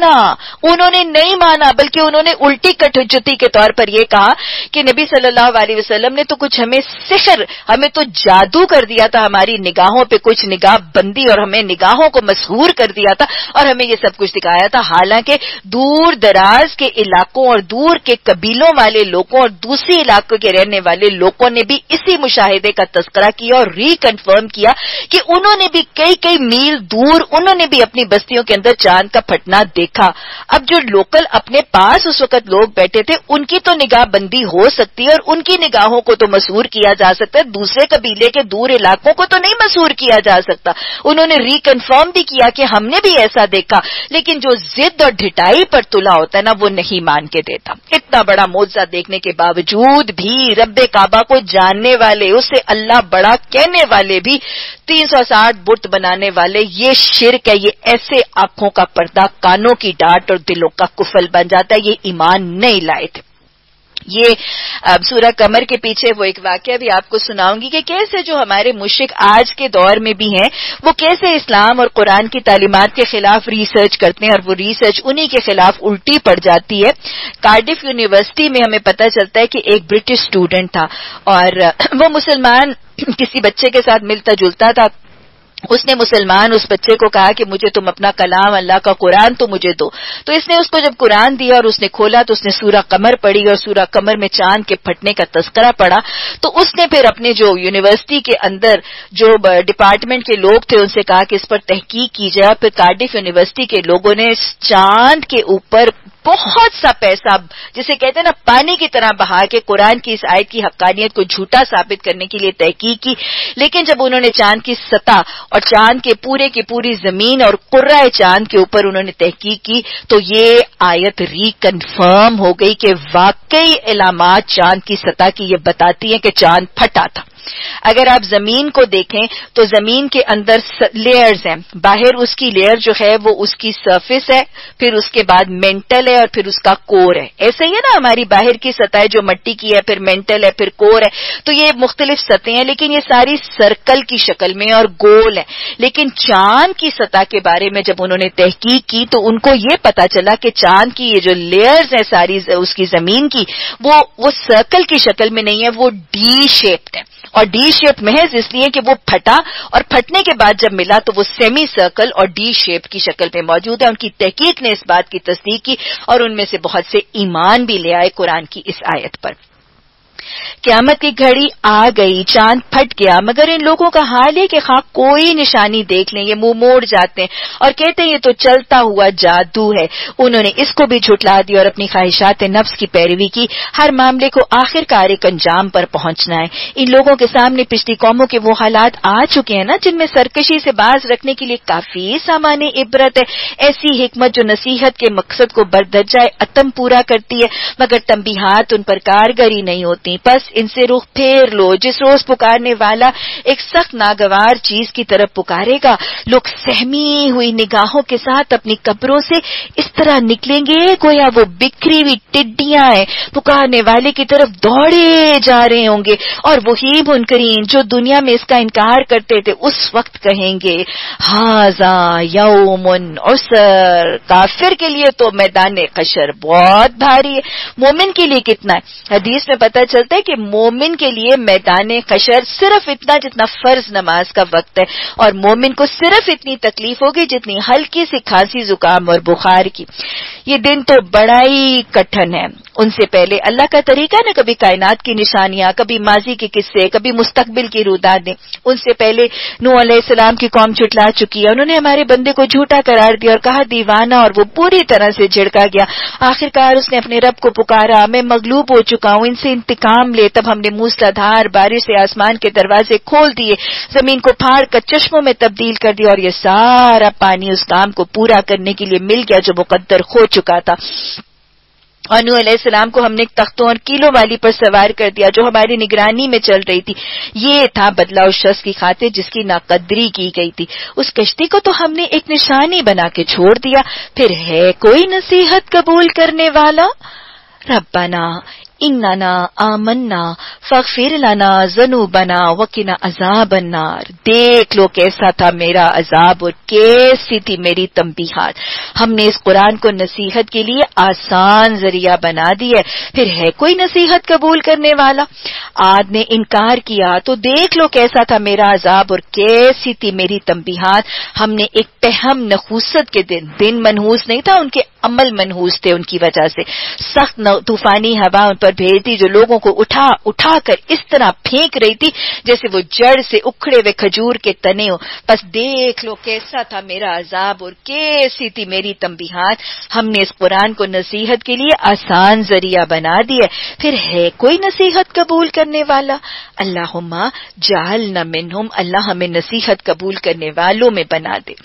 نہیں مانا, بلکہ انہوں نے الٹی کٹ حجتی کے طور پر یہ کہا کہ نبی صلی اللہ علیہ وسلم نے تو کچھ ہمیں سحر, ہمیں تو جادو کر دیا تھا, ہماری نگاہوں پہ کچھ نگاہ بندی اور ہمیں نگاہوں کو مسحور کر دیا تھا اور ہمیں یہ سب کچھ دکھایا تھا. حالانکہ دور دراز کے علاقوں اور دور کے قبیلوں والے لوگوں اور دوسری علاقوں کے رہنے والے لوگوں نے بھی اسی مشاہدے کا تذکرہ کیا اور ریکنفرم کیا کہ انہوں نے بھی کئی میل دور انہوں نے بھی اپنی بستیوں کے اندر چاند کا پھٹنا دیکھا. اب جو لوکل اپنے پاس اس وقت لوگ بیٹھے تھے ان کی تو نگاہ بندی ہو سکتی ہے اور ان کی نگاہوں کو تو مسحور کیا جا سکتا ہے, دوسرے قبیلے کے دور علاقوں کو تو نہیں مسحور کیا جا سکتا. انہوں نے ریکنفرم بھی کیا کہ ہم نے بھی ایسا دیکھا, لیکن جو ضد اور ڈھٹائی پر تلا ہوتا ہے نا وہ نہیں مان کے دیتا. اتنا بڑا معجزہ دیکھنے کے باوجود بھی رب کعبہ کو جاننے والے, اسے اللہ بڑا کہنے والے بھی 360 بت بنانے والے, یہ شرک ہے, یہ ایسے آنکھوں کا پردہ, کانوں کی ڈانٹ اور دلوں کا کفل بن جاتا ہے. یہ ایمان نہیں لائے تھے. یہ سورہ قمر کے پیچھے وہ ایک واقعہ بھی آپ کو سناؤں گی کہ کیسے جو ہمارے مشرک آج کے دور میں بھی ہیں وہ کیسے اسلام اور قرآن کی تعلیمات کے خلاف ریسرچ کرتے ہیں, اور وہ ریسرچ انہی کے خلاف الٹی پڑ جاتی ہے. کارڈف یونیورسٹی میں ہمیں پتہ چلتا ہے کہ ایک برٹش اسٹوڈنٹ تھا اور وہ مسلمان کسی بچے کے ساتھ ملتا جلتا تھا. اس نے مسلمان اس بچے کو کہا کہ مجھے تم اپنا کلام اللہ کا قرآن تو مجھے دو. تو اس نے اس کو جب قرآن دیا اور اس نے کھولا تو اس نے سورہ قمر پڑھی اور سورہ قمر میں چاند کے پھٹنے کا تذکرہ پڑھا. تو اس نے پھر اپنے جو یونیورسٹی کے اندر جو ڈپارٹمنٹ کے لوگ تھے ان سے کہا کہ اس پر تحقیق کی جائے. پھر کارڈف یونیورسٹی کے لوگوں نے چاند کے اوپر بہت سا پیسہ جسے کہتے ہیں نا پانی کی طرح بہا کے قرآن کی اس آیت کی حقانیت کو جھوٹا ثابت کرنے کے لیے تحقیق کی. لیکن جب انہوں نے چاند کی سطح اور چاند کے پورے کی پوری زمین اور قرہ چاند کے اوپر انہوں نے تحقیق کی تو یہ آیت ریکنفرم ہو گئی کہ واقعی علامات چاند کی سطح کی یہ بتاتی ہیں کہ چاند پھٹا تھا. اگر آپ زمین کو دیکھیں تو زمین کے اندر لیئرز ہیں. باہر اس کی لیئر جو ہے وہ اس کی سرفیس ہے, پھر اس کے بعد مینٹل ہے اور پھر اس کا کور ہے. ایسے ہی ہے نا ہماری باہر کی سطح جو مٹی کی ہے, پھر مینٹل ہے, پھر کور ہے. تو یہ مختلف سطحیں ہیں لیکن یہ ساری سرکل کی شکل میں اور گول ہیں. لیکن چاند کی سطح کے بارے میں جب انہوں نے تحقیق کی تو ان کو یہ پتا چلا کہ چاند کی یہ جو لیئرز ہیں ساری اس کی زمین کی وہ سرکل کی شکل میں نہیں ہے, وہ ڈی شیپڈ ہے. اور ڈی شیپ محض اس لیے کہ وہ پھٹا اور پھٹنے کے بعد جب ملا تو وہ سیمی سرکل اور ڈی شیپ کی شکل میں موجود ہے. ان کی تحقیق نے اس بات کی تصدیق کی اور ان میں سے بہت سے ایمان بھی لے آئے قرآن کی اس آیت پر. قیامت کی گھڑی آ گئی, چاند پھٹ گیا, مگر ان لوگوں کا حال ہے کہ خواہ کوئی نشانی دیکھ لیں یہ منہ موڑ جاتے ہیں اور کہتے ہیں یہ تو چلتا ہوا جادو ہے. انہوں نے اس کو بھی جھٹلا دیا اور اپنی خواہشات نفس کی پیروی کی. ہر معاملے کو آخر کار ایک انجام پر پہنچنا ہے. ان لوگوں کے سامنے پچھلی قوموں کے وہ حالات آ چکے ہیں نا جن میں سرکشی سے باز رکھنے کے لیے کافی سامان عبرت ہے. ایسی حکمت جو نصیحت کے مقصد کو بردرجہ اتم پورا کرتی ہے مگر تنبیہات ان پر کارگری نہیں ہوتی. بس ان سے رخ پھیر لو. جس روز پکارنے والا ایک سخت ناگوار چیز کی طرف پکارے گا لوگ سہمی ہوئی نگاہوں کے ساتھ اپنی قبروں سے اس طرح نکلیں گے گویا وہ بکھری ہوئی ٹڈیاں ہیں. پکارنے والے کی طرف دوڑے جا رہے ہوں گے اور وہی منکرین جو دنیا میں اس کا انکار کرتے تھے اس وقت کہیں گے ھذا یوم عسر. کافر کے لیے تو میدان حشر بہت بھاری ہے, مومن کے لیے کتنا ہے. حدیث میں پتہ چلتا چلتا ہے کہ مومن کے لیے میدان حشر صرف اتنا جتنا فرض نماز کا وقت ہے، اور مومن کو صرف اتنی تکلیف ہوگی جتنی ہلکی سی کھانسی زکام اور بخار کی۔ یہ دن تو بڑا ہی کٹھن ہے۔ ان سے پہلے اللہ کا طریقہ نا، کبھی کائنات کی نشانیاں، کبھی ماضی کے قصے، کبھی مستقبل کی رودادیں۔ ان سے پہلے نوح علیہ السلام کی قوم جھٹلا چکی ہے، انہوں نے ہمارے بندے کو جھوٹا قرار دیا اور کہا دیوانہ، اور وہ پوری طرح سے جھڑکا گیا۔ آخرکار اس نے اپنے رب کو پکارا، میں مغلوب ہو چکا ہوں، ان سے انتقام لے۔ تب ہم نے موسلادھار بارش سے آسمان کے دروازے کھول دیے، زمین کو پھاڑ کر چشموں میں تبدیل کر دیا، اور یہ سارا پانی اس کام کو پورا کرنے کے لیے مل گیا جو مقدر ہو چکا تھا۔ اور نوح علیہ السلام کو ہم نے تختوں اور کیلوں والی پر سوار کر دیا جو ہماری نگرانی میں چل رہی تھی۔ یہ تھا بدلہ اس شخص کی خاطر جس کی ناقدری کی گئی تھی۔ اس کشتی کو تو ہم نے ایک نشانی بنا کے چھوڑ دیا، پھر ہے کوئی نصیحت قبول کرنے والا؟ ربنا اننا آمنا فاغفر لنا ذنوبنا وقنا عذاب النار۔ دیکھ لو کیسا تھا میرا عذاب اور کیسی تھی میری تنبیہات۔ ہم نے اس قرآن کو نصیحت کے لیے آسان ذریعہ بنا دیا، پھر ہے کوئی نصیحت قبول کرنے والا؟ عاد نے انکار کیا تو دیکھ لو کیسا تھا میرا عذاب اور کیسی تھی میری تنبیہات۔ ہم نے ایک پہم نحوست کے دن منحوس نہیں تھا، ان کے عمل منحوس تھے، ان کی وجہ سے سخت طوفانی ہوا ان پر بھیج دی جو لوگوں کو اٹھا اٹھا کر اس طرح پھینک رہی تھی جیسے وہ جڑ سے اکھڑے ہوئے کھجور کے تنے ہو۔ بس دیکھ لو کیسا تھا میرا عذاب اور کیسی تھی میری تنبیہات۔ ہم نے اس قرآن کو نصیحت کے لیے آسان ذریعہ بنا دیا، پھر ہے کوئی نصیحت قبول کرنے والا؟ اللہم جعلنا منہم، اللہ ہمیں نصیحت قبول کرنے والوں میں بنا دے۔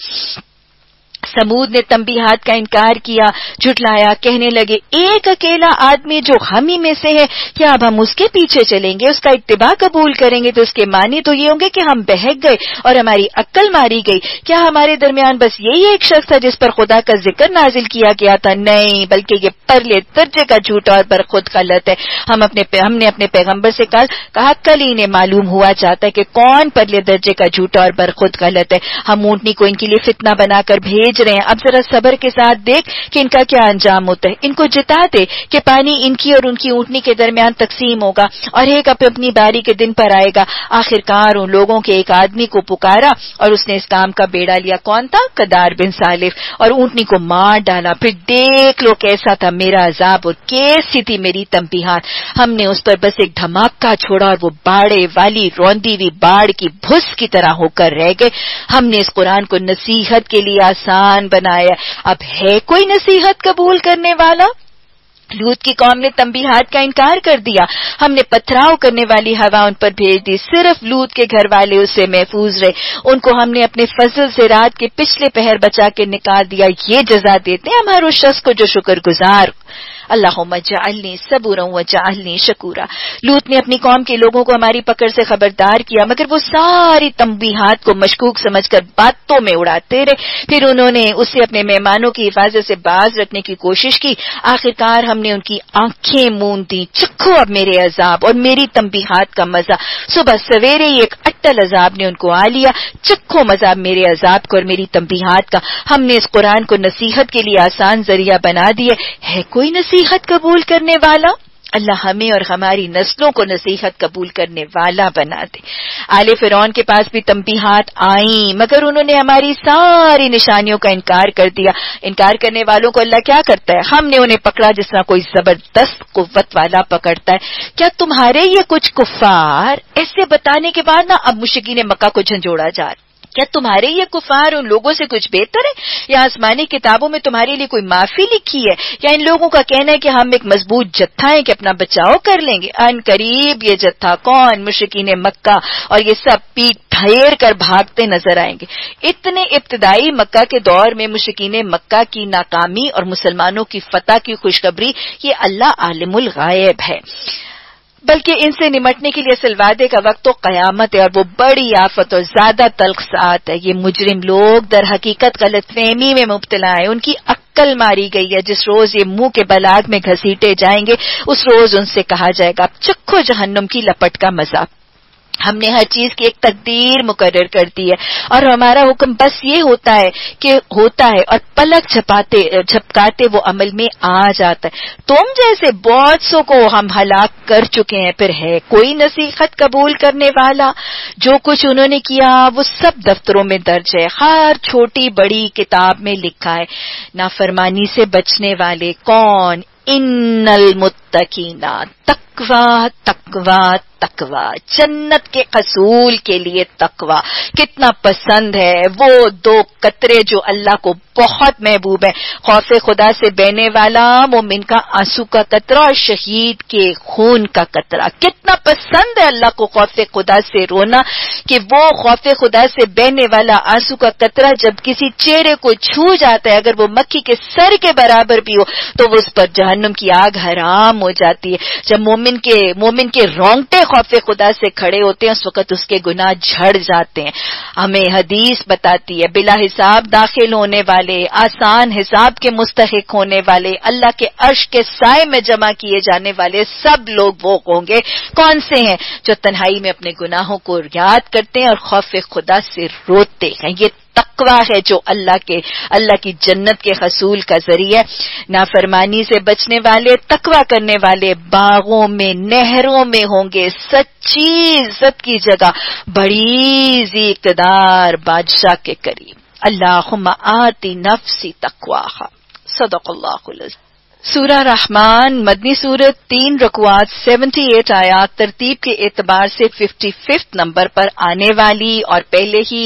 سمود نے تنبیہات کا انکار کیا، جھٹلایا، کہنے لگے ایک اکیلا آدمی جو ہم ہی میں سے ہے، کیا اب ہم اس کے پیچھے چلیں گے، اس کا اتباع قبول کریں گے؟ تو اس کے معنی تو یہ ہوں گے کہ ہم بہک گئے اور ہماری عقل ماری گئی۔ کیا ہمارے درمیان بس یہی ایک شخص تھا جس پر خدا کا ذکر نازل کیا گیا تھا؟ نہیں، بلکہ یہ پرلے درجے کا جھوٹ اور برخود غلط ہے۔ ہم نے اپنے پیغمبر سے کہا کل ہی انہیں معلوم ہوا چاہتا ہے کہ کون پرلے درجے کا جھوٹا اور برخود غلط ہے۔ ہم اونٹنی کو ان کے لیے فتنہ بنا کر بھیج رہے ہیں، اب ذرا صبر کے ساتھ دیکھ کہ ان کا کیا انجام ہوتا ہے۔ ان کو جتا دے کہ پانی ان کی اور ان کی اونٹنی کے درمیان تقسیم ہوگا اور ایک اپنی باری کے دن پر آئے گا۔ آخرکار ان لوگوں کے ایک آدمی کو پکارا اور اس نے اس کام کا بیڑا لیا۔ کون تھا؟ قدار بن سالف، اور اونٹنی کو مار ڈالا۔ پھر دیکھ لو کیسا تھا میرا عذاب اور کیسی تھی میری تنبیہات۔ ہم نے اس پر بس ایک دھماکہ چھوڑا اور وہ باڑے والی روندی ہوئی باڑ کی بھس کی طرح ہو کر رہ گئے۔ ہم نے اس قرآن کو نصیحت کے لیے آسان بنایا، اب ہے کوئی نصیحت قبول کرنے والا؟ لوط کی قوم نے تنبیہات کا انکار کر دیا، ہم نے پتھراؤ کرنے والی ہوا ان پر بھیج دی، صرف لوط کے گھر والے اس سے محفوظ رہے۔ ان کو ہم نے اپنے فضل سے رات کے پچھلے پہر بچا کے نکال دیا۔ یہ جزا دیتے ہیں ہمارے اس شخص کو جو شکر گزار۔ اللہم اجعلنی صبورا وجعلنی شکورا۔ لوط نے اپنی قوم کے لوگوں کو ہماری پکڑ سے خبردار کیا، مگر وہ ساری تنبیہات کو مشکوک سمجھ کر باتوں میں اڑاتے رہے۔ پھر انہوں نے اسے اپنے مہمانوں کی حفاظت سے باز رکھنے کی کوشش کی۔ آخرکار ہم نے ان کی آنکھیں موند دی، چکھو اب میرے عذاب اور میری تنبیہات کا مزہ۔ صبح سویرے ہی ایک اٹل عذاب نے ان کو آ لیا، چکھو مزہ میرے عذاب کو اور میری تنبیہات کا۔ ہم نے اس قرآن کو نصیحت کے لیے آسان ذریعہ بنا دیے، ہے کوئی نصیحت قبول کرنے والا؟ اللہ ہمیں اور ہماری نسلوں کو نصیحت قبول کرنے والا بنا دے۔ آل فرعون کے پاس بھی تنبیہات آئیں، مگر انہوں نے ہماری ساری نشانیوں کا انکار کر دیا۔ انکار کرنے والوں کو اللہ کیا کرتا ہے؟ ہم نے انہیں پکڑا جس طرح کوئی زبردست قوت والا پکڑتا ہے۔ کیا تمہارے یہ کچھ کفار ایسے بتانے کے بعد اب مشرکین مکہ کو جھنجھوڑا جا رہا، کیا تمہارے یہ کفار ان لوگوں سے کچھ بہتر ہے؟ یا آسمانی کتابوں میں تمہارے لیے کوئی معافی لکھی ہے؟ یا ان لوگوں کا کہنا ہے کہ ہم ایک مضبوط جتھا ہیں کہ اپنا بچاؤ کر لیں گے؟ ان قریب یہ جتھا کون؟ مشرکین مکہ، اور یہ سب پیٹ پھیر کر بھاگتے نظر آئیں گے۔ اتنے ابتدائی مکہ کے دور میں مشرکین مکہ کی ناکامی اور مسلمانوں کی فتح کی خوشخبری یہ اللہ عالم الغائب ہے، بلکہ ان سے نمٹنے کے لیے اصل وعدے کا وقت تو قیامت ہے، اور وہ بڑی آفت اور زیادہ تلخ ساعت ہے۔ یہ مجرم لوگ در حقیقت غلط فہمی میں مبتلا ہیں، ان کی عقل ماری گئی ہے۔ جس روز یہ منہ کے بلاگ میں گھسیٹے جائیں گے اس روز ان سے کہا جائے گا چکھو جہنم کی لپٹ کا مزہ۔ ہم نے ہر چیز کی ایک تقدیر مقرر کر دی ہے اور ہمارا حکم بس یہ ہوتا ہے اور پلک جھپکاتے وہ عمل میں آ جاتا ہے۔ تم جیسے بہت سو کو ہم ہلاک کر چکے ہیں، پھر ہے کوئی نصیحت قبول کرنے والا؟ جو کچھ انہوں نے کیا وہ سب دفتروں میں درج ہے، ہر چھوٹی بڑی کتاب میں لکھا ہے۔ نافرمانی سے بچنے والے کون؟ ان المتقین، تقویٰ تقویٰ تقویٰ، جنت کے حصول کے لیے تقویٰ کتنا پسند ہے۔ وہ دو قطرے جو اللہ کو بہت محبوب ہے، خوف خدا سے بہنے والا مومن کا آنسو کا قطرہ اور شہید کے خون کا قطرہ۔ کتنا پسند ہے اللہ کو خوف خدا سے رونا، کہ وہ خوف خدا سے بہنے والا آنسو کا قطرہ جب کسی چہرے کو چھو جاتا ہے، اگر وہ مکھی کے سر کے برابر بھی ہو تو وہ اس پر جہنم کی آگ حرام ہو جاتی ہے۔ جب مومن کے رونگٹے خوف خدا سے کھڑے ہوتے ہیں، اس وقت اس کے گناہ جھڑ جاتے ہیں۔ ہمیں حدیث بتاتی ہے بلا حساب داخل ہونے والے، آسان حساب کے مستحق ہونے والے، اللہ کے عرش کے سائے میں جمع کیے جانے والے سب لوگ وہ ہوں گے۔ کون سے ہیں؟ جو تنہائی میں اپنے گناہوں کو یاد کرتے ہیں اور خوف خدا سے روتے ہیں۔ یہ تقویٰ ہے جو اللہ کی جنت کے حصول کا ذریعہ۔ نافرمانی سے بچنے والے، تقویٰ کرنے والے باغوں میں، نہروں میں ہوں گے، سچی عزت کی جگہ، بڑی ذی اقتدار بادشاہ کے قریب۔ اللہم آتی نفسی تقواہا۔ صدق اللہ العظیم۔ سورہ رحمان مدنی سورت، 3 رکوعات، 78 آیات، ترتیب کے اعتبار سے 55 نمبر پر آنے والی، اور پہلے ہی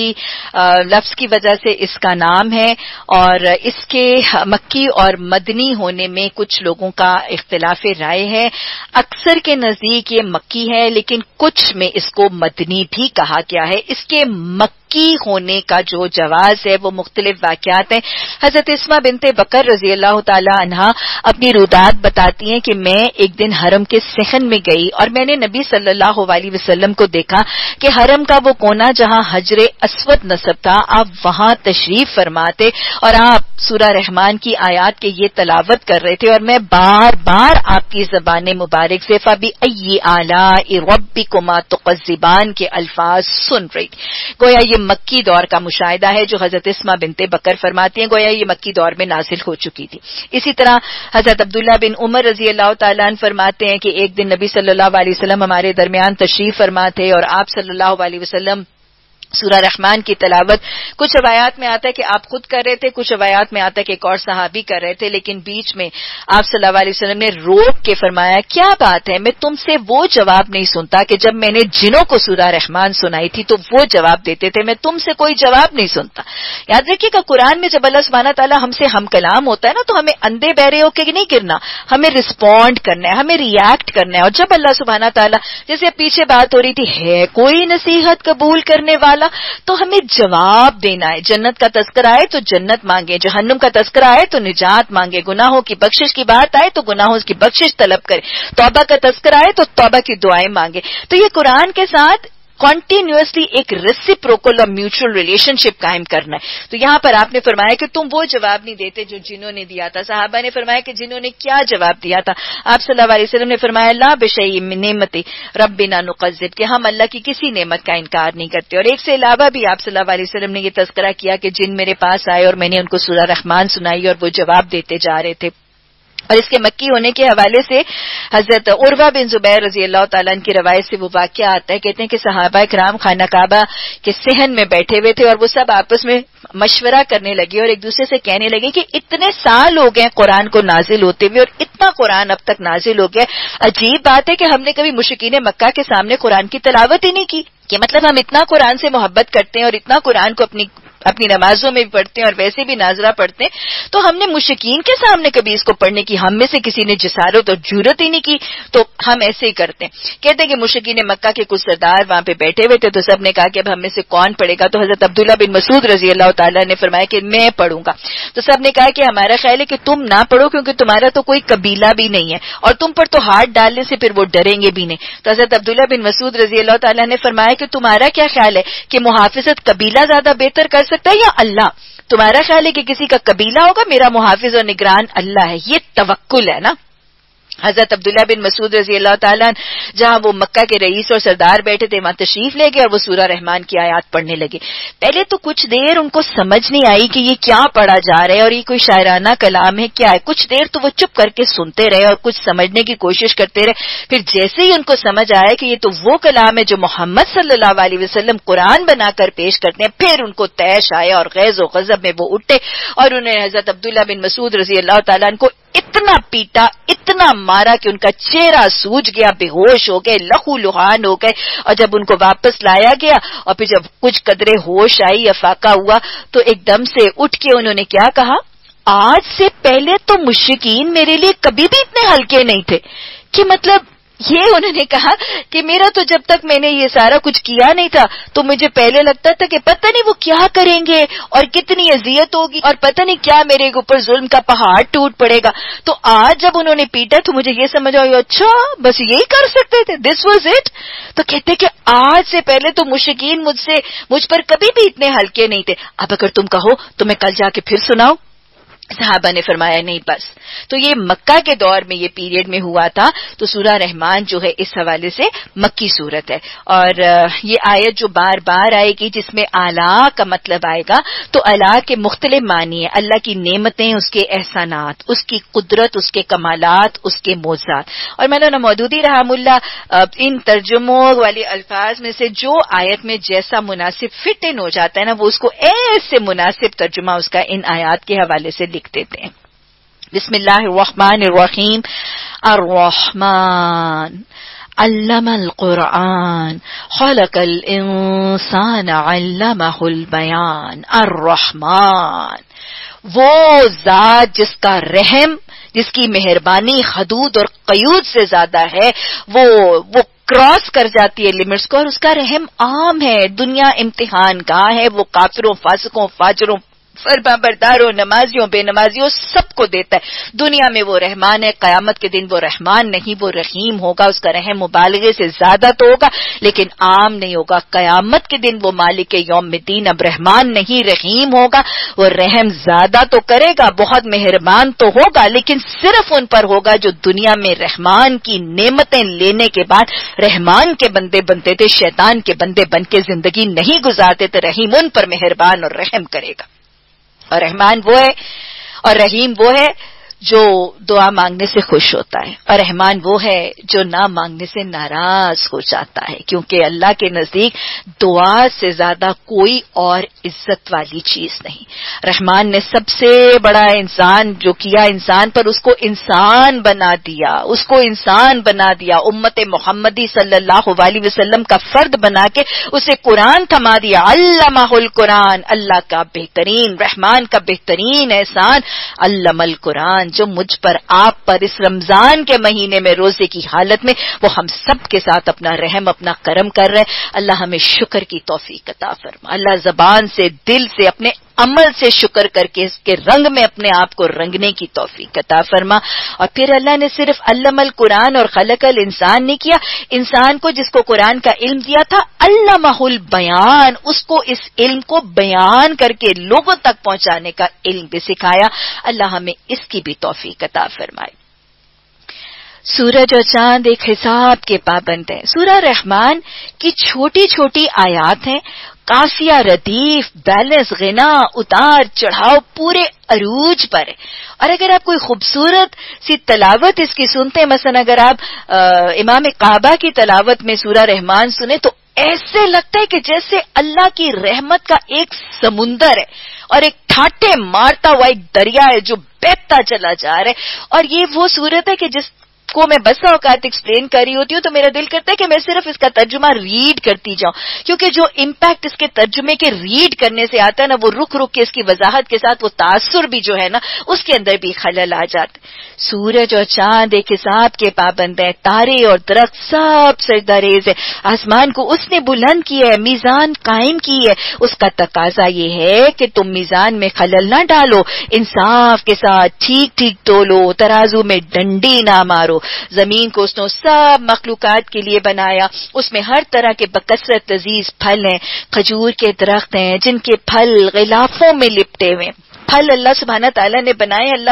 لفظ کی وجہ سے اس کا نام ہے، اور اس کے مکی اور مدنی ہونے میں کچھ لوگوں کا اختلاف رائے ہے۔ اکثر کے نزدیک یہ مکی ہے، لیکن کچھ میں اس کو مدنی بھی کہا گیا ہے۔ اس کے مکی ہونے کا جو جواز ہے وہ مختلف واقعات ہیں۔ حضرت اسماء بنت بکر رضی اللہ تعالی عنہا اپنی رودات بتاتی ہیں کہ میں ایک دن حرم کے صحن میں گئی اور میں نے نبی صلی اللہ علیہ وسلم کو دیکھا کہ حرم کا وہ کونا جہاں حجر اسود نصب تھا، آپ وہاں تشریف فرماتے اور آپ سورہ رحمان کی آیات کے یہ تلاوت کر رہے تھے، اور میں بار بار آپ کی زبان مبارک سے فَبِأَيِّ آلَاءِ رَبِّكُمَا تُكَذِّبَانِ کے الفاظ سن رہی تھی۔ گویا یہ مکی دور کا مشاہدہ ہے جو حضرت اسماء بنت بکر فرماتی ہیں، گویا یہ مکی دور میں نازل ہو چکی تھی۔ اسی طرح حضرت عبداللہ بن عمر رضی اللہ تعالیٰ عنہ فرماتے ہیں کہ ایک دن نبی صلی اللہ علیہ وسلم ہمارے درمیان تشریف فرما تھے اور آپ صلی اللہ علیہ وسلم سورہ رحمان کی تلاوت، کچھ روایات میں آتا ہے کہ آپ خود کر رہے تھے، کچھ روایات میں آتا ہے کہ ایک اور صحابی کر رہے تھے، لیکن بیچ میں آپ صلی اللہ علیہ وسلم نے روک کے فرمایا، کیا بات ہے، میں تم سے وہ جواب نہیں سنتا کہ جب میں نے جنوں کو سورہ رحمان سنائی تھی تو وہ جواب دیتے تھے، میں تم سے کوئی جواب نہیں سنتا۔ یاد رکھیے کہ قرآن میں جب اللہ سبحانہ تعالیٰ ہم سے ہم کلام ہوتا ہے نا، تو ہمیں اندھے بہرے ہو کے نہیں گرنا، ہمیں رسپونڈ کرنا ہے، ہمیں ریئیکٹ کرنا ہے۔ اور جب اللہ سبحانہ تعالیٰ، جیسے پیچھے بات ہو رہی تھی، ہے کوئی نصیحت قبول کرنے والا، تو ہمیں جواب دینا ہے۔ جنت کا تذکرہ آئے تو جنت مانگے، جہنم کا تذکرہ آئے تو نجات مانگے، گناہوں کی بخشش کی بات آئے تو گناہوں کی بخشش طلب کرے، توبہ کا تذکرہ آئے تو توبہ کی دعائیں مانگے۔ تو یہ قرآن کے ساتھ کنٹینیوسلی ایک ریسیپروکل اور میوچل ریلیشن شپ قائم کرنا ہے۔ تو یہاں پر آپ نے فرمایا کہ تم وہ جواب نہیں دیتے جو جنہوں نے دیا تھا۔ صحابہ نے فرمایا کہ جنہوں نے کیا جواب دیا تھا؟ آپ صلی اللہ علیہ وسلم نے فرمایا، لا بشیء من نعمت ربنا نکذب، کہ ہم اللہ کی کسی نعمت کا انکار نہیں کرتے۔ اور ایک سے علاوہ بھی آپ صلی اللہ علیہ وسلم نے یہ تذکرہ کیا کہ جن میرے پاس آئے اور میں نے ان کو سورہ رحمان سنائی اور وہ جواب دیتے جا رہے تھے۔ اور اس کے مکی ہونے کے حوالے سے حضرت عروہ بن زبیر رضی اللہ تعالیٰ عنہ کی روایت سے وہ واقعہ آتا ہے، کہتے ہیں کہ صحابہ کرام خانہ کعبہ کے صحن میں بیٹھے ہوئے تھے اور وہ سب آپس میں مشورہ کرنے لگے اور ایک دوسرے سے کہنے لگے کہ اتنے سال ہو گئے قرآن کو نازل ہوتے ہوئے اور اتنا قرآن اب تک نازل ہو گیا، عجیب بات ہے کہ ہم نے کبھی مشرکین مکہ کے سامنے قرآن کی تلاوت ہی نہیں کی، کہ مطلب ہم اتنا قرآن سے محبت کرتے ہیں اور اتنا قرآن کو اپنی نمازوں میں بھی پڑھتے ہیں اور ویسے بھی ناظرہ پڑھتے ہیں، تو ہم نے مشرکین کے سامنے کبھی اس کو پڑھنے کی ہم میں سے کسی نے جسارت اور جرت ہی نہیں کی، تو ہم ایسے ہی کرتے ہیں۔ کہتے ہیں کہ مشرکین مکہ کے کچھ سردار وہاں پہ بیٹھے ہوئے تھے، تو سب نے کہا کہ اب ہم میں سے کون پڑھے گا؟ تو حضرت عبداللہ بن مسعود رضی اللہ تعالیٰ نے فرمایا کہ میں پڑھوں گا۔ تو سب نے کہا کہ ہمارا خیال ہے کہ تم نہ پڑھو، کیونکہ تمہارا تو کوئی قبیلہ بھی نہیں ہے اور تم پر تو ہاتھ ڈالنے سے پھر وہ ڈریں گے بھی نہیں۔ تو حضرت عبداللہ بن مسعود رضی اللہ تعالیٰ نے فرمایا کہ تمہارا کیا خیال ہے کہ محافظت قبیلہ زیادہ بہتر کر سکتا ہے یا اللہ؟ تمہارا خیال ہے کہ کسی کا قبیلہ ہوگا؟ میرا محافظ اور نگران اللہ ہے۔ یہ توکل ہے نا۔ حضرت عبداللہ بن مسعود رضی اللہ تعالیٰ جہاں وہ مکہ کے رئیس اور سردار بیٹھے تھے وہاں تشریف لے گئے اور وہ سورہ رحمان کی آیات پڑھنے لگے. پہلے تو کچھ دیر ان کو سمجھ نہیں آئی کہ یہ کیا پڑھا جا رہا ہے اور یہ کوئی شاعرانہ کلام ہے کیا ہے. کچھ دیر تو وہ چپ کر کے سنتے رہے اور کچھ سمجھنے کی کوشش کرتے رہے. پھر جیسے ہی ان کو سمجھ آیا کہ یہ تو وہ کلام ہے جو محمد صلی اللہ علیہ وسلم قرآن بنا کر پیش کرتے ہیں, پھر ان کو طیش آیا اور غیظ و غضب میں وہ اٹھے اور انہوں نے حضرت عبداللہ بن مسعود رضی اللہ تعالیٰ کو اتنا پیٹا, اتنا مارا کہ ان کا چہرہ سوج گیا, بے ہوش ہو گئے, لہو لہان ہو گئے. اور جب ان کو واپس لایا گیا اور پھر جب کچھ قدرے ہوش آئی, افاقہ ہوا, تو ایک دم سے اٹھ کے انہوں نے کیا کہا, آج سے پہلے تو مشرکین میرے لیے کبھی بھی اتنے ہلکے نہیں تھے. کہ مطلب یہ انہوں نے کہا کہ میرا تو جب تک میں نے یہ سارا کچھ کیا نہیں تھا تو مجھے پہلے لگتا تھا کہ پتہ نہیں وہ کیا کریں گے اور کتنی اذیت ہوگی اور پتہ نہیں کیا میرے اوپر ظلم کا پہاڑ ٹوٹ پڑے گا. تو آج جب انہوں نے پیٹا تو مجھے یہ سمجھ آئی اچھا بس یہی کر سکتے تھے, دس واز اٹ. تو کہتے کہ آج سے پہلے تو مشرکین مجھ پر کبھی بھی اتنے ہلکے نہیں تھے. اب اگر تم کہو تو میں کل جا کے پھر سناؤں. صحابہ نے فرمایا نہیں بس. تو یہ مکہ کے دور میں یہ پیریڈ میں ہوا تھا. تو سورہ رحمان جو ہے اس حوالے سے مکی سورت ہے. اور یہ آیت جو بار بار آئے گی جس میں اعلیٰ کا مطلب آئے گا, تو اعلیٰ کے مختلف معنی ہیں. اللہ کی نعمتیں, اس کے احسانات, اس کی قدرت, اس کے کمالات, اس کے معجزات. اور مولانا مودودی رحم اللہ ان ترجموں والے الفاظ میں سے جو آیت میں جیسا مناسب فٹ ان ہو جاتا ہے نا, وہ اس کو ایسے مناسب ترجمہ اس کا ان آیات کے حوالے سے لکھ دیتے ہیں. بسم اللہ الرحمن الرحیم. الرحمن علم القرآن خلق الانسان علمہ البیان. الرحمن وہ ذات جس کا رحم, جس کی مہربانی حدود اور قیود سے زیادہ ہے, وہ کراس کر جاتی ہے لمٹس کو, اور اس کا رحم عام ہے. دنیا امتحان گاہ ہے, وہ کافروں, فاسقوں, فاجروں, فرما برداروں, نمازیوں, بے نمازیوں سب کو دیتا ہے. دنیا میں وہ رحمان ہے, قیامت کے دن وہ رحمان نہیں, وہ رحیم ہوگا. اس کا رحم مبالغے سے زیادہ تو ہوگا لیکن عام نہیں ہوگا. قیامت کے دن وہ مالک یوم الدین اب رحمان نہیں رحیم ہوگا. وہ رحم زیادہ تو کرے گا, بہت مہربان تو ہوگا, لیکن صرف ان پر ہوگا جو دنیا میں رحمان کی نعمتیں لینے کے بعد رحمان کے بندے بنتے تھے, شیطان کے بندے بن کے زندگی نہیں گزارتے تھے. رحیم ان پر مہربان اور رحم کرے گا. اور رحمان وہ ہے اور رحیم وہ ہے جو دعا مانگنے سے خوش ہوتا ہے, اور رحمان وہ ہے جو نہ مانگنے سے ناراض ہو جاتا ہے. کیونکہ اللہ کے نزدیک دعا سے زیادہ کوئی اور عزت والی چیز نہیں. رحمان نے سب سے بڑا انسان جو کیا انسان پر, اس کو انسان بنا دیا, اس کو انسان بنا دیا. امت محمدی صلی اللہ علیہ وسلم کا فرد بنا کے اسے قرآن تھما دیا. علمہ القرآن, اللہ کا بہترین, رحمان کا بہترین احسان علم القرآن, جو مجھ پر, آپ پر اس رمضان کے مہینے میں روزے کی حالت میں وہ ہم سب کے ساتھ اپنا رحم, اپنا کرم کر رہے. اللہ ہمیں شکر کی توفیق عطا فرما. اللہ زبان سے, دل سے, اپنے عمل سے شکر کر کے اس کے رنگ میں اپنے آپ کو رنگنے کی توفیق عطا فرما. اور پھر اللہ نے صرف علم القرآن اور خلق الانسان نہیں کیا, انسان کو جس کو قرآن کا علم دیا تھا علمہ البیان, اس کو اس علم کو بیان کر کے لوگوں تک پہنچانے کا علم بھی سکھایا. اللہ ہمیں اس کی بھی توفیق عطا فرمائے. سورج اور چاند ایک حساب کے پابند ہیں. سورہ رحمان کی چھوٹی چھوٹی آیات ہیں, قافیہ, ردیف, بیلنس, غنا, اتار چڑھاؤ پورے عروج پر ہے. اور اگر آپ کوئی خوبصورت سی تلاوت اس کی سنتے ہیں, مثلا اگر آپ امام کعبہ کی تلاوت میں سورہ رحمان سنیں تو ایسے لگتا ہے کہ جیسے اللہ کی رحمت کا ایک سمندر ہے اور ایک ٹھاٹے مارتا ہوا ایک دریا ہے جو بہتا چلا جا رہا ہے. اور یہ وہ صورت ہے کہ جس کو میں بسا اوقات ایکسپلین کر رہی ہوتی ہوں تو میرا دل کرتا ہے کہ میں صرف اس کا ترجمہ ریڈ کرتی جاؤں, کیونکہ جو امپیکٹ اس کے ترجمے کے ریڈ کرنے سے آتا ہے نا, وہ رک رک کے اس کی وضاحت کے ساتھ وہ تاثر بھی جو ہے نا اس کے اندر بھی خلل آ جاتے. سورج اور چاند ایک حساب کے پابند ہیں, تارے اور درخت سب سجدہ ریز ہے. آسمان کو اس نے بلند کیا ہے, میزان قائم کی ہے. اس کا تقاضا یہ ہے کہ تم میزان میں خلل نہ ڈالو, انصاف کے ساتھ ٹھیک ٹھیک تولو, ترازو میں ڈنڈی نہ مارو. زمین کو اس نے سب مخلوقات کے لیے بنایا, اس میں ہر طرح کے بکثرت لذیذ پھل ہیں. کھجور کے درخت ہیں جن کے پھل غلافوں میں لپٹے ہوئے. پھل اللہ سبحانہ تعالیٰ نے بنائے. اللہ کا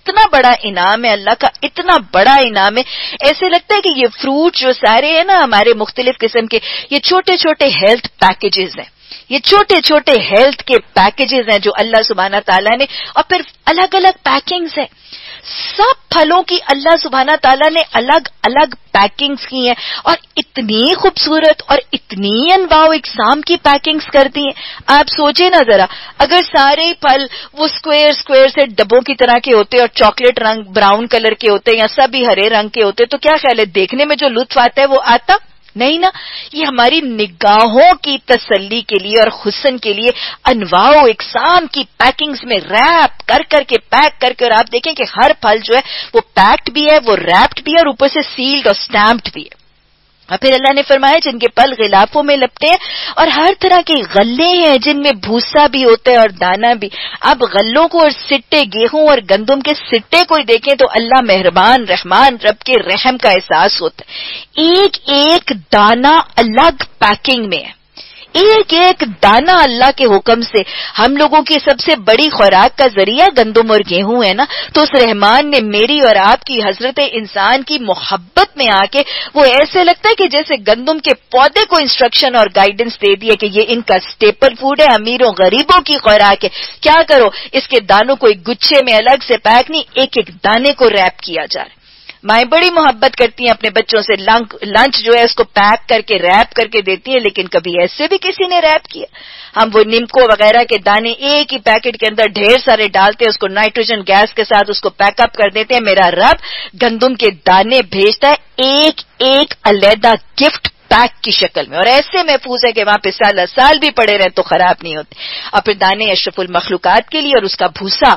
اتنا بڑا انعام ہے اللہ کا، اتنا بڑا انعام ہے. ایسے لگتا ہے کہ یہ فروٹ جو سارے ہیں نا ہمارے مختلف قسم کے، یہ چھوٹے چھوٹے ہیلتھ پیکیجز ہیں، یہ چھوٹے چھوٹے ہیلتھ کے پیکیجز ہیں جو اللہ سبحانہ تعالیٰ نے، اور پھر الگ الگ پیکنگز ہیں. سب پھلوں کی اللہ سبحانہ تعالیٰ نے الگ الگ پیکنگز کی ہیں، اور اتنی خوبصورت اور اتنی انواع و اقسام کی پیکنگز کر دی ہیں. آپ سوچیں نا ذرا، اگر سارے پھل وہ اسکوئر سے ڈبوں کی طرح کے ہوتے اور چاکلیٹ رنگ براؤن کلر کے ہوتے یا سبھی ہرے رنگ کے ہوتے تو کیا خیال ہے دیکھنے میں جو لطف آتا ہے وہ آتا نہیں نا. یہ ہماری نگاہوں کی تسلی کے لیے اور حسن کے لیے انواع و اقسام کی پیکنگز میں ریپ کر کے پیک کر کے، اور آپ دیکھیں کہ ہر پھل جو ہے وہ پیکڈ بھی ہے، وہ ریپڈ بھی ہے، اور اوپر سے سیلڈ اور اسٹیمپڈ بھی ہے. اور پھر اللہ نے فرمایا جن کے پل غلافوں میں لپٹے ہیں، اور ہر طرح کے غلے ہیں جن میں بھوسا بھی ہوتا ہے اور دانا بھی. اب غلوں کو اور سٹے، گیہوں اور گندم کے سٹے کو دیکھیں تو اللہ مہربان رحمان رب کے رحم کا احساس ہوتا ہے. ایک ایک دانا الگ پیکنگ میں ہے، ایک ایک دانہ اللہ کے حکم سے. ہم لوگوں کی سب سے بڑی خوراک کا ذریعہ گندم اور گیہوں ہے نا، تو اس رحمان نے میری اور آپ کی حضرت انسان کی محبت میں آ کے وہ ایسے لگتا ہے کہ جیسے گندم کے پودے کو انسٹرکشن اور گائیڈنس دے دیا کہ یہ ان کا سٹیپل فوڈ ہے، امیروں غریبوں کی خوراک ہے. کیا کرو، اس کے دانوں کو ایک گچھے میں الگ سے پیک نہیں، ایک ایک دانے کو ریپ کیا جا رہا ہے. مائیں بڑی محبت کرتی ہیں اپنے بچوں سے، لنچ جو ہے اس کو پیک کر کے ریپ کر کے دیتی ہیں، لیکن کبھی ایسے بھی کسی نے ریپ کیا؟ ہم وہ نیمکو وغیرہ کے دانے ایک ہی پیکٹ کے اندر ڈھیر سارے ڈالتے ہیں، اس کو نائٹروجن گیس کے ساتھ اس کو پیک اپ کر دیتے ہیں. میرا رب گندم کے دانے بھیجتا ہے ایک ایک علیحدہ گفٹ پیک کی شکل میں، اور ایسے محفوظ ہے کہ وہاں پہ سال بھی پڑے رہے تو خراب نہیں ہوتے. اور پھر دانے اشرف المخلوقات کے لیے، اور اس کا بھوسا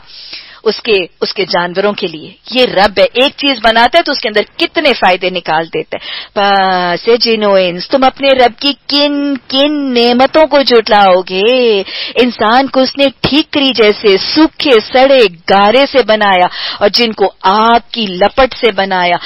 اس کے جانوروں کے لیے. یہ رب ہے، ایک چیز بناتا ہے تو اس کے اندر کتنے فائدے نکال دیتا ہے. پس جنو انس، تم اپنے رب کی کن کن نعمتوں کو جھٹلاؤ گے. انسان کو اس نے ٹھیکری جیسے سوکھے سڑے گارے سے بنایا، اور جن کو آگ کی لپٹ سے بنایا.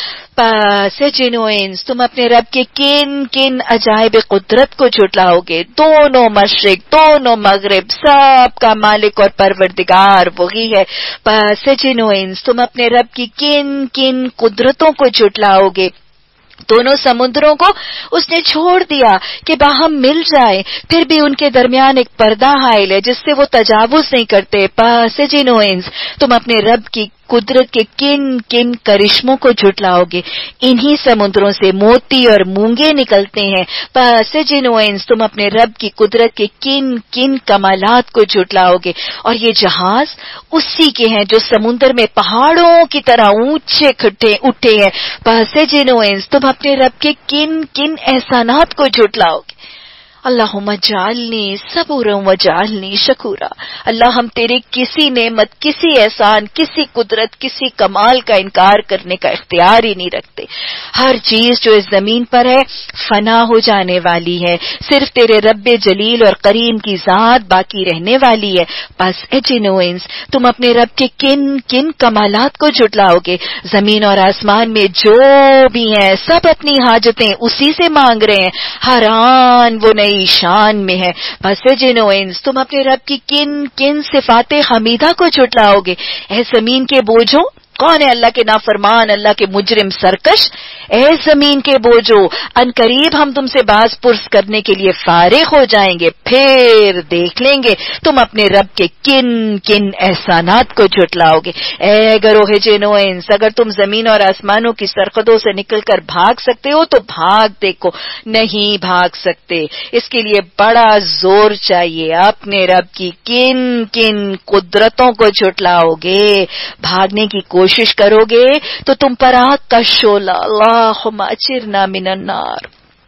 پس جنو انس، تم اپنے رب کے کن کن عجائب قدرت کو جھٹلاؤ گے. دونوں مشرق دونوں مغرب سب کا مالک اور پروردگار وہی ہے. پس جنو انس، تم اپنے رب کی کن کن قدرتوں کو جھٹلاؤ گے. دونوں سمندروں کو اس نے چھوڑ دیا کہ باہم مل جائے، پھر بھی ان کے درمیان ایک پردہ حائل ہے جس سے وہ تجاوز نہیں کرتے. پس جنو انس، تم اپنے رب کی قدرت کے کن کن کرشموں کو جھٹلاؤ گے. انہی سمندروں سے موتی اور مونگے نکلتے ہیں. پس جنو انس، تم اپنے رب کی قدرت کے کن کن کمالات کو جھٹلاؤ گے. اور یہ جہاز اسی کے ہیں جو سمندر میں پہاڑوں کی طرح اونچے اٹھے ہیں. پس جنو انس، تم اپنے رب کے کن کن احسانات کو جھٹلاؤ گے. اللہم اجعلنی صبورا وجعلنی شکورا. اللہ ہم تیرے کسی نعمت، کسی احسان، کسی قدرت، کسی کمال کا انکار کرنے کا اختیار ہی نہیں رکھتے. ہر چیز جو اس زمین پر ہے فنا ہو جانے والی ہے، صرف تیرے رب جلیل اور کریم کی ذات باقی رہنے والی ہے. بس اجنو انس، تم اپنے رب کے کن کن کمالات کو جھٹلاؤ گے. زمین اور آسمان میں جو بھی ہیں سب اپنی حاجتیں اسی سے مانگ رہے ہیں. ہر آن وہ نئی شان میں ہے. بس جنو انس، تم اپنے رب کی کن کن صفات حمیدہ کو جھٹلاؤ گے. اے زمین کے بوجھو، کون ہے اللہ کے نافرمان، اللہ کے مجرم سرکش؟ اے زمین کے بوجھو، ان قریب ہم تم سے باز پرس کرنے کے لیے فارغ ہو جائیں گے، پھر دیکھ لیں گے تم اپنے رب کے کن کن احسانات کو جھٹلاؤ گے. اے گروہ جنو انس، اگر تم زمین اور آسمانوں کی سرحدوں سے نکل کر بھاگ سکتے ہو تو بھاگ دیکھو. نہیں بھاگ سکتے، اس کے لیے بڑا زور چاہیے. اپنے رب کی کن کن قدرتوں کو جھٹلاؤ گے، بھاگنے کی کوشش کرو گے تو تم پر آگ کا شعلہ، اللہم اجرنا من النار،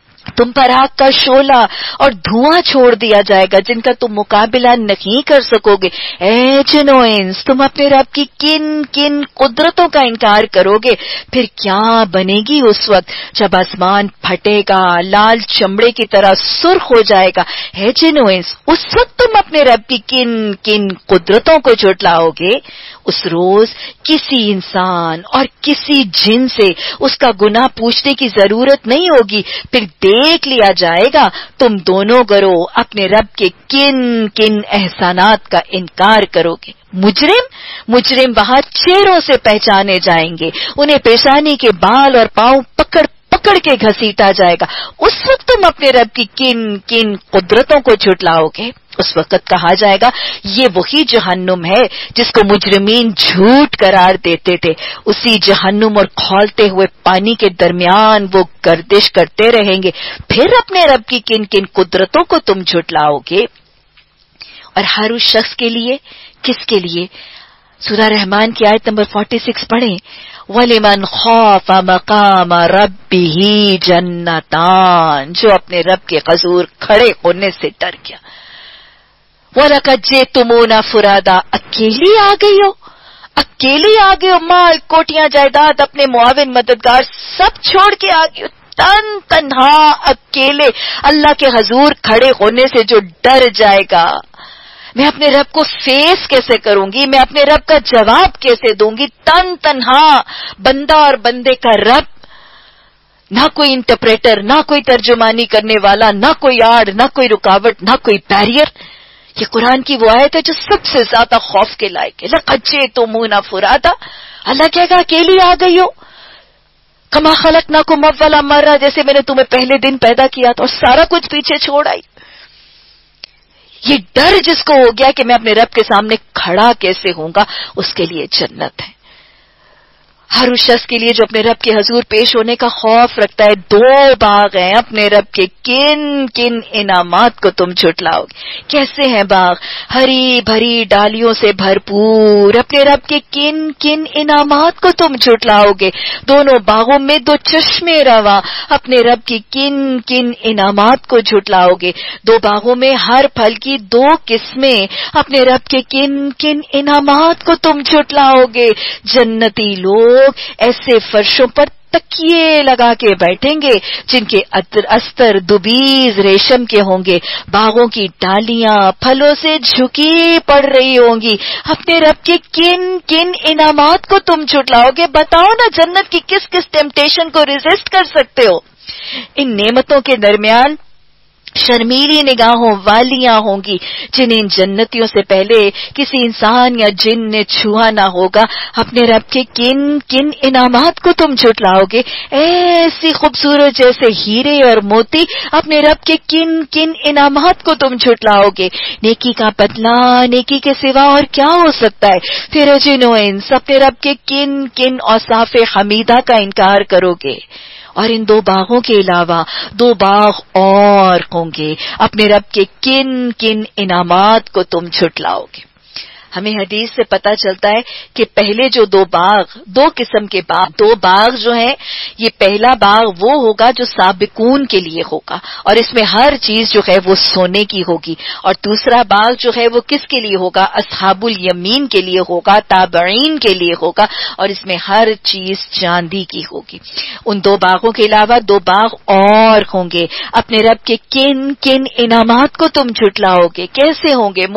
تم پر آگ کا شعلہ اور دھواں چھوڑ دیا جائے گا جن کا تم مقابلہ نہیں کر سکو گے. اے جنو انس، تم اپنے رب کی کن کن قدرتوں کا انکار کرو گے. پھر کیا بنے گی اس وقت جب آسمان پھٹے گا، لال چمڑے کی طرح سرخ ہو جائے گا. اے جنو انس، اس وقت تم اپنے رب کی کن کن قدرتوں کو جھٹلاؤ گے. اس روز کسی انسان اور کسی جن سے اس کا گناہ پوچھنے کی ضرورت نہیں ہوگی. پھر دیکھ لیا جائے گا تم دونوں گروہ اپنے رب کے کن کن احسانات کا انکار کرو گے. مجرم وہاں چہروں سے پہچانے جائیں گے، انہیں پیشانی کے بال اور پاؤں پکڑ کے گھسیٹا جائے گا. اس وقت تم اپنے رب کی کن کن قدرتوں کو جھٹلاؤ گے؟ اس وقت کہا جائے گا یہ وہی جہنم ہے جس کو مجرمین جھوٹ قرار دیتے تھے. اسی جہنم اور کھولتے ہوئے پانی کے درمیان وہ گردش کرتے رہیں گے. پھر اپنے رب کی کن کن قدرتوں کو تم جھٹلاؤ گے؟ اور ہر اس شخص کے لیے، کس کے لیے؟ سورہ رحمان کی آیت نمبر 46 پڑھیں. وَلِمَنْ خَافَ مَقَامَ رَبِّهِ جَنَّتَانِ، جو اپنے رب کے حضور کھڑے ہونے سے ڈر گیا. وَلَقَدْ جِئْتُمُونَا فُرَادَا، اکیلی آ گئی ہو، مال کوٹیاں جائیداد اپنے معاون مددگار سب چھوڑ کے آ گئی ہو، تنہا اکیلے اللہ کے حضور کھڑے ہونے سے جو ڈر جائے گا، میں اپنے رب کو فیس کیسے کروں گی، میں اپنے رب کا جواب کیسے دوں گی؟ تنہا بندہ اور بندے کا رب، نہ کوئی انٹرپریٹر، نہ کوئی ترجمانی کرنے والا، نہ کوئی آڑ، نہ کوئی رکاوٹ، نہ کوئی بیریئر. یہ قرآن کی وہ آیت ہے جو سب سے زیادہ خوف کے لائق ہے. لَقَدْ جِئْتُمُونَا فُرَادَا، اللہ کہے گا اکیلی آ گئی ہو. کَمَا خَلَقْنَاكُمْ أَوَّلَ مَرَّةٍ، جیسے میں نے تمہیں پہلے دن پیدا کیا تھا اور سارا کچھ پیچھے چھوڑ آئی. یہ ڈر جس کو ہو گیا کہ میں اپنے رب کے سامنے کھڑا کیسے ہوں گا، اس کے لیے جنت ہے. ہر اس شخص کے لیے جو اپنے رب کے حضور پیش ہونے کا خوف رکھتا ہے. 2 باغ ہیں، اپنے رب کے کن کن انعامات کو تم جھٹلاؤ گے؟ کیسے ہیں باغ؟ ہری بھری ڈالیوں سے بھرپور. اپنے رب کے کن کن انعامات کو تم جھٹلاؤ گے؟ دونوں باغوں میں 2 چشمے رواں. اپنے رب کی کن کن انعامات کو جھٹلاؤ گے؟ 2 باغوں میں ہر پھل کی 2 قسمیں. اپنے رب کے کن کن انعامات کو تم جھٹلاؤ گے؟ جنتی لوگ ایسے فرشوں پر تکیے لگا کے بیٹھیں گے جن کے استر دبیز ریشم کے ہوں گے. باغوں کی ڈالیاں پھلوں سے جھکی پڑ رہی ہوں گی. اپنے رب کے کن کن انعامات کو تم جھٹلاؤ گے؟ بتاؤ نا، جنت کی کس کس ٹیمپٹیشن کو ریزسٹ کر سکتے ہو؟ ان نعمتوں کے درمیان شرمیلی نگاہوں والیاں ہوں گی جنہیں ان جنتیوں سے پہلے کسی انسان یا جن نے چھوا نہ ہوگا. اپنے رب کے کن کن انعامات کو تم جھٹلاؤ گے؟ ایسی خوبصورت جیسے ہیرے اور موتی. اپنے رب کے کن کن انعامات کو تم جھٹلاؤ گے؟ نیکی کا بدلہ نیکی کے سوا اور کیا ہو سکتا ہے؟ پھر جن و انس، اپنے رب کے کن کن اوصاف حمیدہ کا انکار کرو گے؟ اور ان 2 باغوں کے علاوہ 2 باغ اور ہوں گے. اپنے رب کے کن کن انعامات کو تم جھٹلاؤ گے؟ ہمیں حدیث سے پتا چلتا ہے کہ پہلے جو 2 باغ، 2 قسم کے باغ، 2 باغ جو ہیں، یہ پہلا باغ وہ ہوگا جو سابقون کے لیے ہوگا اور اس میں ہر چیز جو ہے وہ سونے کی ہوگی. اور دوسرا باغ جو ہے وہ کس کے لیے ہوگا؟ اصحاب الیمین کے لیے ہوگا، تابعین کے لیے ہوگا، اور اس میں ہر چیز چاندی کی ہوگی. ان 2 باغوں کے علاوہ 2 باغ اور ہوں گے. اپنے رب کے کن کن انعامات کو تم جھٹلاؤ گے؟ کیسے ہوں گے؟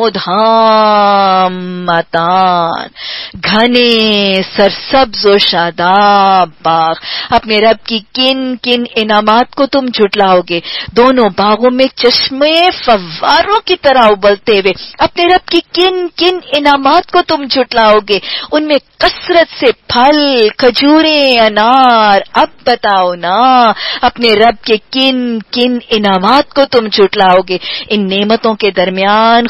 مدھام متان، گھنے سرسبز و شاداب باغ. اپنے رب کی کن کن انعامات کو تم جھٹلاؤ گے؟ دونوں باغوں میں چشمے فواروں کی طرح ابلتے ہوئے. اپنے رب کی کن کن انعامات کو تم جھٹلاؤ گے؟ ان میں کثرت سے پھل، کھجوریں، انار. اب بتاؤ نا، اپنے رب کے کن کن انعامات کو تم جھٹلاؤ گے؟ ان نعمتوں کے درمیان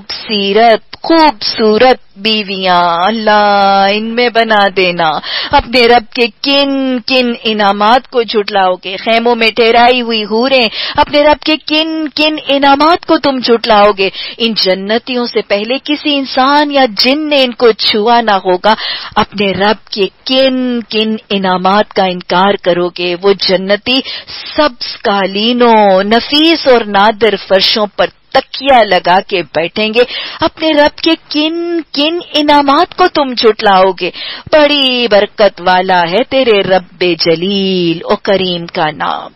خوبصورت بیویاں، اللہ ان میں بنا دینا. اپنے رب کے کن کن انعامات کو جھٹلاؤ گے؟ خیموں میں ٹھہرائی ہوئی حوریں. اپنے رب کے کن کن انعامات کو تم جھٹلاؤ گے؟ ان جنتیوں سے پہلے کسی انسان یا جن نے ان کو چھوا نہ ہوگا. اپنے رب کے کن کن انعامات کا انکار کرو گے؟ وہ جنتی سبز قالینوں، نفیس اور نادر فرشوں پر تکیہ لگا کے بیٹھیں گے. اپنے رب کے کن کن انعامات کو تم جھٹلاؤ گے؟ بڑی برکت والا ہے تیرے رب جلیل و کریم کا نام.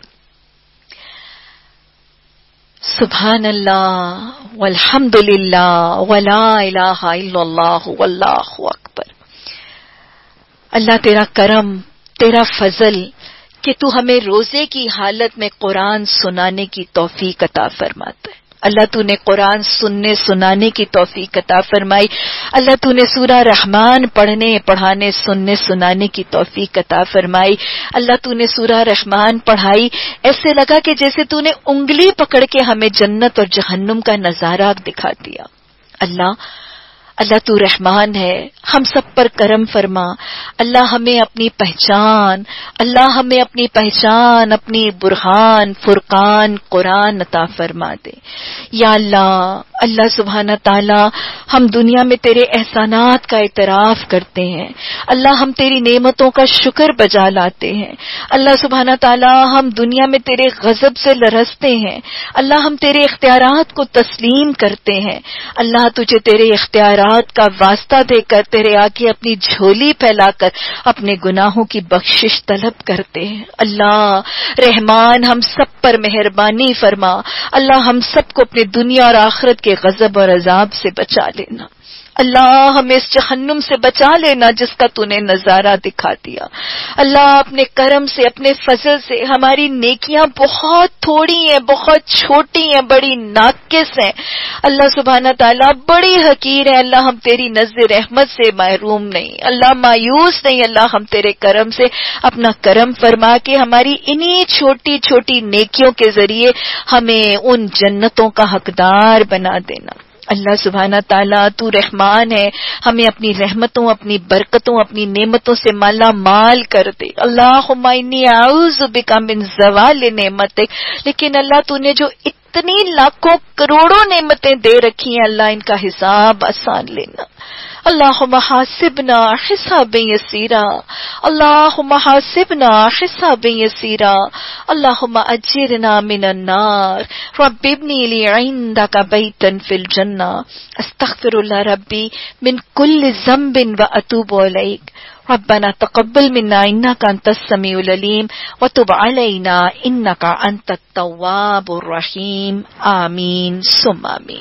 سبحان اللہ والحمد للہ ولا الہ الا اللہ واللہ اکبر. اللہ تیرا کرم، تیرا فضل کہ تو ہمیں روزے کی حالت میں قرآن سنانے کی توفیق عطا فرماتا ہے. اللہ تو نے قرآن سننے سنانے کی توفیق عطا فرمائی. اللہ تو نے سورہ رحمان پڑھنے پڑھانے سننے سنانے کی توفیق عطا فرمائی. اللہ تو نے سورہ رحمان پڑھائی، ایسے لگا کہ جیسے تو نے انگلی پکڑ کے ہمیں جنت اور جہنم کا نظارہ دکھا دیا. اللہ تو رحمان ہے، ہم سب پر کرم فرما. اللہ ہمیں اپنی پہچان اپنی برہان فرقان قرآن عطا فرما دے. یا اللہ سبحانہ تعالی، ہم دنیا میں تیرے احسانات کا اعتراف کرتے ہیں. اللہ ہم تیری نعمتوں کا شکر بجا لاتے ہیں. اللہ سبحانہ تعالی، ہم دنیا میں تیرے غضب سے لرزتے ہیں. اللہ ہم تیرے اختیارات کو تسلیم کرتے ہیں. اللہ تجھے تیرے اختیارات کا واسطہ دے کر تیرے آگے اپنی جھولی پھیلا کر اپنے گناہوں کی بخشش طلب کرتے ہیں. اللہ رحمان، ہم سب پر مہربانی فرما. اللہ ہم سب کو اپنے دنیا اور آخرت کے غضب اور عذاب سے بچا لینا. اللہ ہمیں اس جہنم سے بچا لینا جس کا تو نے نظارہ دکھا دیا. اللہ اپنے کرم سے اپنے فضل سے، ہماری نیکیاں بہت تھوڑی ہیں، بہت چھوٹی ہیں، بڑی ناقص ہیں. اللہ سبحانہ تعالیٰ بڑی حقیر ہے. اللہ ہم تیری نزد رحمت سے محروم نہیں، اللہ مایوس نہیں. اللہ ہم تیرے کرم سے اپنا کرم فرما کے ہماری انہی چھوٹی چھوٹی نیکیوں کے ذریعے ہمیں ان جنتوں کا حقدار بنا دینا. اللہ سبحانہ تعالیٰ تو رحمان ہے، ہمیں اپنی رحمتوں اپنی برکتوں اپنی نعمتوں سے مالا مال کر دے. اللہم انی اعوذ بک من زوال نعمتک. لیکن اللہ تو نے جو اتنی لاکھوں کروڑوں نعمتیں دے رکھی ہیں، اللہ ان کا حساب آسان لینا. اللہم حاسبنا حسابا یسیرا، اللہم حاسبنا حسابا یسیرا، اللہم اجرنا من النار، رب ابنی لی عندک بیتا فی الجنہ، استغفر اللہ ربی من کل ذنب واتوب الیک، ربنا تقبل منا انک انت السمیع العلیم وتب علینا انک انت التواب الرحیم. آمین ثم آمین.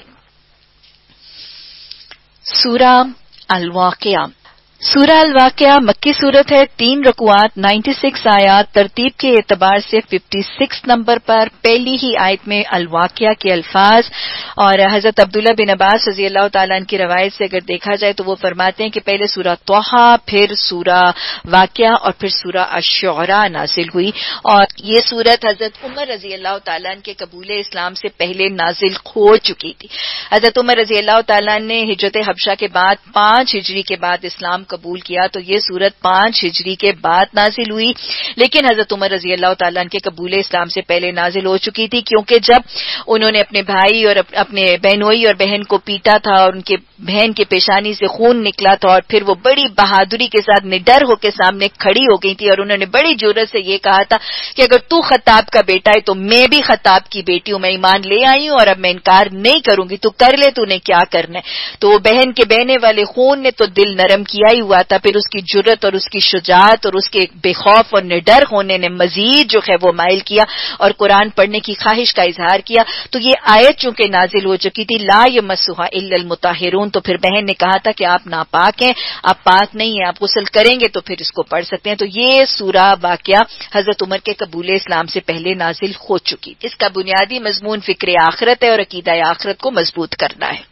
سورہ الواقعہ. سورہ الواقعہ مکی صورت ہے، 3 رکوعات، 96 آیات. ترتیب کے اعتبار سے 56 نمبر پر. پہلی ہی آیت میں الواقعہ کے الفاظ، اور حضرت عبداللہ بن عباس رضی اللہ تعالیٰ عنہ کی روایت سے اگر دیکھا جائے تو وہ فرماتے ہیں کہ پہلے سورہ طٰہٰ، پھر سورہ واقعہ اور پھر سورہ الشعراء نازل ہوئی. اور یہ سورت حضرت عمر رضی اللہ تعالیٰ عنہ کے قبول اسلام سے پہلے نازل ہو چکی تھی. حضرت عمر رضی اللہ تعالیٰ عنہ نے ہجرت حبشہ کے بعد 5 ہجری کے بعد اسلام قبول کیا، تو یہ سورت 5 ہجری کے بعد نازل ہوئی. لیکن حضرت عمر رضی اللہ تعالیٰ عنہ کے قبول اسلام سے پہلے نازل ہو چکی تھی، کیونکہ جب انہوں نے اپنے بھائی اور اپنے بہنوئی اور بہن کو پیٹا تھا اور ان کے بہن کے پیشانی سے خون نکلا تھا، اور پھر وہ بڑی بہادری کے ساتھ نڈر ہو کے سامنے کھڑی ہو گئی تھی، اور انہوں نے بڑی جرأت سے یہ کہا تھا کہ اگر تو خطاب کا بیٹا ہے تو میں بھی خطاب کی بیٹی ہوں، میں ایمان لے آئی ہوں اور اب میں انکار نہیں کروں گی، تو کر لے، تو نے کیا کرنا ہے. تو بہن کے بہنے والے خون نے تو دل نرم کیا ہی ہوا تھا، پھر اس کی جرأت اور اس کی شجاعت اور اس کے بے خوف اور نڈر ہونے نے مزید جو ہے وہ مائل کیا اور قرآن پڑھنے کی خواہش کا اظہار کیا. تو یہ آیت چونکہ نازل ہو چکی تھی، لا یمسھا الا المطہرون، تو پھر بہن نے کہا تھا کہ آپ ناپاک ہیں، آپ پاک نہیں ہیں، آپ غسل کریں گے تو پھر اس کو پڑھ سکتے ہیں. تو یہ سورہ واقعہ حضرت عمر کے قبول اسلام سے پہلے نازل ہو چکی. اس کا بنیادی مضمون فکر آخرت ہے اور عقیدہ آخرت کو مضبوط کرنا ہے.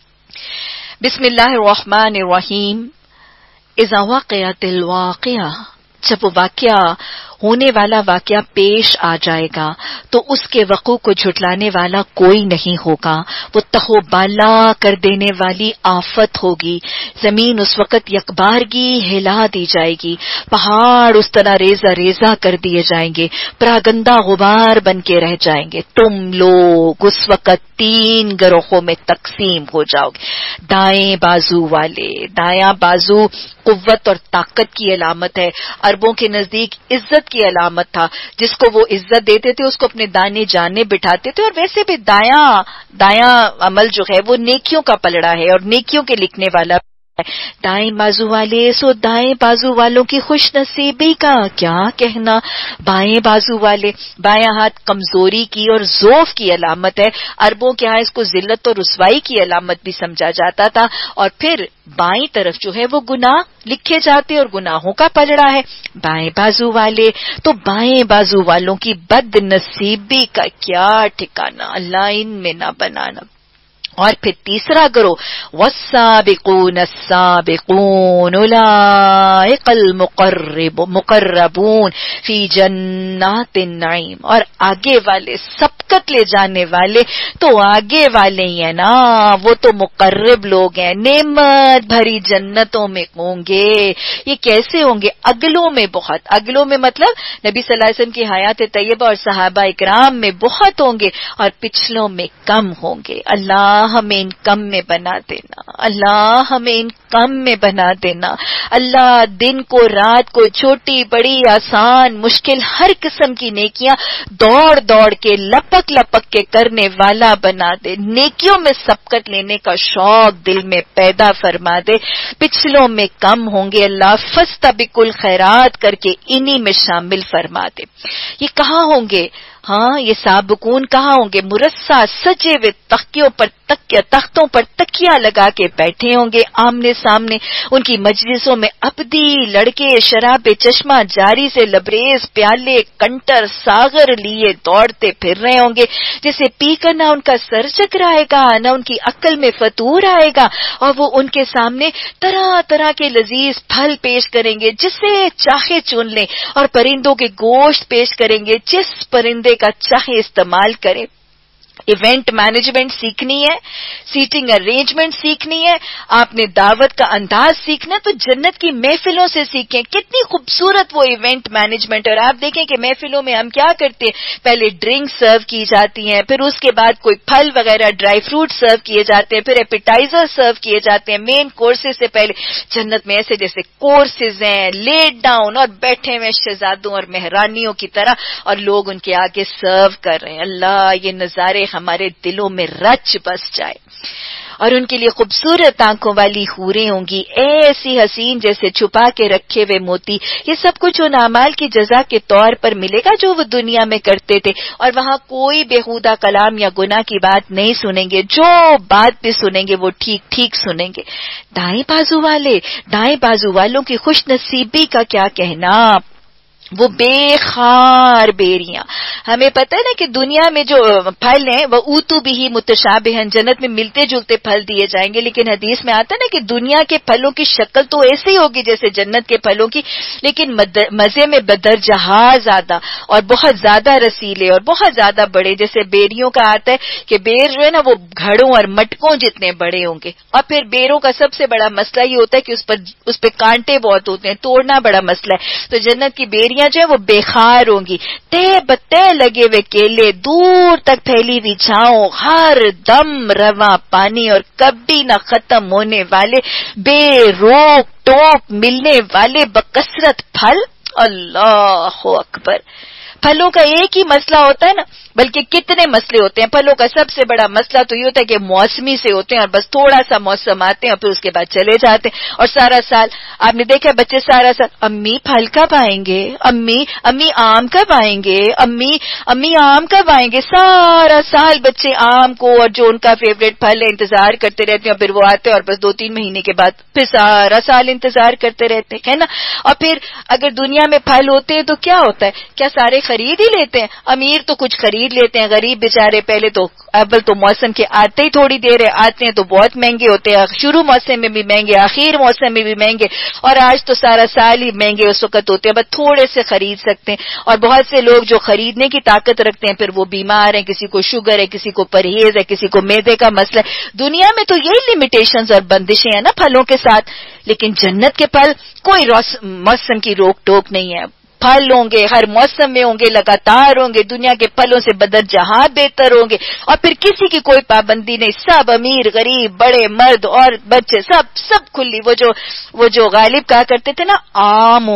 بسم اللہ الرحمن الرحیم. اذا وقعت الواقعہ، جب وہ واقعہ ہونے والا واقعہ پیش آ جائے گا تو اس کے وقوع کو جھٹلانے والا کوئی نہیں ہوگا. وہ تہو بالا کر دینے والی آفت ہوگی. زمین اس وقت یکبارگی ہلا دی جائے گی، پہاڑ اس طرح ریزہ ریزہ کر دیے جائیں گے، پراگندہ غبار بن کے رہ جائیں گے. تم لوگ اس وقت 3 گروہوں میں تقسیم ہو جاؤ گے. دائیں بازو والے، دایاں بازو قوت اور طاقت کی علامت ہے، عربوں کے نزدیک عزت کی علامت تھا. جس کو وہ عزت دیتے تھے اس کو اپنے دانے جانے بٹھاتے تھے. اور ویسے بھی دایاں عمل جو ہے وہ نیکیوں کا پلڑا ہے اور نیکیوں کے لکھنے والا دائیں بازو والے سو دائیں بازو والوں کی خوش نصیبی کا کیا کہنا. بائیں بازو والے، بایاں ہاتھ کمزوری کی اور ضعف کی علامت ہے. عربوں کے ہاں اس کو ذلت اور رسوائی کی علامت بھی سمجھا جاتا تھا. اور پھر بائیں طرف جو ہے وہ گناہ لکھے جاتے اور گناہوں کا پلڑا ہے. بائیں بازو والے تو بائیں بازو والوں کی بد نصیبی کا کیا ٹھکانہ، اللہ ان میں نہ بنانا. اور پھر تیسرا کرو والسابقون السابقون اولئک المقربون فی جنات النعیم. اور آگے والے، سبقت لے جانے والے تو آگے والے ہی ہیں نا، وہ تو مقرب لوگ ہیں، نعمت بھری جنتوں میں ہوں گے. یہ کیسے ہوں گے؟ اگلوں میں بہت، اگلوں میں مطلب نبی صلی اللہ علیہ وسلم کی حیات طیبہ اور صحابہ اکرام میں بہت ہوں گے اور پچھلوں میں کم ہوں گے. اللہ ہمیں ان کم میں بنا دینا، اللہ ہمیں ان کم میں بنا دینا. اللہ دن کو رات کو، چھوٹی بڑی آسان مشکل ہر قسم کی نیکیاں دوڑ دوڑ کے لپک لپک کے کرنے والا بنا دے. نیکیوں میں سبقت لینے کا شوق دل میں پیدا فرما دے. پچھلوں میں کم ہوں گے اللہ، فاستبقوا الخیرات کر کے انہی میں شامل فرما دے. یہ کہاں ہوں گے؟ ہاں یہ سابقون کہاں ہوں گے؟ مرصع سجے ہوئے تختوں پر تکیہ لگا کے بیٹھے ہوں گے آمنے سامنے. ان کی مجلسوں میں ابدی لڑکے شراب چشمہ جاری سے لبریز پیالے کنٹر ساغر لیے دوڑتے پھر رہے ہوں گے، جسے پی کر نہ ان کا سر چکرائے گا نہ ان کی عقل میں فطور آئے گا. اور وہ ان کے سامنے طرح طرح کے لذیذ پھل پیش کریں گے، جسے چاہے چن لیں، اور پرندوں کے گوشت پیش کریں گے، جس پرندے کا چاہے استعمال کرے. ایونٹ مینجمنٹ سیکھنی ہے، سیٹنگ ارینجمنٹ سیکھنی ہے، آپ نے دعوت کا انداز سیکھنا تو جنت کی محفلوں سے سیکھیں. کتنی خوبصورت وہ ایونٹ مینجمنٹ. اور آپ دیکھیں کہ محفلوں میں ہم کیا کرتے ہیں، پہلے ڈرنک سرو کی جاتی ہیں، پھر اس کے بعد کوئی پھل وغیرہ ڈرائی فروٹ سرو کیے جاتے ہیں، پھر ایپیٹائزر سرو کیے جاتے ہیں مین کورسز سے پہلے. جنت میں ایسے جیسے کورسز ہیں، لیٹ ڈاؤن اور بیٹھے ہوئے شہزادوں اور مہرانیوں کی طرح، اور لوگ ان کے آگے سرو کر رہے ہیں. اللہ یہ نظارے ہمارے دلوں میں رچ بس جائے. اور ان کے لیے خوبصورت آنکھوں والی حوریں ہوں گی، ایسی حسین جیسے چھپا کے رکھے ہوئے موتی. یہ سب کچھ ان اعمال کی جزا کے طور پر ملے گا جو وہ دنیا میں کرتے تھے. اور وہاں کوئی بےہودہ کلام یا گناہ کی بات نہیں سنیں گے، جو بات بھی سنیں گے وہ ٹھیک ٹھیک سنیں گے. دائیں بازو والے، دائیں بازو والوں کی خوش نصیبی کا کیا کہنا. وہ بے خار بیریاں. ہمیں پتہ ہے نا کہ دنیا میں جو پھل ہیں وہ اوتو بھی متشابہن، جنت میں ملتے جلتے پھل دیے جائیں گے. لیکن حدیث میں آتا ہے نا کہ دنیا کے پھلوں کی شکل تو ایسی ہوگی جیسے جنت کے پھلوں کی، لیکن مزے میں بدرجہ زیادہ اور بہت زیادہ رسیلے اور بہت زیادہ بڑے. جیسے بیریوں کا آتا ہے کہ بیر جو ہے نا وہ گھڑوں اور مٹکوں جتنے بڑے ہوں گے. اور پھر بیروں کا سب سے بڑا مسئلہ یہ ہوتا ہے کہ اس پہ کانٹے بہت ہوتے ہیں، توڑنا بڑا مسئلہ ہے. تو جنت کی بیریاں جو ہے وہ بےخار ہوں گی، تے بتے لگے ہوئے کیلے، دور تک پھیلی ہوئی چھاؤں، ہر دم رواں پانی اور کبھی نہ ختم ہونے والے بے روک ٹوک ملنے والے بکثرت پھل. اللہ اکبر. پھلوں کا ایک ہی مسئلہ ہوتا ہے نا، بلکہ کتنے مسئلے ہوتے ہیں. پھلوں کا سب سے بڑا مسئلہ تو یہ ہوتا ہے کہ موسمی سے ہوتے ہیں اور بس تھوڑا سا موسم آتے ہیں اور پھر اس کے بعد چلے جاتے ہیں. اور سارا سال آپ نے دیکھا بچے سارا سال امی پھل کب آئیں گے، امی آم کب آئیں گے، امی آم کب آئیں گے. سارا سال بچے آم کو اور جو ان کا فیوریٹ پھل ہے انتظار کرتے رہتے ہیں، اور پھر وہ آتے ہیں اور بس 2-3 مہینے کے بعد پھر سارا سال انتظار کرتے رہتے ہیں، ہے نا. اور پھر اگر دنیا میں پھل ہوتے ہیں تو کیا ہوتا ہے، کیا سارے خرید ہی لیتے ہیں؟ امیر تو کچھ خرید لیتے ہیں، غریب بیچارے پہلے تو اول تو موسم کے آتے ہی تھوڑی دیر آتے ہیں تو بہت مہنگے ہوتے ہیں، شروع موسم میں بھی مہنگے، آخر موسم میں بھی مہنگے، اور آج تو سارا سال ہی مہنگے اس وقت ہوتے ہیں، بس تھوڑے سے خرید سکتے ہیں. اور بہت سے لوگ جو خریدنے کی طاقت رکھتے ہیں پھر وہ بیمار ہیں، کسی کو شوگر ہے، کسی کو پرہیز ہے، کسی کو معدے کا مسئلہ ہے. دنیا میں تو یہی لمیٹیشنز اور بندشیں ہیں نا پھلوں کے ساتھ. لیکن جنت کے پھل کوئی موسم کی روک ٹوک نہیں ہے. پھل ہوں گے، ہر موسم میں ہوں گے، لگاتار ہوں گے، دنیا کے پھلوں سے بدرجہ بہتر ہوں گے. اور پھر کسی کی کوئی پابندی نہیں، سب امیر غریب بڑے مرد اور بچے سب کھلی. وہ جو غالب کہا کرتے تھے نا عام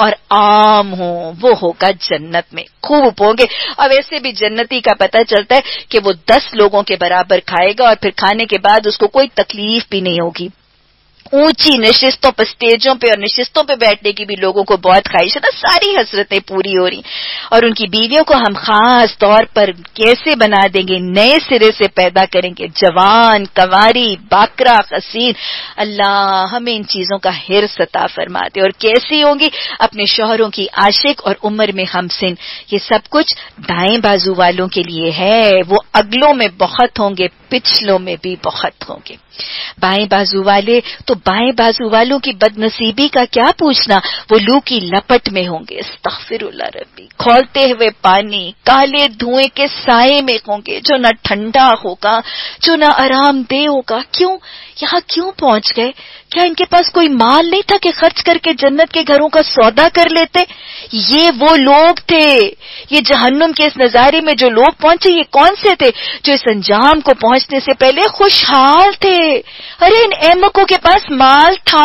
ہوں وہ ہوگا جنت میں، خوب ہوں گے. اور ویسے بھی جنتی کا پتہ چلتا ہے کہ وہ 10 لوگوں کے برابر کھائے گا اور پھر کھانے کے بعد اس کو کوئی تکلیف بھی نہیں ہوگی. اونچی نشستوں پر، اسٹیجوں پہ اور نشستوں پہ بیٹھنے کی بھی لوگوں کو بہت خواہش ہے نا، ساری حسرتیں پوری ہو رہی، اور ان کی بیویوں کو ہم خاص طور پر کیسے بنا دیں گے، نئے سرے سے پیدا کریں گے، جوان، کنواری، باکرا، حسین۔ اللہ ہمیں ان چیزوں کا حرص عطا فرما دے۔ اور کیسی ہوں گی؟ اپنے شوہروں کی عاشق اور عمر میں ہمسن۔ یہ سب کچھ دائیں بازو والوں کے لیے ہے، وہ اگلوں میں بہت ہوں گے، پچھلوں میں بھی بہت ہوں گے۔ بائیں بازو والے تو بائیں بازو والوں کی بد نصیبی کا کیا پوچھنا، وہ لو کی لپٹ میں ہوں گے، استغفر اللہ ربی، کھولتے ہوئے پانی، کالے دھوئیں کے سائے میں ہوں گے، جو نہ ٹھنڈا ہوگا، جو نہ آرام دہ ہوگا۔ کیوں یہاں کیوں پہنچ گئے؟ کیا ان کے پاس کوئی مال نہیں تھا کہ خرچ کر کے جنت کے گھروں کا سودا کر لیتے؟ یہ وہ لوگ تھے، یہ جہنم کے اس نظارے میں جو لوگ پہنچے، یہ کون سے تھے؟ جو اس انجام کو پہنچنے سے پہلے خوشحال تھے۔ ارے ان احمقوں کے پاس مال تھا،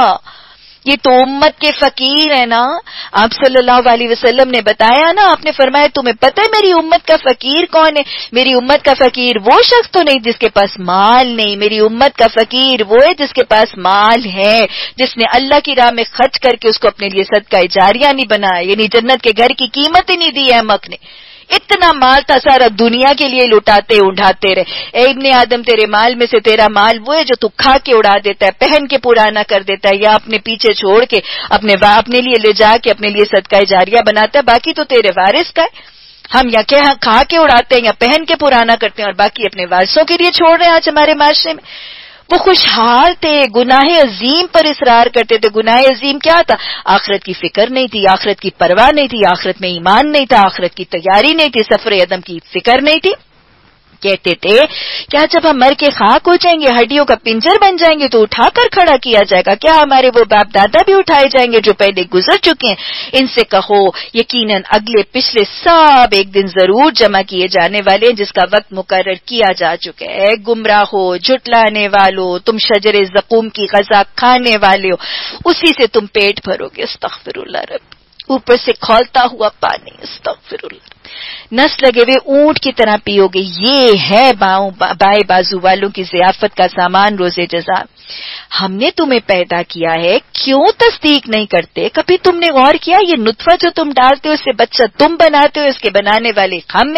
یہ تو امت کے فقیر ہیں نا۔ آپ صلی اللہ علیہ وسلم نے بتایا نا، آپ نے فرمایا تمہیں پتہ ہے میری امت کا فقیر کون ہے؟ میری امت کا فقیر وہ شخص تو نہیں جس کے پاس مال نہیں، میری امت کا فقیر وہ ہے جس کے پاس مال ہے، جس نے اللہ کی راہ میں خرچ کر کے اس کو اپنے لیے صدقہ جاریہ نہیں بنایا، یعنی جنت کے گھر کی قیمت ہی نہیں دی احمق نے۔ اتنا مال تھا، سارا دنیا کے لیے لٹاتے اڑاتے رہے۔ اے ابن آدم، تیرے مال میں سے تیرا مال وہ ہے جو تو کھا کے اڑا دیتا ہے، پہن کے پرانا کر دیتا ہے، یا اپنے پیچھے چھوڑ کے اپنے لیے لے جا کے اپنے لیے صدقہ جاریہ بناتا ہے، باقی تو تیرے وارث کا ہے۔ ہم یا کہ کھا کے اڑاتے ہیں یا پہن کے پرانا کرتے ہیں، اور باقی اپنے وارثوں کے لیے چھوڑ رہے ہیں آج ہمارے معاشرے میں۔ وہ خوشحال تھے، گناہ عظیم پر اصرار کرتے تھے۔ گناہ عظیم کیا تھا؟ آخرت کی فکر نہیں تھی، آخرت کی پرواہ نہیں تھی، آخرت میں ایمان نہیں تھا، آخرت کی تیاری نہیں تھی، سفر عدم کی فکر نہیں تھی۔ کہتے تھے کیا جب ہم مر کے خاک ہو جائیں گے، ہڈیوں کا پنجر بن جائیں گے تو اٹھا کر کھڑا کیا جائے گا؟ کیا ہمارے وہ باپ دادا بھی اٹھائے جائیں گے جو پہلے گزر چکے ہیں؟ ان سے کہو یقیناً اگلے پچھلے سب ایک دن ضرور جمع کیے جانے والے ہیں، جس کا وقت مقرر کیا جا چکا ہے۔ گمراہ ہو، جھٹلانے والو، تم شجر زقوم کی غذا کھانے والے ہو، اسی سے تم پیٹ بھرو گے۔ استغفر اللہ رب، اوپر سے کھولتا ہوا پانی، استغفر اللہ، نس لگے ہوئے اونٹ کی طرح پیو گے۔ یہ ہے بائیں بازو والوں کی ضیافت کا سامان روز جزا۔ ہم نے تمہیں پیدا کیا ہے، کیوں تصدیق نہیں کرتے؟ کبھی تم نے غور کیا یہ نطفہ جو تم ڈالتے ہو، اس سے بچہ تم بناتے ہو، اس کے بنانے والے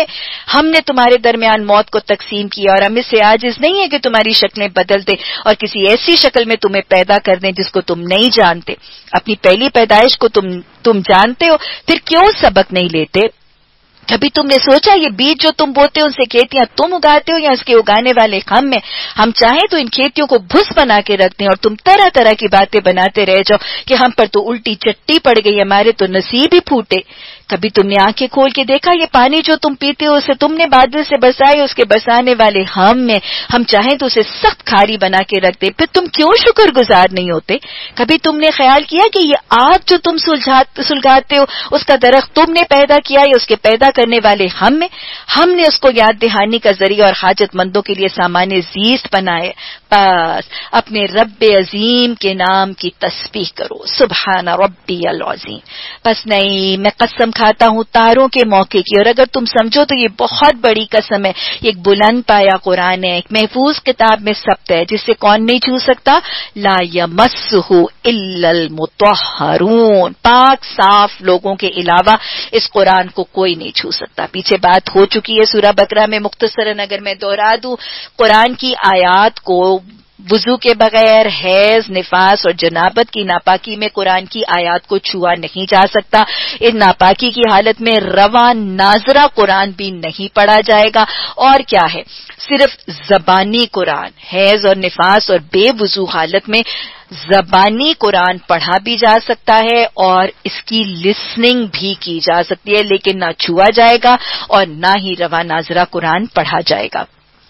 ہم نے تمہارے درمیان موت کو تقسیم کیا، اور ہم اس سے عاجز نہیں ہے کہ تمہاری شکلیں بدل دیں اور کسی ایسی شکل میں تمہیں پیدا کر دیں جس کو تم نہیں جانتے۔ اپنی پہلی پیدائش کو تم جانتے ہو، پھر کیوں سبق نہیں لیتے؟ کبھی تم نے سوچا یہ بیج جو تم بوتے ہو، ان سے کھیتیاں تم اگاتے ہو یا اس کے اگانے والے ہم ہیں؟ ہم چاہیں تو ان کھیتیوں کو بھس بنا کے رکھ دیں اور تم طرح طرح کی باتیں بناتے رہ جاؤ کہ ہم پر تو الٹی چٹی پڑ گئی، ہمارے تو نصیب ہی پھوٹے۔ کبھی تم نے آنکھیں کھول کے دیکھا یہ پانی جو تم پیتے ہو اسے تم نے بادل سے برسائے، اس کے برسانے والے ہم ہیں، ہم چاہیں تو اسے سخت کھاری بنا کے رکھ دیں، پھر تم کیوں شکر گزار نہیں ہوتے؟ کبھی تم نے خیال کیا کہ یہ آگ جو تم سلگاتے ہو اس کا درخت تم نے پیدا کیا یا اس کے پیدا کرنے والے ہم نے اس کو یاد دہانی کا ذریعہ اور حاجت مندوں کے لیے سامان زیست بنائے۔ بس اپنے رب عظیم کے نام کی تسبیح کرو، سبحان ربی العظیم۔ بس نہیں، میں قسم کھاتا ہوں تاروں کے موقع کی، اور اگر تم سمجھو تو یہ بہت بڑی قسم ہے۔ ایک بلند پایا قرآن ہے، ایک محفوظ کتاب میں ثبت ہے جسے کون نہیں چھو سکتا؟ لا یمسہ الا المطہرون، پاک صاف لوگوں کے علاوہ اس قرآن کو کوئی نہیں چھو سکتا۔ پیچھے بات ہو چکی ہے سورہ بقرہ میں، مختصراً اگر میں دوہرا دوں، قرآن کی آیات کو وضو کے بغیر حیض، نفاس اور جنابت کی ناپاکی میں قرآن کی آیات کو چھوا نہیں جا سکتا۔ ان ناپاکی کی حالت میں رواں ناظرہ قرآن بھی نہیں پڑھا جائے گا۔ اور کیا ہے، صرف زبانی قرآن، حیض اور نفاس اور بے وضو حالت میں زبانی قرآن پڑھا بھی جا سکتا ہے اور اس کی لسننگ بھی کی جا سکتی ہے، لیکن نہ چھوا جائے گا اور نہ ہی رواں ناظرہ قرآن پڑھا جائے گا۔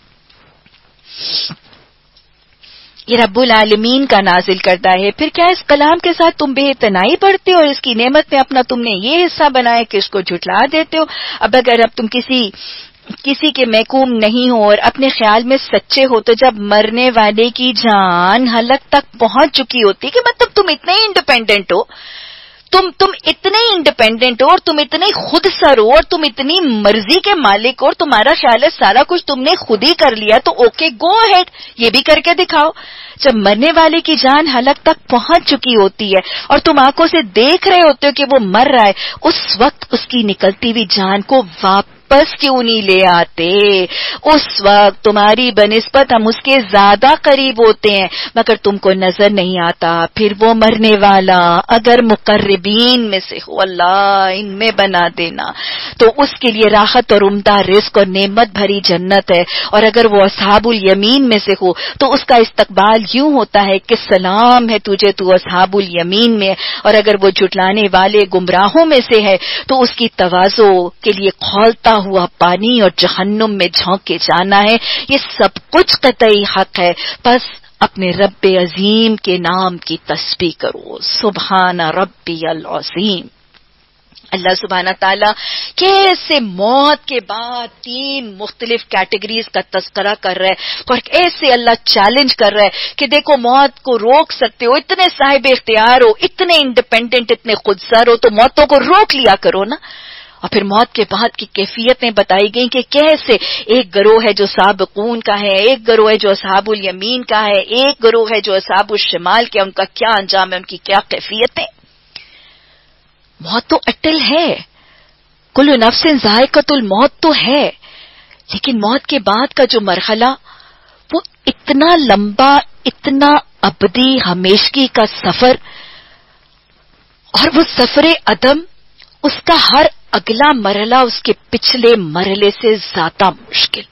یہ رب العالمین کا نازل کرتا ہے، پھر کیا اس کلام کے ساتھ تم بے اعتنائی برتتے ہو اور اس کی نعمت میں اپنا تم نے یہ حصہ بنایا کہ اس کو جھٹلا دیتے ہو؟ اب اگر تم کسی کے محکوم نہیں ہو اور اپنے خیال میں سچے ہو تو جب مرنے والے کی جان حلق تک پہنچ چکی ہوتی کہ مطلب تم اتنے ہی انڈیپینڈنٹ ہو، تم اتنے انڈیپینڈنٹ ہو اور تم اتنے خود سر ہو اور تم اتنی مرضی کے مالک ہو اور تمہارا خیال ہے سارا کچھ تم نے خود ہی کر لیا، تو اوکے گو اہیڈ، یہ بھی کر کے دکھاؤ۔ جب مرنے والے کی جان حلق تک پہنچ چکی ہوتی ہے اور تم آنکھوں سے دیکھ رہے ہوتے ہو کہ وہ مر رہا ہے، اس وقت اس کی نکلتی ہوئی جان کو واپس کیوں نہیں لے آتے؟ اس وقت تمہاری بنسبت ہم اس کے زیادہ قریب ہوتے ہیں، مگر تم کو نظر نہیں آتا۔ پھر وہ مرنے والا اگر مقربین میں سے ہو، اللہ ان میں بنا دینا، تو اس کے لیے راحت اور عمدہ رزق اور نعمت بھری جنت ہے، اور اگر وہ اصحاب الیمین میں سے ہو تو اس کا استقبال یوں ہوتا ہے کہ سلام ہے تجھے، تو اصحاب الیمین میں، اور اگر وہ جھٹلانے والے گمراہوں میں سے ہے تو اس کی تواضع کے لیے کھولتا ہوا پانی اور جہنم میں جھونک کے جانا ہے۔ یہ سب کچھ قطعی حق ہے، بس اپنے رب عظیم کے نام کی تسبیح کرو، سبحان ربی العظیم۔ اللہ سبحانہ تعالیٰ کیسے موت کے بعد 3 مختلف کیٹیگریز کا تذکرہ کر رہا ہے، اور ایسے اللہ چیلنج کر رہا ہے کہ دیکھو موت کو روک سکتے ہو، اتنے صاحب اختیار ہو، اتنے انڈیپینڈنٹ، اتنے خود سر ہو، تو موتوں کو روک لیا کرو نا۔ اور پھر موت کے بعد کی کیفیتیں بتائی گئیں کہ کیسے ایک گروہ ہے جو سابقون کا ہے، ایک گروہ ہے جو اصحاب الیمین کا ہے، ایک گروہ ہے جو اصحاب الشمال کے، ان کا کیا انجام ہے، ان کی کیا کیفیتیں۔ موت تو اٹل ہے، کل نفس ذائقۃ الموت تو ہے، لیکن موت کے بعد کا جو مرحلہ وہ اتنا لمبا، اتنا ابدی ہمیشگی کا سفر، اور وہ سفر عدم، اس کا ہر اگلا مرحلہ اس کے پچھلے مرحلے سے زیادہ مشکل،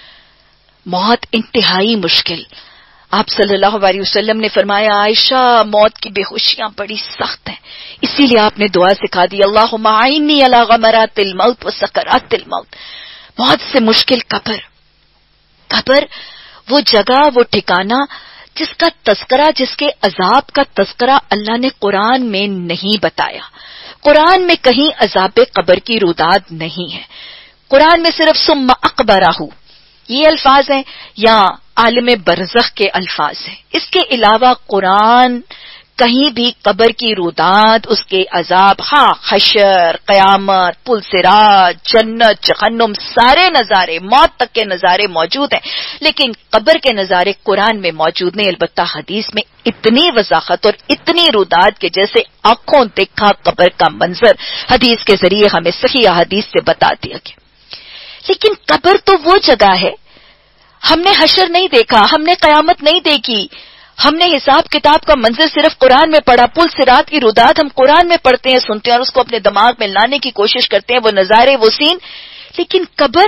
موت انتہائی مشکل۔ آپ صلی اللہ علیہ وسلم نے فرمایا عائشہ موت کی بے ہوشیاں بڑی سخت ہیں، اسی لیے آپ نے دعا سکھا دی اللہم اعنی علی غمرات الموت و سکرات الموت۔ موت سے مشکل قبر، قبر وہ جگہ، وہ ٹھکانہ جس کا تذکرہ، جس کے عذاب کا تذکرہ اللہ نے قرآن میں نہیں بتایا۔ قرآن میں کہیں عذاب قبر کی روداد نہیں ہے، قرآن میں صرف ثم اقبرہ یہ الفاظ ہیں یا عالم برزخ کے الفاظ ہیں، اس کے علاوہ قرآن کہیں بھی قبر کی روداد، اس کے عذاب، ہاں حشر، قیامت، پل صراط، جنت، جہنم، سارے نظارے، موت تک کے نظارے موجود ہیں، لیکن قبر کے نظارے قرآن میں موجود نہیں۔ البتہ حدیث میں اتنی وضاحت اور اتنی روداد کے جیسے آنکھوں دیکھا قبر کا منظر حدیث کے ذریعے ہمیں صحیح حدیث سے بتا دیا گیا۔ لیکن قبر تو وہ جگہ ہے، ہم نے حشر نہیں دیکھا، ہم نے قیامت نہیں دیکھی، ہم نے حساب کتاب کا منظر صرف قرآن میں پڑھا، پل صراط کی روداد ہم قرآن میں پڑھتے ہیں، سنتے ہیں اور اس کو اپنے دماغ میں لانے کی کوشش کرتے ہیں، وہ نظارے، وہ سین۔ لیکن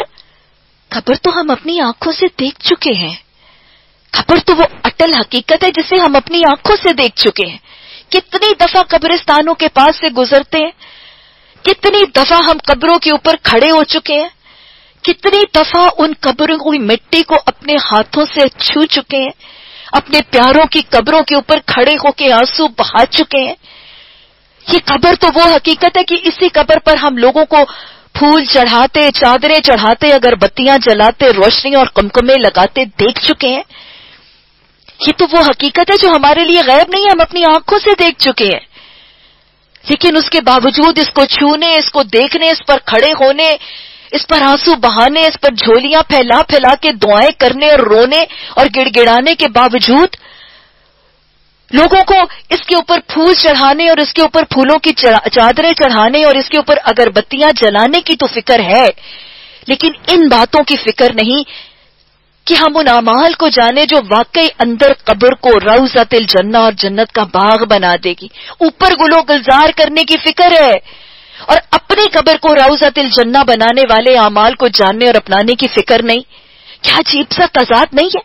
قبر تو ہم اپنی آنکھوں سے دیکھ چکے ہیں، قبر تو وہ اٹل حقیقت ہے جسے ہم اپنی آنکھوں سے دیکھ چکے ہیں۔ کتنی دفعہ قبرستانوں کے پاس سے گزرتے ہیں، کتنی دفعہ ہم قبروں کے اوپر کھڑے ہو چکے ہیں، کتنی دفعہ ان قبروں کی مٹی کو اپنے ہاتھوں سے چھو چکے ہیں، اپنے پیاروں کی قبروں کے اوپر کھڑے ہو کے آنسو بہا چکے ہیں۔ یہ قبر تو وہ حقیقت ہے کہ اسی قبر پر ہم لوگوں کو پھول چڑھاتے، چادریں چڑھاتے، اگربتیاں جلاتے، روشنی اور قمقمے لگاتے دیکھ چکے ہیں۔ یہ تو وہ حقیقت ہے جو ہمارے لیے غیب نہیں ہے، ہم اپنی آنکھوں سے دیکھ چکے ہیں۔ لیکن اس کے باوجود اس کو چھونے، اس کو دیکھنے، اس پر کھڑے ہونے، اس پر آنسو بہانے، اس پر جھولیاں پھیلا پھیلا کے دعائیں کرنے اور رونے اور گڑ گڑانے کے باوجود لوگوں کو اس کے اوپر پھول چڑھانے اور اس کے اوپر پھولوں کی چادریں چڑھانے اور اس کے اوپر اگربتیاں جلانے کی تو فکر ہے، لیکن ان باتوں کی فکر نہیں کہ ہم ان اعمال کو جانے جو واقعی اندر قبر کو روضۃ الجنہ اور جنت کا باغ بنا دے گی۔ اوپر گلو گلزار کرنے کی فکر ہے اور اپنی قبر کو روضۃ الجنہ بنانے والے اعمال کو جاننے اور اپنانے کی فکر نہیں۔ کیا عجیب سا تضاد نہیں ہے؟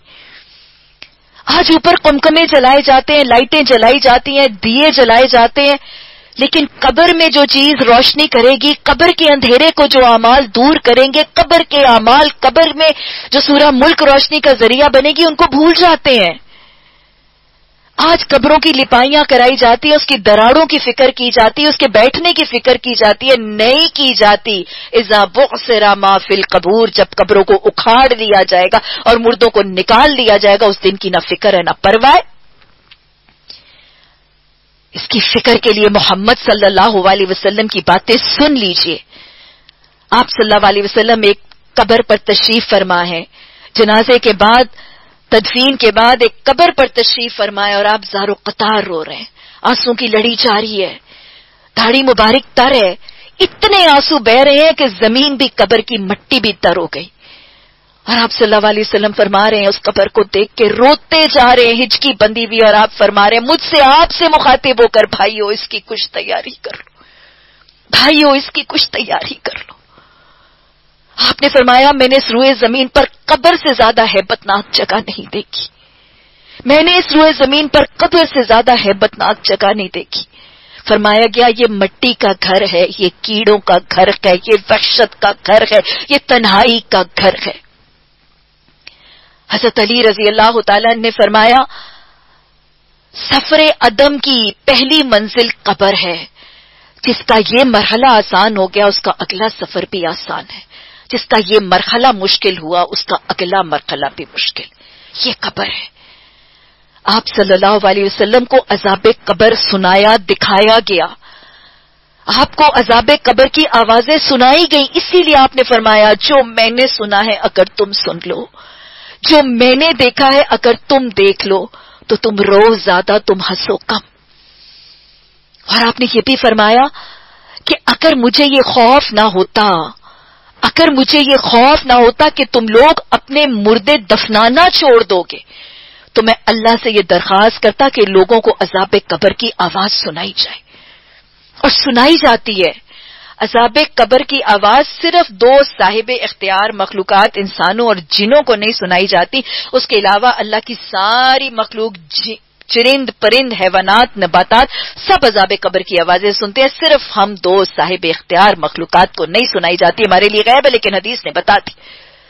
آج اوپر قمقمے جلائے جاتے ہیں، لائٹیں جلائی جاتی ہیں، دیے جلائے جاتے ہیں، لیکن قبر میں جو چیز روشنی کرے گی، قبر کے اندھیرے کو جو اعمال دور کریں گے، قبر کے اعمال، قبر میں جو سورہ ملک روشنی کا ذریعہ بنے گی، ان کو بھول جاتے ہیں۔ آج قبروں کی لپائیاں کرائی جاتی ہیں، اس کی دراڑوں کی فکر کی جاتی ہے، اس کے بیٹھنے کی فکر کی جاتی ہے، نہیں کی جاتی اذا بعثر ما فی القبور، جب قبروں کو اکھاڑ لیا جائے گا اور مردوں کو نکال لیا جائے گا، اس دن کی نہ فکر ہے نہ پرواہ۔ اس کی فکر کے لیے محمد صلی اللہ علیہ وسلم کی باتیں سن لیجئے. آپ صلی اللہ علیہ وسلم ایک قبر پر تشریف فرما ہے، جنازے کے بعد، تدفین کے بعد ایک قبر پر تشریف فرمائے اور آپ زار و قطار رو رہے ہیں، آنسوں کی لڑی جاری ہے، داڑھی مبارک تر ہے، اتنے آنسو بہ رہے ہیں کہ زمین بھی، قبر کی مٹی بھی تر ہو گئی. اور آپ صلی اللہ علیہ وسلم فرما رہے ہیں، اس قبر کو دیکھ کے روتے جا رہے ہیں، ہچکی بندی ہوئی، اور آپ فرما رہے ہیں مجھ سے، آپ سے مخاطب ہو کر، بھائیو اس کی کچھ تیاری کر لو، بھائیو اس کی کچھ تیاری کر لو. آپ نے فرمایا میں نے اس روئے زمین پر قبر سے زیادہ ہیبت ناک جگہ نہیں دیکھی، میں نے اس روئے زمین پر قبر سے زیادہ ہیبت ناک جگہ نہیں دیکھی. فرمایا گیا یہ مٹی کا گھر ہے، یہ کیڑوں کا گھر ہے، یہ وحشت کا گھر ہے، یہ تنہائی کا گھر ہے. حضرت علی رضی اللہ تعالیٰ نے فرمایا سفر عدم کی پہلی منزل قبر ہے، جس کا یہ مرحلہ آسان ہو گیا اس کا اگلا سفر بھی آسان ہے، جس کا یہ مرحلہ مشکل ہوا اس کا اگلا مرحلہ بھی مشکل. یہ قبر ہے. آپ صلی اللہ علیہ وسلم کو عذاب قبر سنایا، دکھایا گیا، آپ کو عذاب قبر کی آوازیں سنائی گئی، اسی لیے آپ نے فرمایا جو میں نے سنا ہے اگر تم سن لو، جو میں نے دیکھا ہے اگر تم دیکھ لو، تو تم رو زیادہ، تم ہنسو کم. اور آپ نے یہ بھی فرمایا کہ اگر مجھے یہ خوف نہ ہوتا، اگر مجھے یہ خوف نہ ہوتا کہ تم لوگ اپنے مردے دفنانا چھوڑ دو گے، تو میں اللہ سے یہ درخواست کرتا کہ لوگوں کو عذاب قبر کی آواز سنائی جائے. اور سنائی جاتی ہے. عذاب قبر کی آواز صرف دو صاحب اختیار مخلوقات انسانوں اور جنوں کو نہیں سنائی جاتی، اس کے علاوہ اللہ کی ساری مخلوق، چرند پرند، حیوانات، نباتات، سب عذاب قبر کی آوازیں سنتے ہیں. صرف ہم دو صاحب اختیار مخلوقات کو نہیں سنائی جاتی، ہمارے لیے غیب ہے لیکن حدیث نے بتا دی.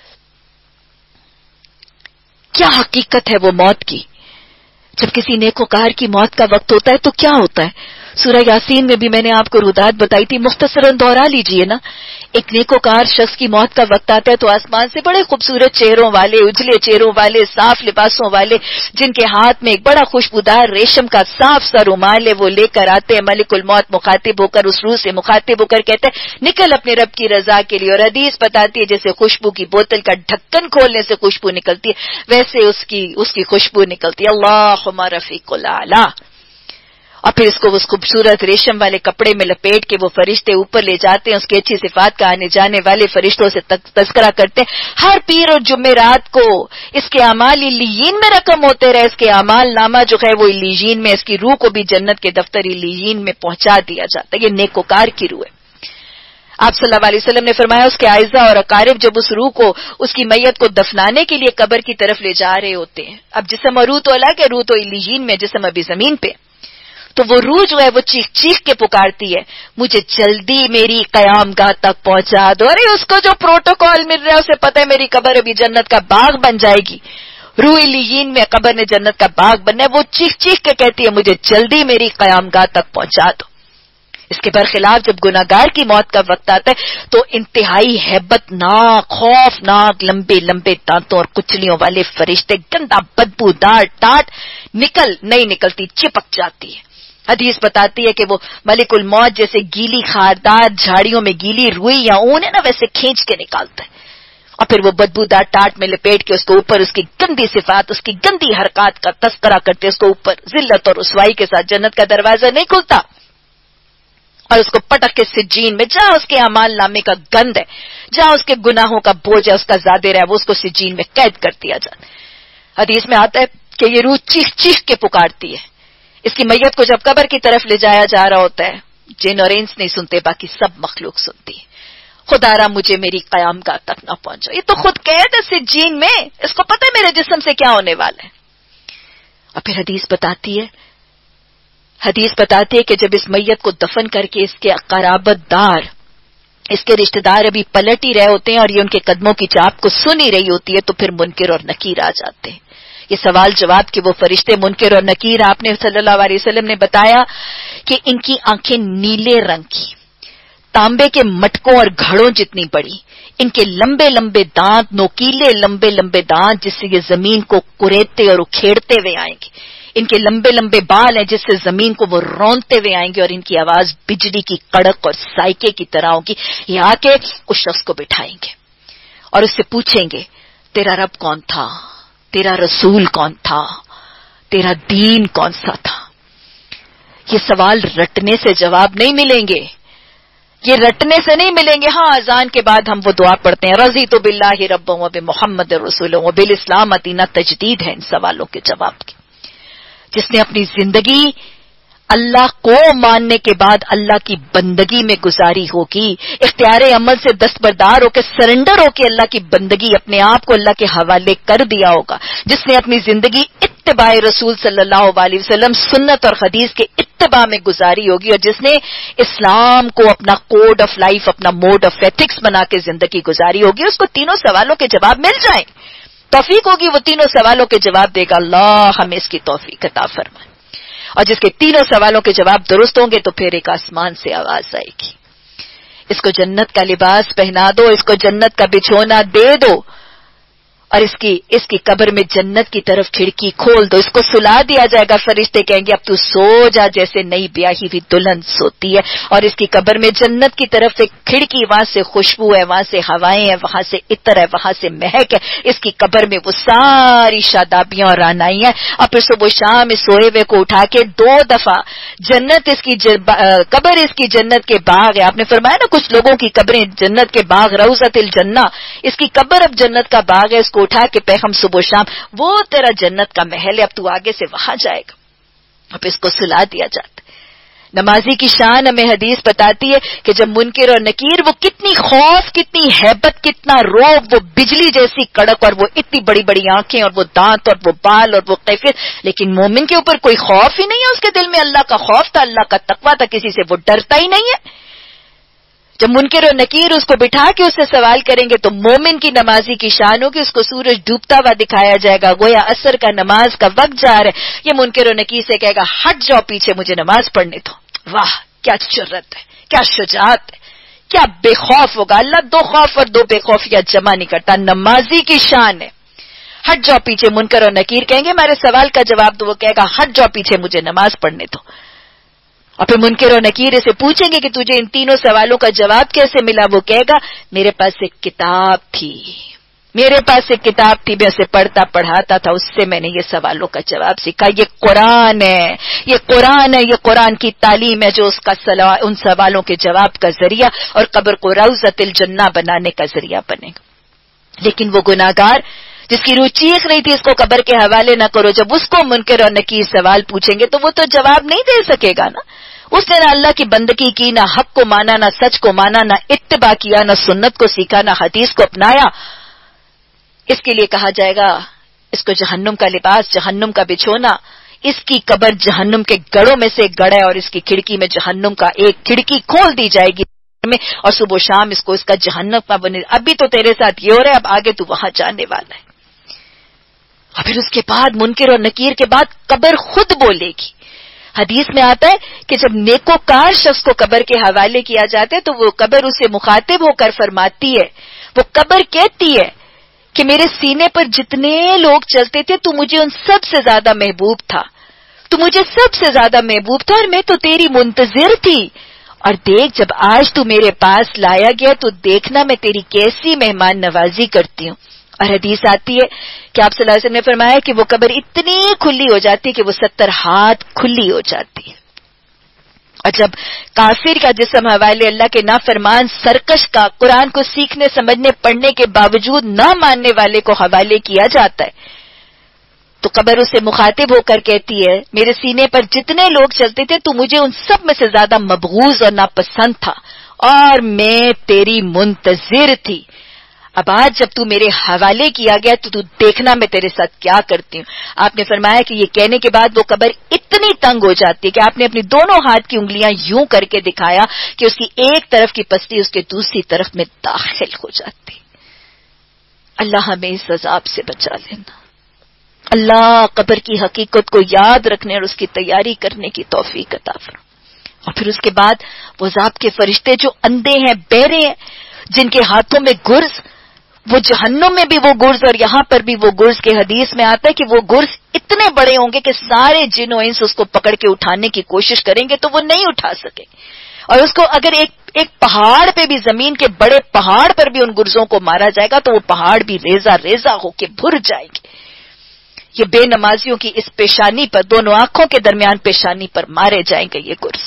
کیا حقیقت ہے وہ موت کی؟ جب کسی نیکوکار کی موت کا وقت ہوتا ہے تو کیا ہوتا ہے؟ سورہ یاسین میں بھی میں نے آپ کو رودات بتائی تھی، مختصراً دوہرا لیجئے نا. ایک نیکوکار شخص کی موت کا وقت آتا ہے تو آسمان سے بڑے خوبصورت چہروں والے، اجلے چہروں والے، صاف لباسوں والے، جن کے ہاتھ میں ایک بڑا خوشبودار ریشم کا صاف سا رومال ہے، وہ لے کر آتے ہیں. ملک الموت مخاطب ہو کر، اس روح سے مخاطب ہو کر کہتے ہیں نکل اپنے رب کی رضا کے لیے. اور حدیث بتاتی ہے جیسے خوشبو کی بوتل کا ڈھکن کھولنے سے خوشبو نکلتی ہے، ویسے اس کی خوشبو نکلتی ہے. اللہم رفیق الاعلی. اور پھر اس کو اس خوبصورت ریشم والے کپڑے میں لپیٹ کے وہ فرشتے اوپر لے جاتے ہیں، اس کی اچھی صفات کا آنے جانے والے فرشتوں سے تذکرہ کرتے ہیں. ہر پیر اور جمعرات کو اس کے اعمال علیین میں رقم ہوتے رہے، اس کے اعمال نامہ جو ہے وہ علیین میں، اس کی روح کو بھی جنت کے دفتر علیین میں پہنچا دیا جاتا ہے. یہ نیکوکار کی روح ہے. آپ صلی اللہ علیہ وسلم نے فرمایا اس کے اعزاء اور اقارب جب اس روح کو، اس کی میت کو دفنانے کے لیے قبر کی طرف لے جا رہے ہوتے ہیں. اب جسم اور روح تو الگ ہے، روح تو علیین میں، جسم ابھی زمین پہ. تو وہ روح جو ہے وہ چیخ چیخ کے پکارتی ہے مجھے جلدی میری قیام گاہ تک پہنچا دو. ارے اس کو جو پروٹوکول مل رہا ہے اسے پتہ ہے میری قبر ابھی جنت کا باغ بن جائے گی. روح علیین میں قبر نے جنت کا باغ بننا ہے. وہ چیخ چیخ کے کہتی ہے مجھے جلدی میری قیام گاہ تک پہنچا دو. اس کے برخلاف جب گناہگار کی موت کا وقت آتا ہے تو انتہائی ہیبت ناک، خوف ناک، لمبے لمبے دانتوں اور کچلیوں والے فرشتے، گندا بدبودار ٹاٹ نہیں نکلتی، چپک جاتی ہے. حدیث بتاتی ہے کہ وہ ملک الموت جیسے گیلی خاردار جھاڑیوں میں گیلی روئی یا اون ہے نا، ویسے کھینچ کے نکالتا ہے. اور پھر وہ بدبودار ٹاٹ میں لپیٹ کے اس کو اوپر اس کی گندی صفات، اس کی گندی حرکات کا تذکرہ کرتے، اس کو اوپر ذلت اور رسوائی کے ساتھ جنت کا دروازہ نہیں کھلتا، اور اس کو پٹک کے سجین میں، جہاں اس کے اعمال نامے کا گند ہے، جہاں اس کے گناہوں کا بوجھ ہے، اس کا زادر ہے، وہ اس کو سجین میں قید کر دیا جاتا. حدیث میں آتا ہے کہ یہ روح چیخ چیخ کے پکارتی ہے. اس کی میت کو جب قبر کی طرف لے جایا جا رہا ہوتا ہے، جن اور انس نہیں سنتے، باقی سب مخلوق سنتی ہے. خدا را مجھے میری قیام گاہ تک نہ پہنچو. یہ تو خود قید ہے سجین میں، اس کو پتہ ہے میرے جسم سے کیا ہونے والا ہے. اور پھر حدیث بتاتی ہے کہ جب اس میت کو دفن کر کے اس کے قرابت دار، اس کے رشتہ دار ابھی پلٹ ہی رہے ہوتے ہیں اور یہ ان کے قدموں کی چاپ کو سن ہی رہی ہوتی ہے، تو پھر منکر اور نکیر آ جاتے ہیں. یہ سوال جواب کہ وہ فرشتے منکر اور نکیر، آپ نے صلی اللہ علیہ وسلم نے بتایا کہ ان کی آنکھیں نیلے رنگ کی، تانبے کے مٹکوں اور گھڑوں جتنی بڑی، ان کے لمبے لمبے دانت، نوکیلے لمبے لمبے دانت جس سے یہ زمین کو کریدتے اور اکھیڑتے ہوئے آئیں گے. ان کے لمبے لمبے بال ہیں جس سے زمین کو وہ رونتے ہوئے آئیں گے اور ان کی آواز بجلی کی کڑک اور سائیکے کی طرح ہوگی. یہ آ کے اس شخص کو بٹھائیں گے اور اس سے پوچھیں گے تیرا رب کون تھا, تیرا رسول کون تھا, تیرا دین کون سا تھا. یہ سوال رٹنے سے جواب نہیں ملیں گے, یہ رٹنے سے نہیں ملیں گے. ہاں اذان کے بعد ہم وہ دعا پڑھتے ہیں رضیت باللہ رب و بمحمد رسول و بالاسلام دینہ, تجدید ہے ان سوالوں کے جواب کی. جس نے اپنی زندگی اللہ کو ماننے کے بعد اللہ کی بندگی میں گزاری ہوگی, اختیار عمل سے دستبردار ہو کے سرنڈر ہو کے اللہ کی بندگی اپنے آپ کو اللہ کے حوالے کر دیا ہوگا, جس نے اپنی زندگی اتباع رسول صلی اللہ علیہ وسلم سنت اور حدیث کے اتباع میں گزاری ہوگی, اور جس نے اسلام کو اپنا کوڈ آف لائف, اپنا موڈ آف ایتھکس بنا کے زندگی گزاری ہوگی, اس کو تینوں سوالوں کے جواب مل جائیں, توفیق ہوگی وہ تینوں سوالوں کے جواب دے گا. اللہ ہمیں اس کی توفیق عطا فرمائے. اور جس کے تینوں سوالوں کے جواب درست ہوں گے تو پھر ایک آسمان سے آواز آئے گی, اس کو جنت کا لباس پہنا دو, اس کو جنت کا بچھونا دے دو, اور اس کی قبر میں جنت کی طرف کھڑکی کھول دو, اس کو سلا دیا جائے گا. فرشتے کہیں گے اب تو سو جا جیسے نئی بیاہی ہوئی دلہن سوتی ہے, اور اس کی قبر میں جنت کی طرف ایک کھڑکی, وہاں سے خوشبو ہے, وہاں سے ہوائیں ہیں, وہاں سے عطر ہے, وہاں سے مہک ہے. اس کی قبر میں وہ ساری شادابیاں اور رعنائی ہیں. اور پھر صبح شام اس سوئے ہوئے کو اٹھا کے 2 دفعہ جنت اس کی قبر اس کی جنت کے باغ ہے. آپ نے فرمایا نا کچھ لوگوں کی قبریں جنت کے باغ, روضۃ الجنہ, اس کی قبر اب جنت کا باغ ہے. اس کو اٹھا کے پیغام صبح شام وہ تیرا جنت کا محل ہے, اب تو آگے سے وہاں جائے گا. اب اس کو سلا دیا جاتا ہے. نمازی کی شان ہمیں حدیث بتاتی ہے کہ جب منکر اور نکیر, وہ کتنی خوف, کتنی ہیبت, کتنا روب, وہ بجلی جیسی کڑک, اور وہ اتنی بڑی بڑی آنکھیں, اور وہ دانت, اور وہ بال, اور وہ کیفیت, لیکن مومن کے اوپر کوئی خوف ہی نہیں ہے. اس کے دل میں اللہ کا خوف تھا, اللہ کا تقویٰ تھا, کسی سے وہ ڈرتا ہی نہیں ہے. جب منکر اور نکیر اس کو بٹھا کے اس سے سوال کریں گے تو مومن کی نمازی کی شان ہوگی. اس کو سورج ڈوبتا ہوا دکھایا جائے گا, گویا عصر کا نماز کا وقت جا رہا ہے. یہ منکر اور نکیر سے کہے گا ہٹ جاؤ پیچھے, مجھے نماز پڑھنے دو. واہ کیا جرأت ہے, کیا شجاعت ہے, کیا بے خوف ہوگا. اللہ 2 خوف اور 2 بے خوفیاں جمع نہیں کرتا. نمازی کی شان ہے. ہٹ جاؤ پیچھے. منکر اور نکیر کہیں گے ہمارے سوال کا جواب دو, وہ کہے گا ہٹ جاؤ پیچھے, مجھے نماز پڑھنے دو. اور پھر منکر اور نکیر سے پوچھیں گے کہ تجھے ان تینوں سوالوں کا جواب کیسے ملا. وہ کہے گا میرے پاس ایک کتاب تھی, میرے پاس ایک کتاب تھی, میں اسے پڑھتا پڑھاتا تھا, اس سے میں نے یہ سوالوں کا جواب سیکھا. یہ قرآن ہے, یہ قرآن ہے, یہ قرآن کی تعلیم ہے جو اس کا ان سوالوں کے جواب کا ذریعہ اور قبر کو روضۃ الجنہ بنانے کا ذریعہ بنے گا. لیکن وہ گناہگار جس کی روح چیخ رہی تھی اس کو قبر کے حوالے نہ کرو, جب اس کو منکر اور نکیر سوال پوچھیں گے تو وہ تو جواب نہیں دے سکے گا نا. اس نے نہ اللہ کی بندگی کی, نہ حق کو مانا, نہ سچ کو مانا, نہ اتباع کیا, نہ سنت کو سیکھا, نہ حدیث کو اپنایا. اس کے لیے کہا جائے گا اس کو جہنم کا لباس, جہنم کا بچھونا. اس کی قبر جہنم کے گڑھوں میں سے ایک گڑھ ہے, اور اس کی کھڑکی میں جہنم کا ایک کھڑکی کھول دی جائے گی میں, اور صبح و شام اس کو اس کا جہنم کا بنے. ابھی تو تیرے ساتھ یہ ہو رہا ہے, اب آگے تو وہاں جانے والا ہے. اور پھر اس کے بعد منکر اور نکیر کے بعد قبر خود بولے گی. حدیث میں آتا ہے کہ جب نیکوکار شخص کو قبر کے حوالے کیا جاتا ہے تو وہ قبر اسے مخاطب ہو کر فرماتی ہے, وہ قبر کہتی ہے کہ میرے سینے پر جتنے لوگ چلتے تھے تو مجھے ان سب سے زیادہ محبوب تھا, تو مجھے سب سے زیادہ محبوب تھا, اور میں تو تیری منتظر تھی. اور دیکھ جب آج تو میرے پاس لایا گیا تو دیکھنا میں تیری کیسی مہمان نوازی کرتی ہوں. اور حدیث آتی ہے کہ آپ صلی اللہ علیہ وسلم نے فرمایا کہ وہ قبر اتنی کھلی ہو جاتی ہے کہ وہ 70 ہاتھ کھلی ہو جاتی ہے. اور جب کافر کا جسم حوالے اللہ کے نافرمان سرکش کا قرآن کو سیکھنے سمجھنے پڑھنے کے باوجود نہ ماننے والے کو حوالے کیا جاتا ہے تو قبر اسے مخاطب ہو کر کہتی ہے میرے سینے پر جتنے لوگ چلتے تھے تو مجھے ان سب میں سے زیادہ مبغوض اور ناپسند تھا, اور میں تیری منتظر تھی. اب آج جب تو میرے حوالے کیا گیا تو دیکھنا میں تیرے ساتھ کیا کرتی ہوں. آپ نے فرمایا کہ یہ کہنے کے بعد وہ قبر اتنی تنگ ہو جاتی ہے کہ آپ نے اپنی دونوں ہاتھ کی انگلیاں یوں کر کے دکھایا کہ اس کی ایک طرف کی پستی اس کے دوسری طرف میں داخل ہو جاتی. اللہ ہمیں اس عذاب سے بچا لینا. اللہ قبر کی حقیقت کو یاد رکھنے اور اس کی تیاری کرنے کی توفیق عطا فرمائے. اور پھر اس کے بعد وہ عذاب کے فرشتے جو اندھے ہیں, بہرے ہیں, جن کے ہاتھوں میں گرز, وہ جہنم میں بھی وہ گرز اور یہاں پر بھی وہ گرز کے حدیث میں آتا ہے کہ وہ گرز اتنے بڑے ہوں گے کہ سارے جن و انس اس کو پکڑ کے اٹھانے کی کوشش کریں گے تو وہ نہیں اٹھا سکے. اور اس کو اگر ایک پہاڑ پہ بھی، زمین کے بڑے پہاڑ پر بھی ان گرزوں کو مارا جائے گا تو وہ پہاڑ بھی ریزہ ریزہ ہو کے بھر جائیں گے. یہ بے نمازیوں کی اس پیشانی پر، دونوں آنکھوں کے درمیان پیشانی پر مارے جائیں گے یہ گرز.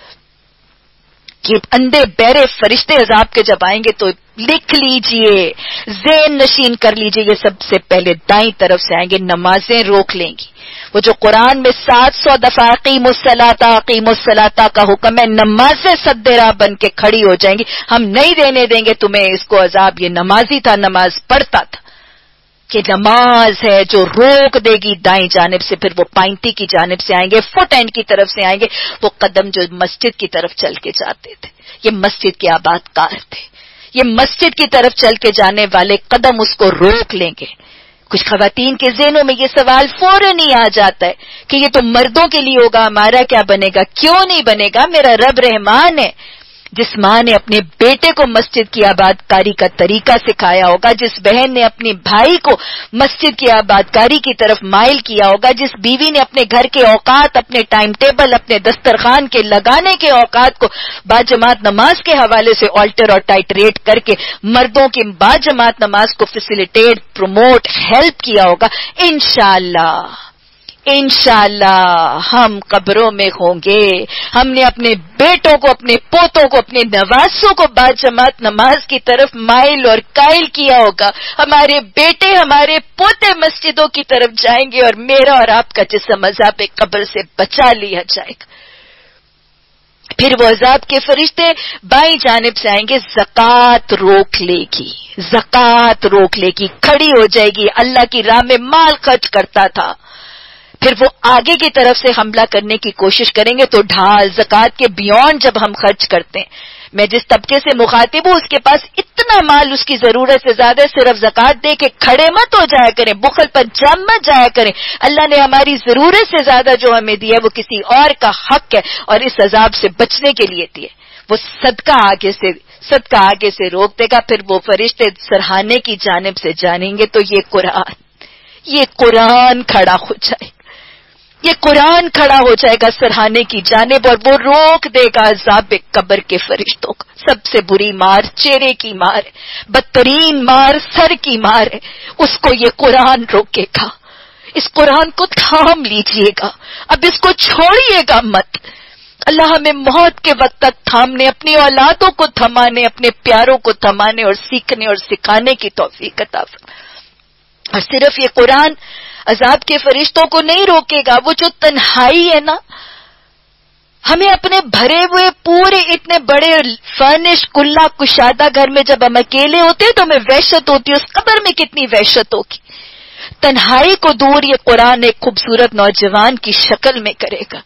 کہ اندھے بہرے فرشتے عذاب کے جب آئیں گے تو لکھ لیجئے، ذہن نشین کر لیجئے، یہ سب سے پہلے دائیں طرف سے آئیں گے، نمازیں روک لیں گی. وہ جو قرآن میں 700 دفعہ اقیم الصلاۃ کا حکم ہے، نمازیں سد راہ بن کے کھڑی ہو جائیں گی. ہم نہیں دینے دیں گے تمہیں اس کو عذاب. یہ نمازی تھا، نماز پڑھتا تھا. کہ نماز ہے جو روک دے گی دائیں جانب سے. پھر وہ پائنٹی کی جانب سے آئیں گے، فٹ اینڈ کی طرف سے آئیں گے. وہ قدم جو مسجد کی طرف چل کے جاتے تھے، یہ مسجد کے آباد کار تھے، یہ مسجد کی طرف چل کے جانے والے قدم اس کو روک لیں گے. کچھ خواتین کے ذہنوں میں یہ سوال فوراً ہی آ جاتا ہے کہ یہ تو مردوں کے لیے ہوگا، ہمارا کیا بنے گا؟ کیوں نہیں بنے گا؟ میرا رب رحمان ہے. جس ماں نے اپنے بیٹے کو مسجد کی آباد کاری کا طریقہ سکھایا ہوگا، جس بہن نے اپنے بھائی کو مسجد کی آباد کاری کی طرف مائل کیا ہوگا، جس بیوی نے اپنے گھر کے اوقات، اپنے ٹائم ٹیبل، اپنے دسترخوان کے لگانے کے اوقات کو باجماعت نماز کے حوالے سے آلٹر اور ٹائٹریٹ کر کے مردوں کی باجماعت نماز کو فیسیلیٹیٹ، پروموٹ، ہیلپ کیا ہوگا، انشاءاللہ ہم قبروں میں ہوں گے. ہم نے اپنے بیٹوں کو، اپنے پوتوں کو، اپنے نواسوں کو باجماعت نماز کی طرف مائل اور قائل کیا ہوگا. ہمارے بیٹے، ہمارے پوتے مسجدوں کی طرف جائیں گے اور میرا اور آپ کا جسم عذاب قبر سے بچا لیا جائے گا. پھر وہ عذاب کے فرشتے بائیں جانب سے آئیں گے، زکوٰۃ روک لے گی، زکوٰۃ روک لے گی، کھڑی ہو جائے گی. اللہ کی راہ میں مال خرچ کرتا تھا، پھر وہ آگے کی طرف سے حملہ کرنے کی کوشش کریں گے تو ڈھال، زکوٰۃ کے بیونڈ جب ہم خرچ کرتے ہیں، میں جس طبقے سے مخاطب ہوں اس کے پاس اتنا مال، اس کی ضرورت سے زیادہ صرف زکوٰۃ دے کے کھڑے مت ہو جایا کریں، بخل پر جم مت جایا کریں. اللہ نے ہماری ضرورت سے زیادہ جو ہمیں دیا ہے وہ کسی اور کا حق ہے اور اس عذاب سے بچنے کے لیے دیا. وہ صدقہ آگے سے روک دے گا. پھر وہ فرشتے سرہانے کی جانب سے جانیں گے تو یہ قرآن کھڑا ہو جائے گا، یہ قرآن کھڑا ہو جائے گا سرہانے کی جانب اور وہ روک دے گا عذاب قبر کے فرشتوں کا. سب سے بری مار چہرے کی مار ہے، بدترین مار سر کی مار ہے. اس کو یہ قرآن روکے گا. اس قرآن کو تھام لیجئے گا، اب اس کو چھوڑیے گا مت. اللہ ہمیں موت کے وقت تک تھامنے، اپنی اولادوں کو تھمانے، اپنے پیاروں کو تھمانے اور سیکھنے اور سکھانے کی توفیق عطا فرمائے. اور صرف یہ قرآن عذاب کے فرشتوں کو نہیں روکے گا، وہ جو تنہائی ہے نا، ہمیں اپنے بھرے ہوئے پورے اتنے بڑے فرنش کلا کشادہ گھر میں جب ہم اکیلے ہوتے ہیں تو ہمیں وحشت ہوتی ہے، اس قبر میں کتنی وحشت ہوگی. تنہائی کو دور یہ قرآن ایک خوبصورت نوجوان کی شکل میں کرے گا.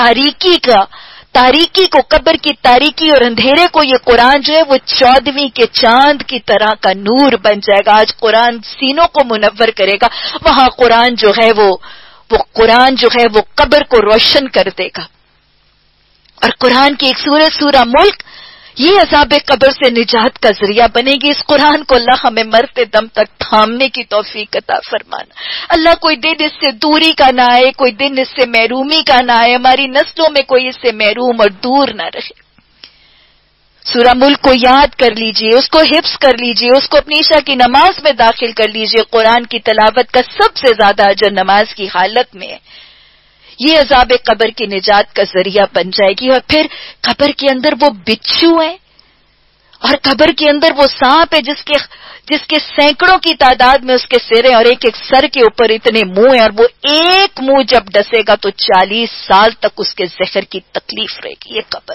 تاریکی کو، قبر کی تاریکی اور اندھیرے کو یہ قرآن جو ہے وہ 14ویں کے چاند کی طرح کا نور بن جائے گا. آج قرآن سینوں کو منور کرے گا، وہاں قرآن جو ہے وہ قرآن جو ہے وہ قبر کو روشن کر دے گا. اور قرآن کی ایک سورت سورہ ملک یہ عذاب قبر سے نجات کا ذریعہ بنے گی. اس قرآن کو اللہ ہمیں مرتے دم تک تھامنے کی توفیق عطا فرمانا. اللہ کوئی دن اس سے دوری کا نہ آئے، کوئی دن اس سے محرومی کا نہ آئے، ہماری نسلوں میں کوئی اس سے محروم اور دور نہ رہے. سورہ ملک کو یاد کر لیجئے، اس کو حفظ کر لیجئے، اس کو اپنی عشاء کی نماز میں داخل کر لیجئے. قرآن کی تلاوت کا سب سے زیادہ اجر نماز کی حالت میں ہے. یہ عذاب قبر کی نجات کا ذریعہ بن جائے گی. اور پھر قبر کے اندر وہ بچھو ہیں اور قبر کے اندر وہ سانپ ہے جس کے سینکڑوں کی تعداد میں اس کے سر ہیں اور ایک ایک سر کے اوپر اتنے منہ ہیں، اور وہ ایک منہ جب ڈسے گا تو 40 سال تک اس کے زہر کی تکلیف رہے گی. یہ قبر.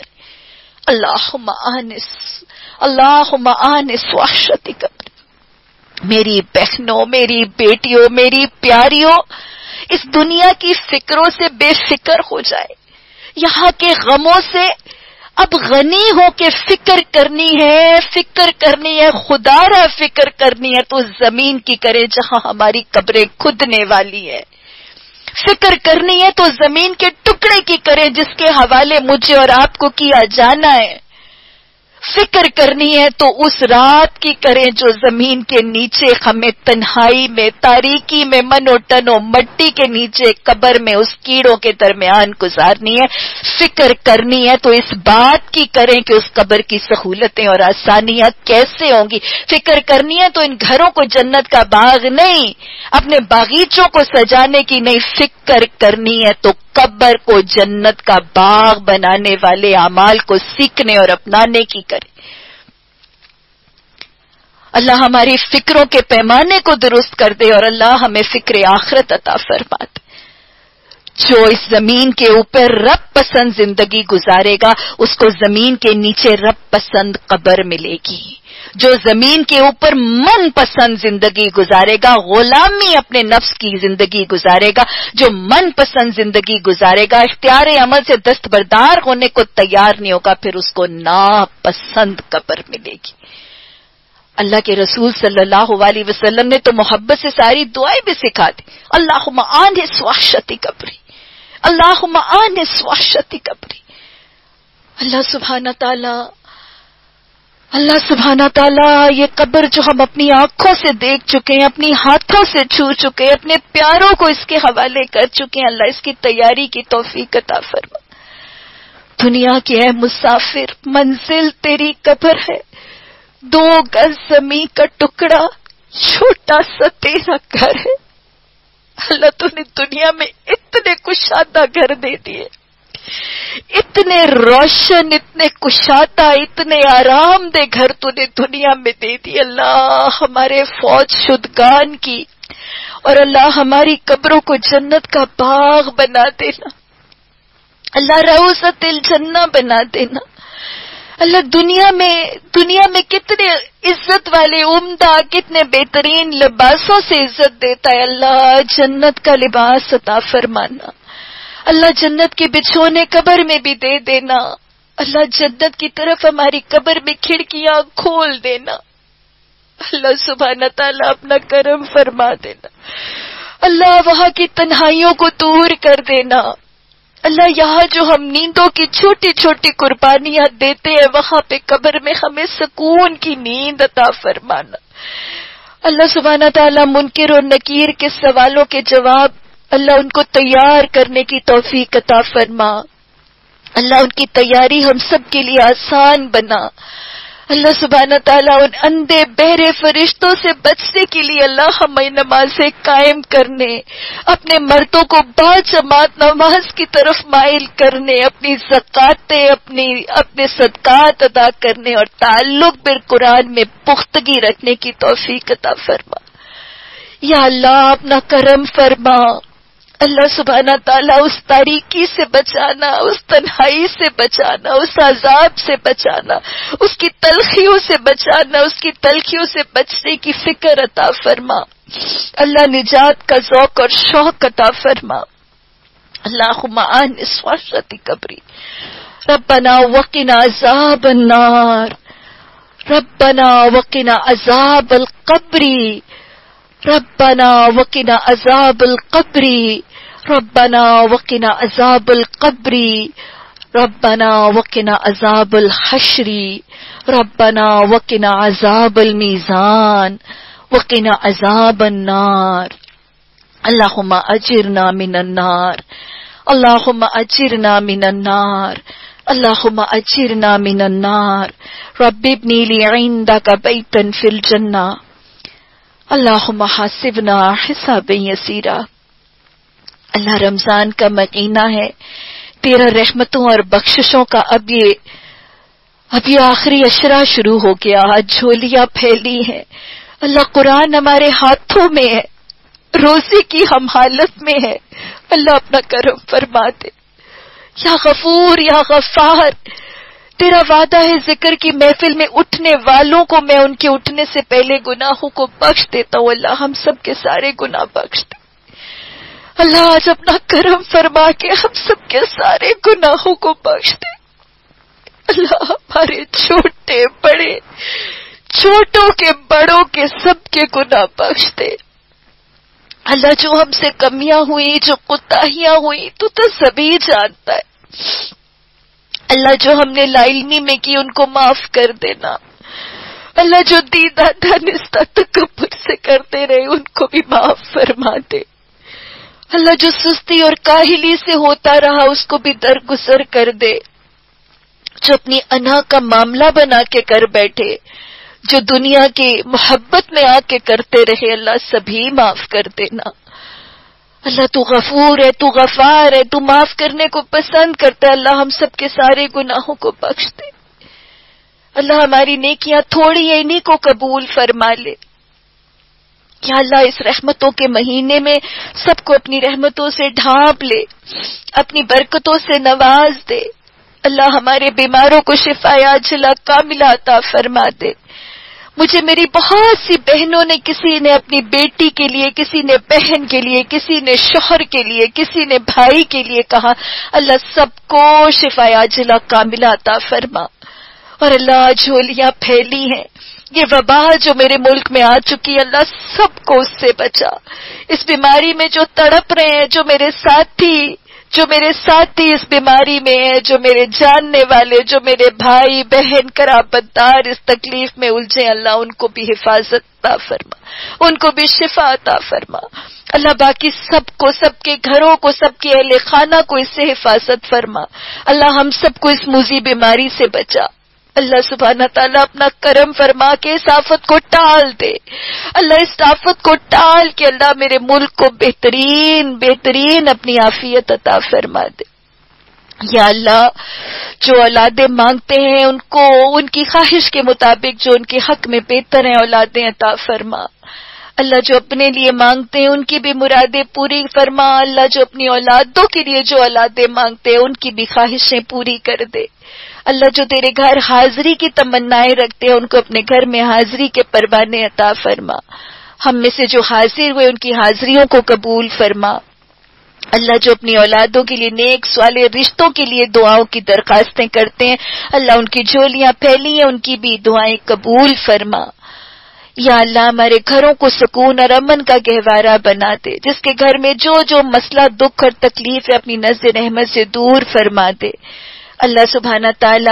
اللہم آنس وحشت قبر. میری بہنوں، میری بیٹیوں، میری پیاریوں، اس دنیا کی فکروں سے بے فکر ہو جائے. یہاں کے غموں سے اب غنی ہو کے فکر کرنی ہے خدا را فکر کرنی ہے تو زمین کی کرے جہاں ہماری قبریں کھدنے والی ہے. فکر کرنی ہے تو زمین کے ٹکڑے کی کرے جس کے حوالے مجھے اور آپ کو کیا جانا ہے. فکر کرنی ہے تو اس رات کی کریں جو زمین کے نیچے ہمیں تنہائی میں، تاریکی میں، من و تن و مٹی کے نیچے قبر میں اس کیڑوں کے درمیان گزارنی ہے۔ فکر کرنی ہے تو اس بات کی کریں کہ اس قبر کی سہولتیں اور آسانیاں کیسے ہوں گی۔ فکر کرنی ہے تو ان گھروں کو جنت کا باغ نہیں، اپنے باغیچوں کو سجانے کی نہیں، فکر کرنی ہے تو قبر کو جنت کا باغ بنانے والے اعمال کو سیکھنے اور اپنانے کی کرے۔ اللہ ہماری فکروں کے پیمانے کو درست کر دے اور اللہ ہمیں فکر آخرت عطا فرما دے۔ جو اس زمین کے اوپر رب پسند زندگی گزارے گا اس کو زمین کے نیچے رب پسند قبر ملے گی۔ جو زمین کے اوپر من پسند زندگی گزارے گا، غلامی اپنے نفس کی زندگی گزارے گا، جو من پسند زندگی گزارے گا، اختیار عمل سے دستبردار ہونے کو تیار نہیں ہوگا، پھر اس کو ناپسند قبر ملے گی۔ اللہ کے رسول صلی اللہ علیہ وسلم نے تو محبت سے ساری دعائیں بھی سکھا دی۔ اللہم آنس وحشتی قبری، اللہم آنس وحشتی قبری۔ اللہ سبحانہ تعالی یہ قبر جو ہم اپنی آنکھوں سے دیکھ چکے ہیں، اپنی ہاتھوں سے چھو چکے ہیں، اپنے پیاروں کو اس کے حوالے کر چکے ہیں، اللہ اس کی تیاری کی توفیق عطا فرما۔ دنیا کے اے مسافر، منزل تیری قبر ہے، 2 گز زمین کا ٹکڑا، چھوٹا سا تیرا گھر ہے۔ اللہ تو نے دنیا میں اتنے کشادہ گھر دے دیے، اتنے روشن، اتنے کشادہ، اتنے آرام دہ گھر تو نے دنیا میں دے دی۔ اللہ ہمارے فوج شدگان کی اور اللہ ہماری قبروں کو جنت کا باغ بنا دینا، اللہ روضۃ الجنہ بنا دینا۔ اللہ دنیا میں کتنے عزت والے عمدہ، کتنے بہترین لباسوں سے عزت دیتا ہے، اللہ جنت کا لباس عطا فرمانا۔ اللہ جنت کے بچھونے قبر میں بھی دے دینا، اللہ جنت کی طرف ہماری قبر میں کھڑکیاں کھول دینا۔ اللہ سبحانہ تعالیٰ اپنا کرم فرما دینا، اللہ وہاں کی تنہائیوں کو دور کر دینا۔ اللہ یہاں جو ہم نیندوں کی چھوٹی چھوٹی قربانیاں دیتے ہیں وہاں پہ قبر میں ہمیں سکون کی نیند عطا فرمانا۔ اللہ سبحانہ تعالیٰ منکر اور نکیر کے سوالوں کے جواب اللہ ان کو تیار کرنے کی توفیق عطا فرما۔ اللہ ان کی تیاری ہم سب کے لیے آسان بنا۔ اللہ سبحانہ تعالیٰ ان اندھے بہرے فرشتوں سے بچنے کے لیے اللہ ہمیں نمازیں قائم کرنے، اپنے مردوں کو باجماعت نماز کی طرف مائل کرنے، اپنی زکاتیں، اپنے صدقات ادا کرنے اور تعلق بالقرآن میں پختگی رکھنے کی توفیق عطا فرما۔ یا اللہ اپنا کرم فرما۔ اللہ سبحانہ تعالیٰ اس تاریکی سے بچانا، اس تنہائی سے بچانا، اس عذاب سے بچانا، اس کی تلخیوں سے بچانا، اس کی تلخیوں سے بچنے کی فکر عطا فرما۔ اللہ نجات کا ذوق اور شوق عطا فرما۔ اللہم آنس وحشتی قبری، ربنا وقنا عذاب النار، ربنا وقنا عذاب القبر، ربنا وقنا عذاب القبر، ربنا وقنا عذاب القبر، ربنا وقنا عذاب الحشر، ربنا وقنا عذاب المیزان، وقنا عذاب النار۔ اللہم اجرنا من النار، اللہم اجرنا من النار، اللہم اجرنا من النار۔ رب ابنی لی عندک بیتا فی الجنہ، اللہم حاسبنا حسابا یسیرا۔ اللہ رمضان کا مہینہ ہے، تیرا رحمتوں اور بخششوں کا اب یہ آخری اشرا شروع ہو گیا، آج جھولیاں پھیلی ہیں۔ اللہ قرآن ہمارے ہاتھوں میں ہے، روزے کی ہم حالت میں ہے، اللہ اپنا کرم فرما دے۔ یا غفور یا غفار، تیرا وعدہ ہے ذکر کی محفل میں اٹھنے والوں کو میں ان کے اٹھنے سے پہلے گناہوں کو بخش دیتا ہوں۔ اللہ ہم سب کے سارے گناہ بخش دے۔ اللہ آج اپنا کرم فرما کے ہم سب کے سارے گناہوں کو بخش دے۔ اللہ ہمارے چھوٹے بڑے، چھوٹوں کے بڑوں کے سب کے گناہ بخش دے۔ اللہ جو ہم سے کمیاں ہوئی، جو کوتاہیاں ہوئی، تو سبھی جانتا ہے۔ اللہ جو ہم نے لا علمی میں کی ان کو معاف کر دینا. اللہ جو دیدہ دانستہ تکبر سے کرتے رہے ان کو بھی معاف فرما دے. اللہ جو سستی اور کاہلی سے ہوتا رہا اس کو بھی درگزر کر دے. جو اپنی انا کا معاملہ بنا کے کر بیٹھے، جو دنیا کی محبت میں آ کے کرتے رہے، اللہ سبھی معاف کر دینا. اللہ تو غفور ہے، تو غفار ہے، تو معاف کرنے کو پسند کرتا ہے. اللہ ہم سب کے سارے گناہوں کو بخش دے. اللہ ہماری نیکیاں تھوڑی ہیں انہی کو قبول فرما لے. یا اللہ اس رحمتوں کے مہینے میں سب کو اپنی رحمتوں سے ڈھانپ لے، اپنی برکتوں سے نواز دے. اللہ ہمارے بیماروں کو شفا عاجلہ کاملہ عطا فرما دے. مجھے میری بہت سی بہنوں نے، کسی نے اپنی بیٹی کے لیے، کسی نے بہن کے لیے، کسی نے شوہر کے لیے، کسی نے بھائی کے لیے کہا. اللہ سب کو شفا عاجلہ کاملہ عطا فرما. اور اللہ جھولیاں پھیلی ہیں، یہ وبا جو میرے ملک میں آ چکی، اللہ سب کو اس سے بچا. اس بیماری میں جو تڑپ رہے ہیں، جو میرے ساتھی اس بیماری میں ہیں، جو میرے جاننے والے، جو میرے بھائی بہن قرابت دار اس تکلیف میں الجھے، اللہ ان کو بھی حفاظت عطا فرما، ان کو بھی شفا عطا فرما. اللہ باقی سب کو، سب کے گھروں کو، سب کے اہل خانہ کو اس سے حفاظت فرما. اللہ ہم سب کو اس موذی بیماری سے بچا. اللہ سبحانہ تعالیٰ اپنا کرم فرما کے اس آفت کو ٹال دے. اللہ اس آفت کو ٹال کے اللہ میرے ملک کو بہترین اپنی عافیت عطا فرما دے. یا اللہ جو اولادیں مانگتے ہیں ان کو ان کی خواہش کے مطابق جو ان کے حق میں بہتر ہیں اولادیں عطا فرما. اللہ جو اپنے لیے مانگتے ہیں ان کی بھی مرادیں پوری فرما. اللہ جو اپنی اولادوں کے لیے جو اولادیں مانگتے ہیں ان کی بھی خواہشیں پوری کر دے. اللہ جو تیرے گھر حاضری کی تمنائیں رکھتے ہیں ان کو اپنے گھر میں حاضری کے پروانے عطا فرما. ہم میں سے جو حاضر ہوئے ان کی حاضریوں کو قبول فرما. اللہ جو اپنی اولادوں کے لیے نیک صالح رشتوں کے لیے دعاؤں کی درخواستیں کرتے ہیں اللہ ان کی جھولیاں پھیلی ہیں ان کی بھی دعائیں قبول فرما. یا اللہ ہمارے گھروں کو سکون اور امن کا گہوارہ بنا دے. جس کے گھر میں جو مسئلہ دکھ اور تکلیف ہے اپنی نظر رحمت سے دور فرما دے. اللہ سبحانہ تعالی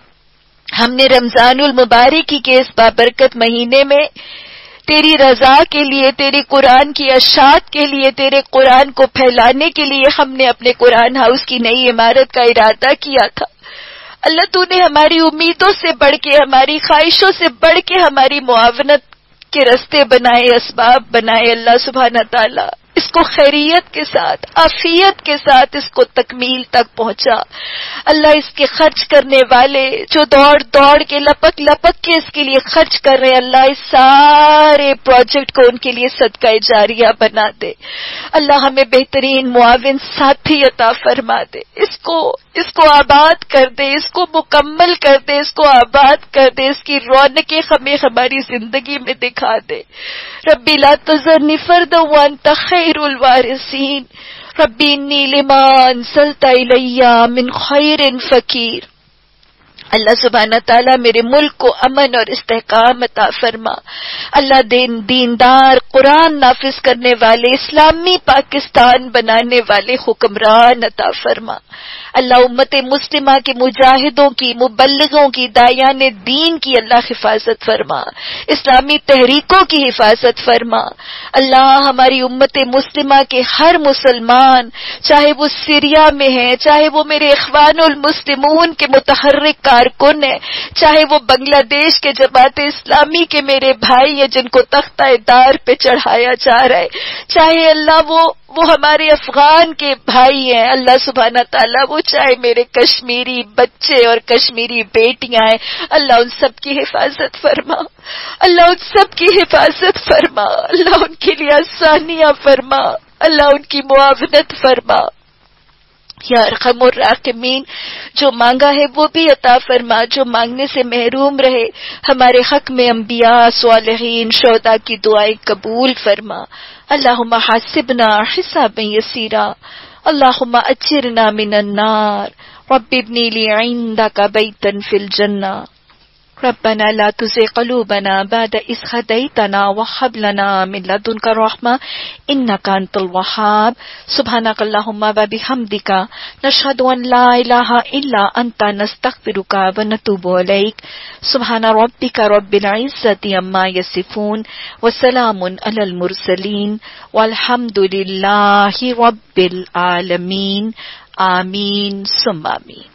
ہم نے رمضان المبارک کے اس بابرکت مہینے میں تیری رضا کے لیے، تیری قرآن کی اشاعت کے لیے، تیرے قرآن کو پھیلانے کے لیے ہم نے اپنے قرآن ہاؤس کی نئی عمارت کا ارادہ کیا تھا. اللہ تو نے ہماری امیدوں سے بڑھ کے، ہماری خواہشوں سے بڑھ کے ہماری معاونت کے رستے بنائے، اسباب بنائے. اللہ سبحانہ تعالی اس کو خیریت کے ساتھ، عافیت کے ساتھ اس کو تکمیل تک پہنچا. اللہ اس کے خرچ کرنے والے جو دوڑ کے لپک کے اس کے لیے خرچ کر رہے ہیں اللہ اس سارے پروجیکٹ کو ان کے لیے صدقہ جاریہ بنا دے. اللہ ہمیں بہترین معاون ساتھی عطا فرما دے. اس کو آباد کر دے، اس کو مکمل کر دے، اس کو آباد کر دے، اس کی رونقیں ہمیں ہماری زندگی میں دکھا دے. ربی لا تذرنی فردا وانت خیر الوارثین. ربی انی لما انزلت الی من خیر فقیر. اللہ سبحانہ تعالیٰ میرے ملک کو امن اور استحکام عطا فرما. اللہ دیندار قرآن نافذ کرنے والے، اسلامی پاکستان بنانے والے حکمران عطا فرما. اللہ امت مسلمہ کے مجاہدوں کی، مبلغوں کی، داعیان دین کی اللہ حفاظت فرما. اسلامی تحریکوں کی حفاظت فرما. اللہ ہماری امت مسلمہ کے ہر مسلمان، چاہے وہ سیریا میں ہیں، چاہے وہ میرے اخوان المسلمون کے متحرک کارکن ہیں، چاہے وہ بنگلہ دیش کے جماعت اسلامی کے میرے بھائی ہیں جن کو تختہ دار پہ چڑھایا جا رہا ہے، چاہے اللہ وہ ہمارے افغان کے بھائی ہیں، اللہ سبحانہ تعالیٰ وہ چاہے میرے کشمیری بچے اور کشمیری بیٹیاں ہیں، اللہ ان سب کی حفاظت فرما. اللہ ان سب کی حفاظت فرما. اللہ ان کے لیے آسانیاں فرما. اللہ ان کی معاونت فرما. یا ارحم الراحمین جو مانگا ہے وہ بھی عطا فرما، جو مانگنے سے محروم رہے ہمارے حق میں انبیاء، صالحین، شہداء کی دعائیں قبول فرما. اللہم حاسبنا حسابا یسیرا. اللہم اجرنا من النار. رب ابنی لی عندک بیتا فی الجنہ. ربنا لا تزغ قلوبنا بعد إذ هديتنا وهب لنا من لدنك رحمة إنك أنت الوهاب سبحانك اللهم وبحمدك نشهد أن لا إله إلا أنت نستغفرك ونتوب إليك سبحان ربك رب العزة عما يصفون وسلام على المرسلين والحمد لله رب العالمين آمين ثم آمين.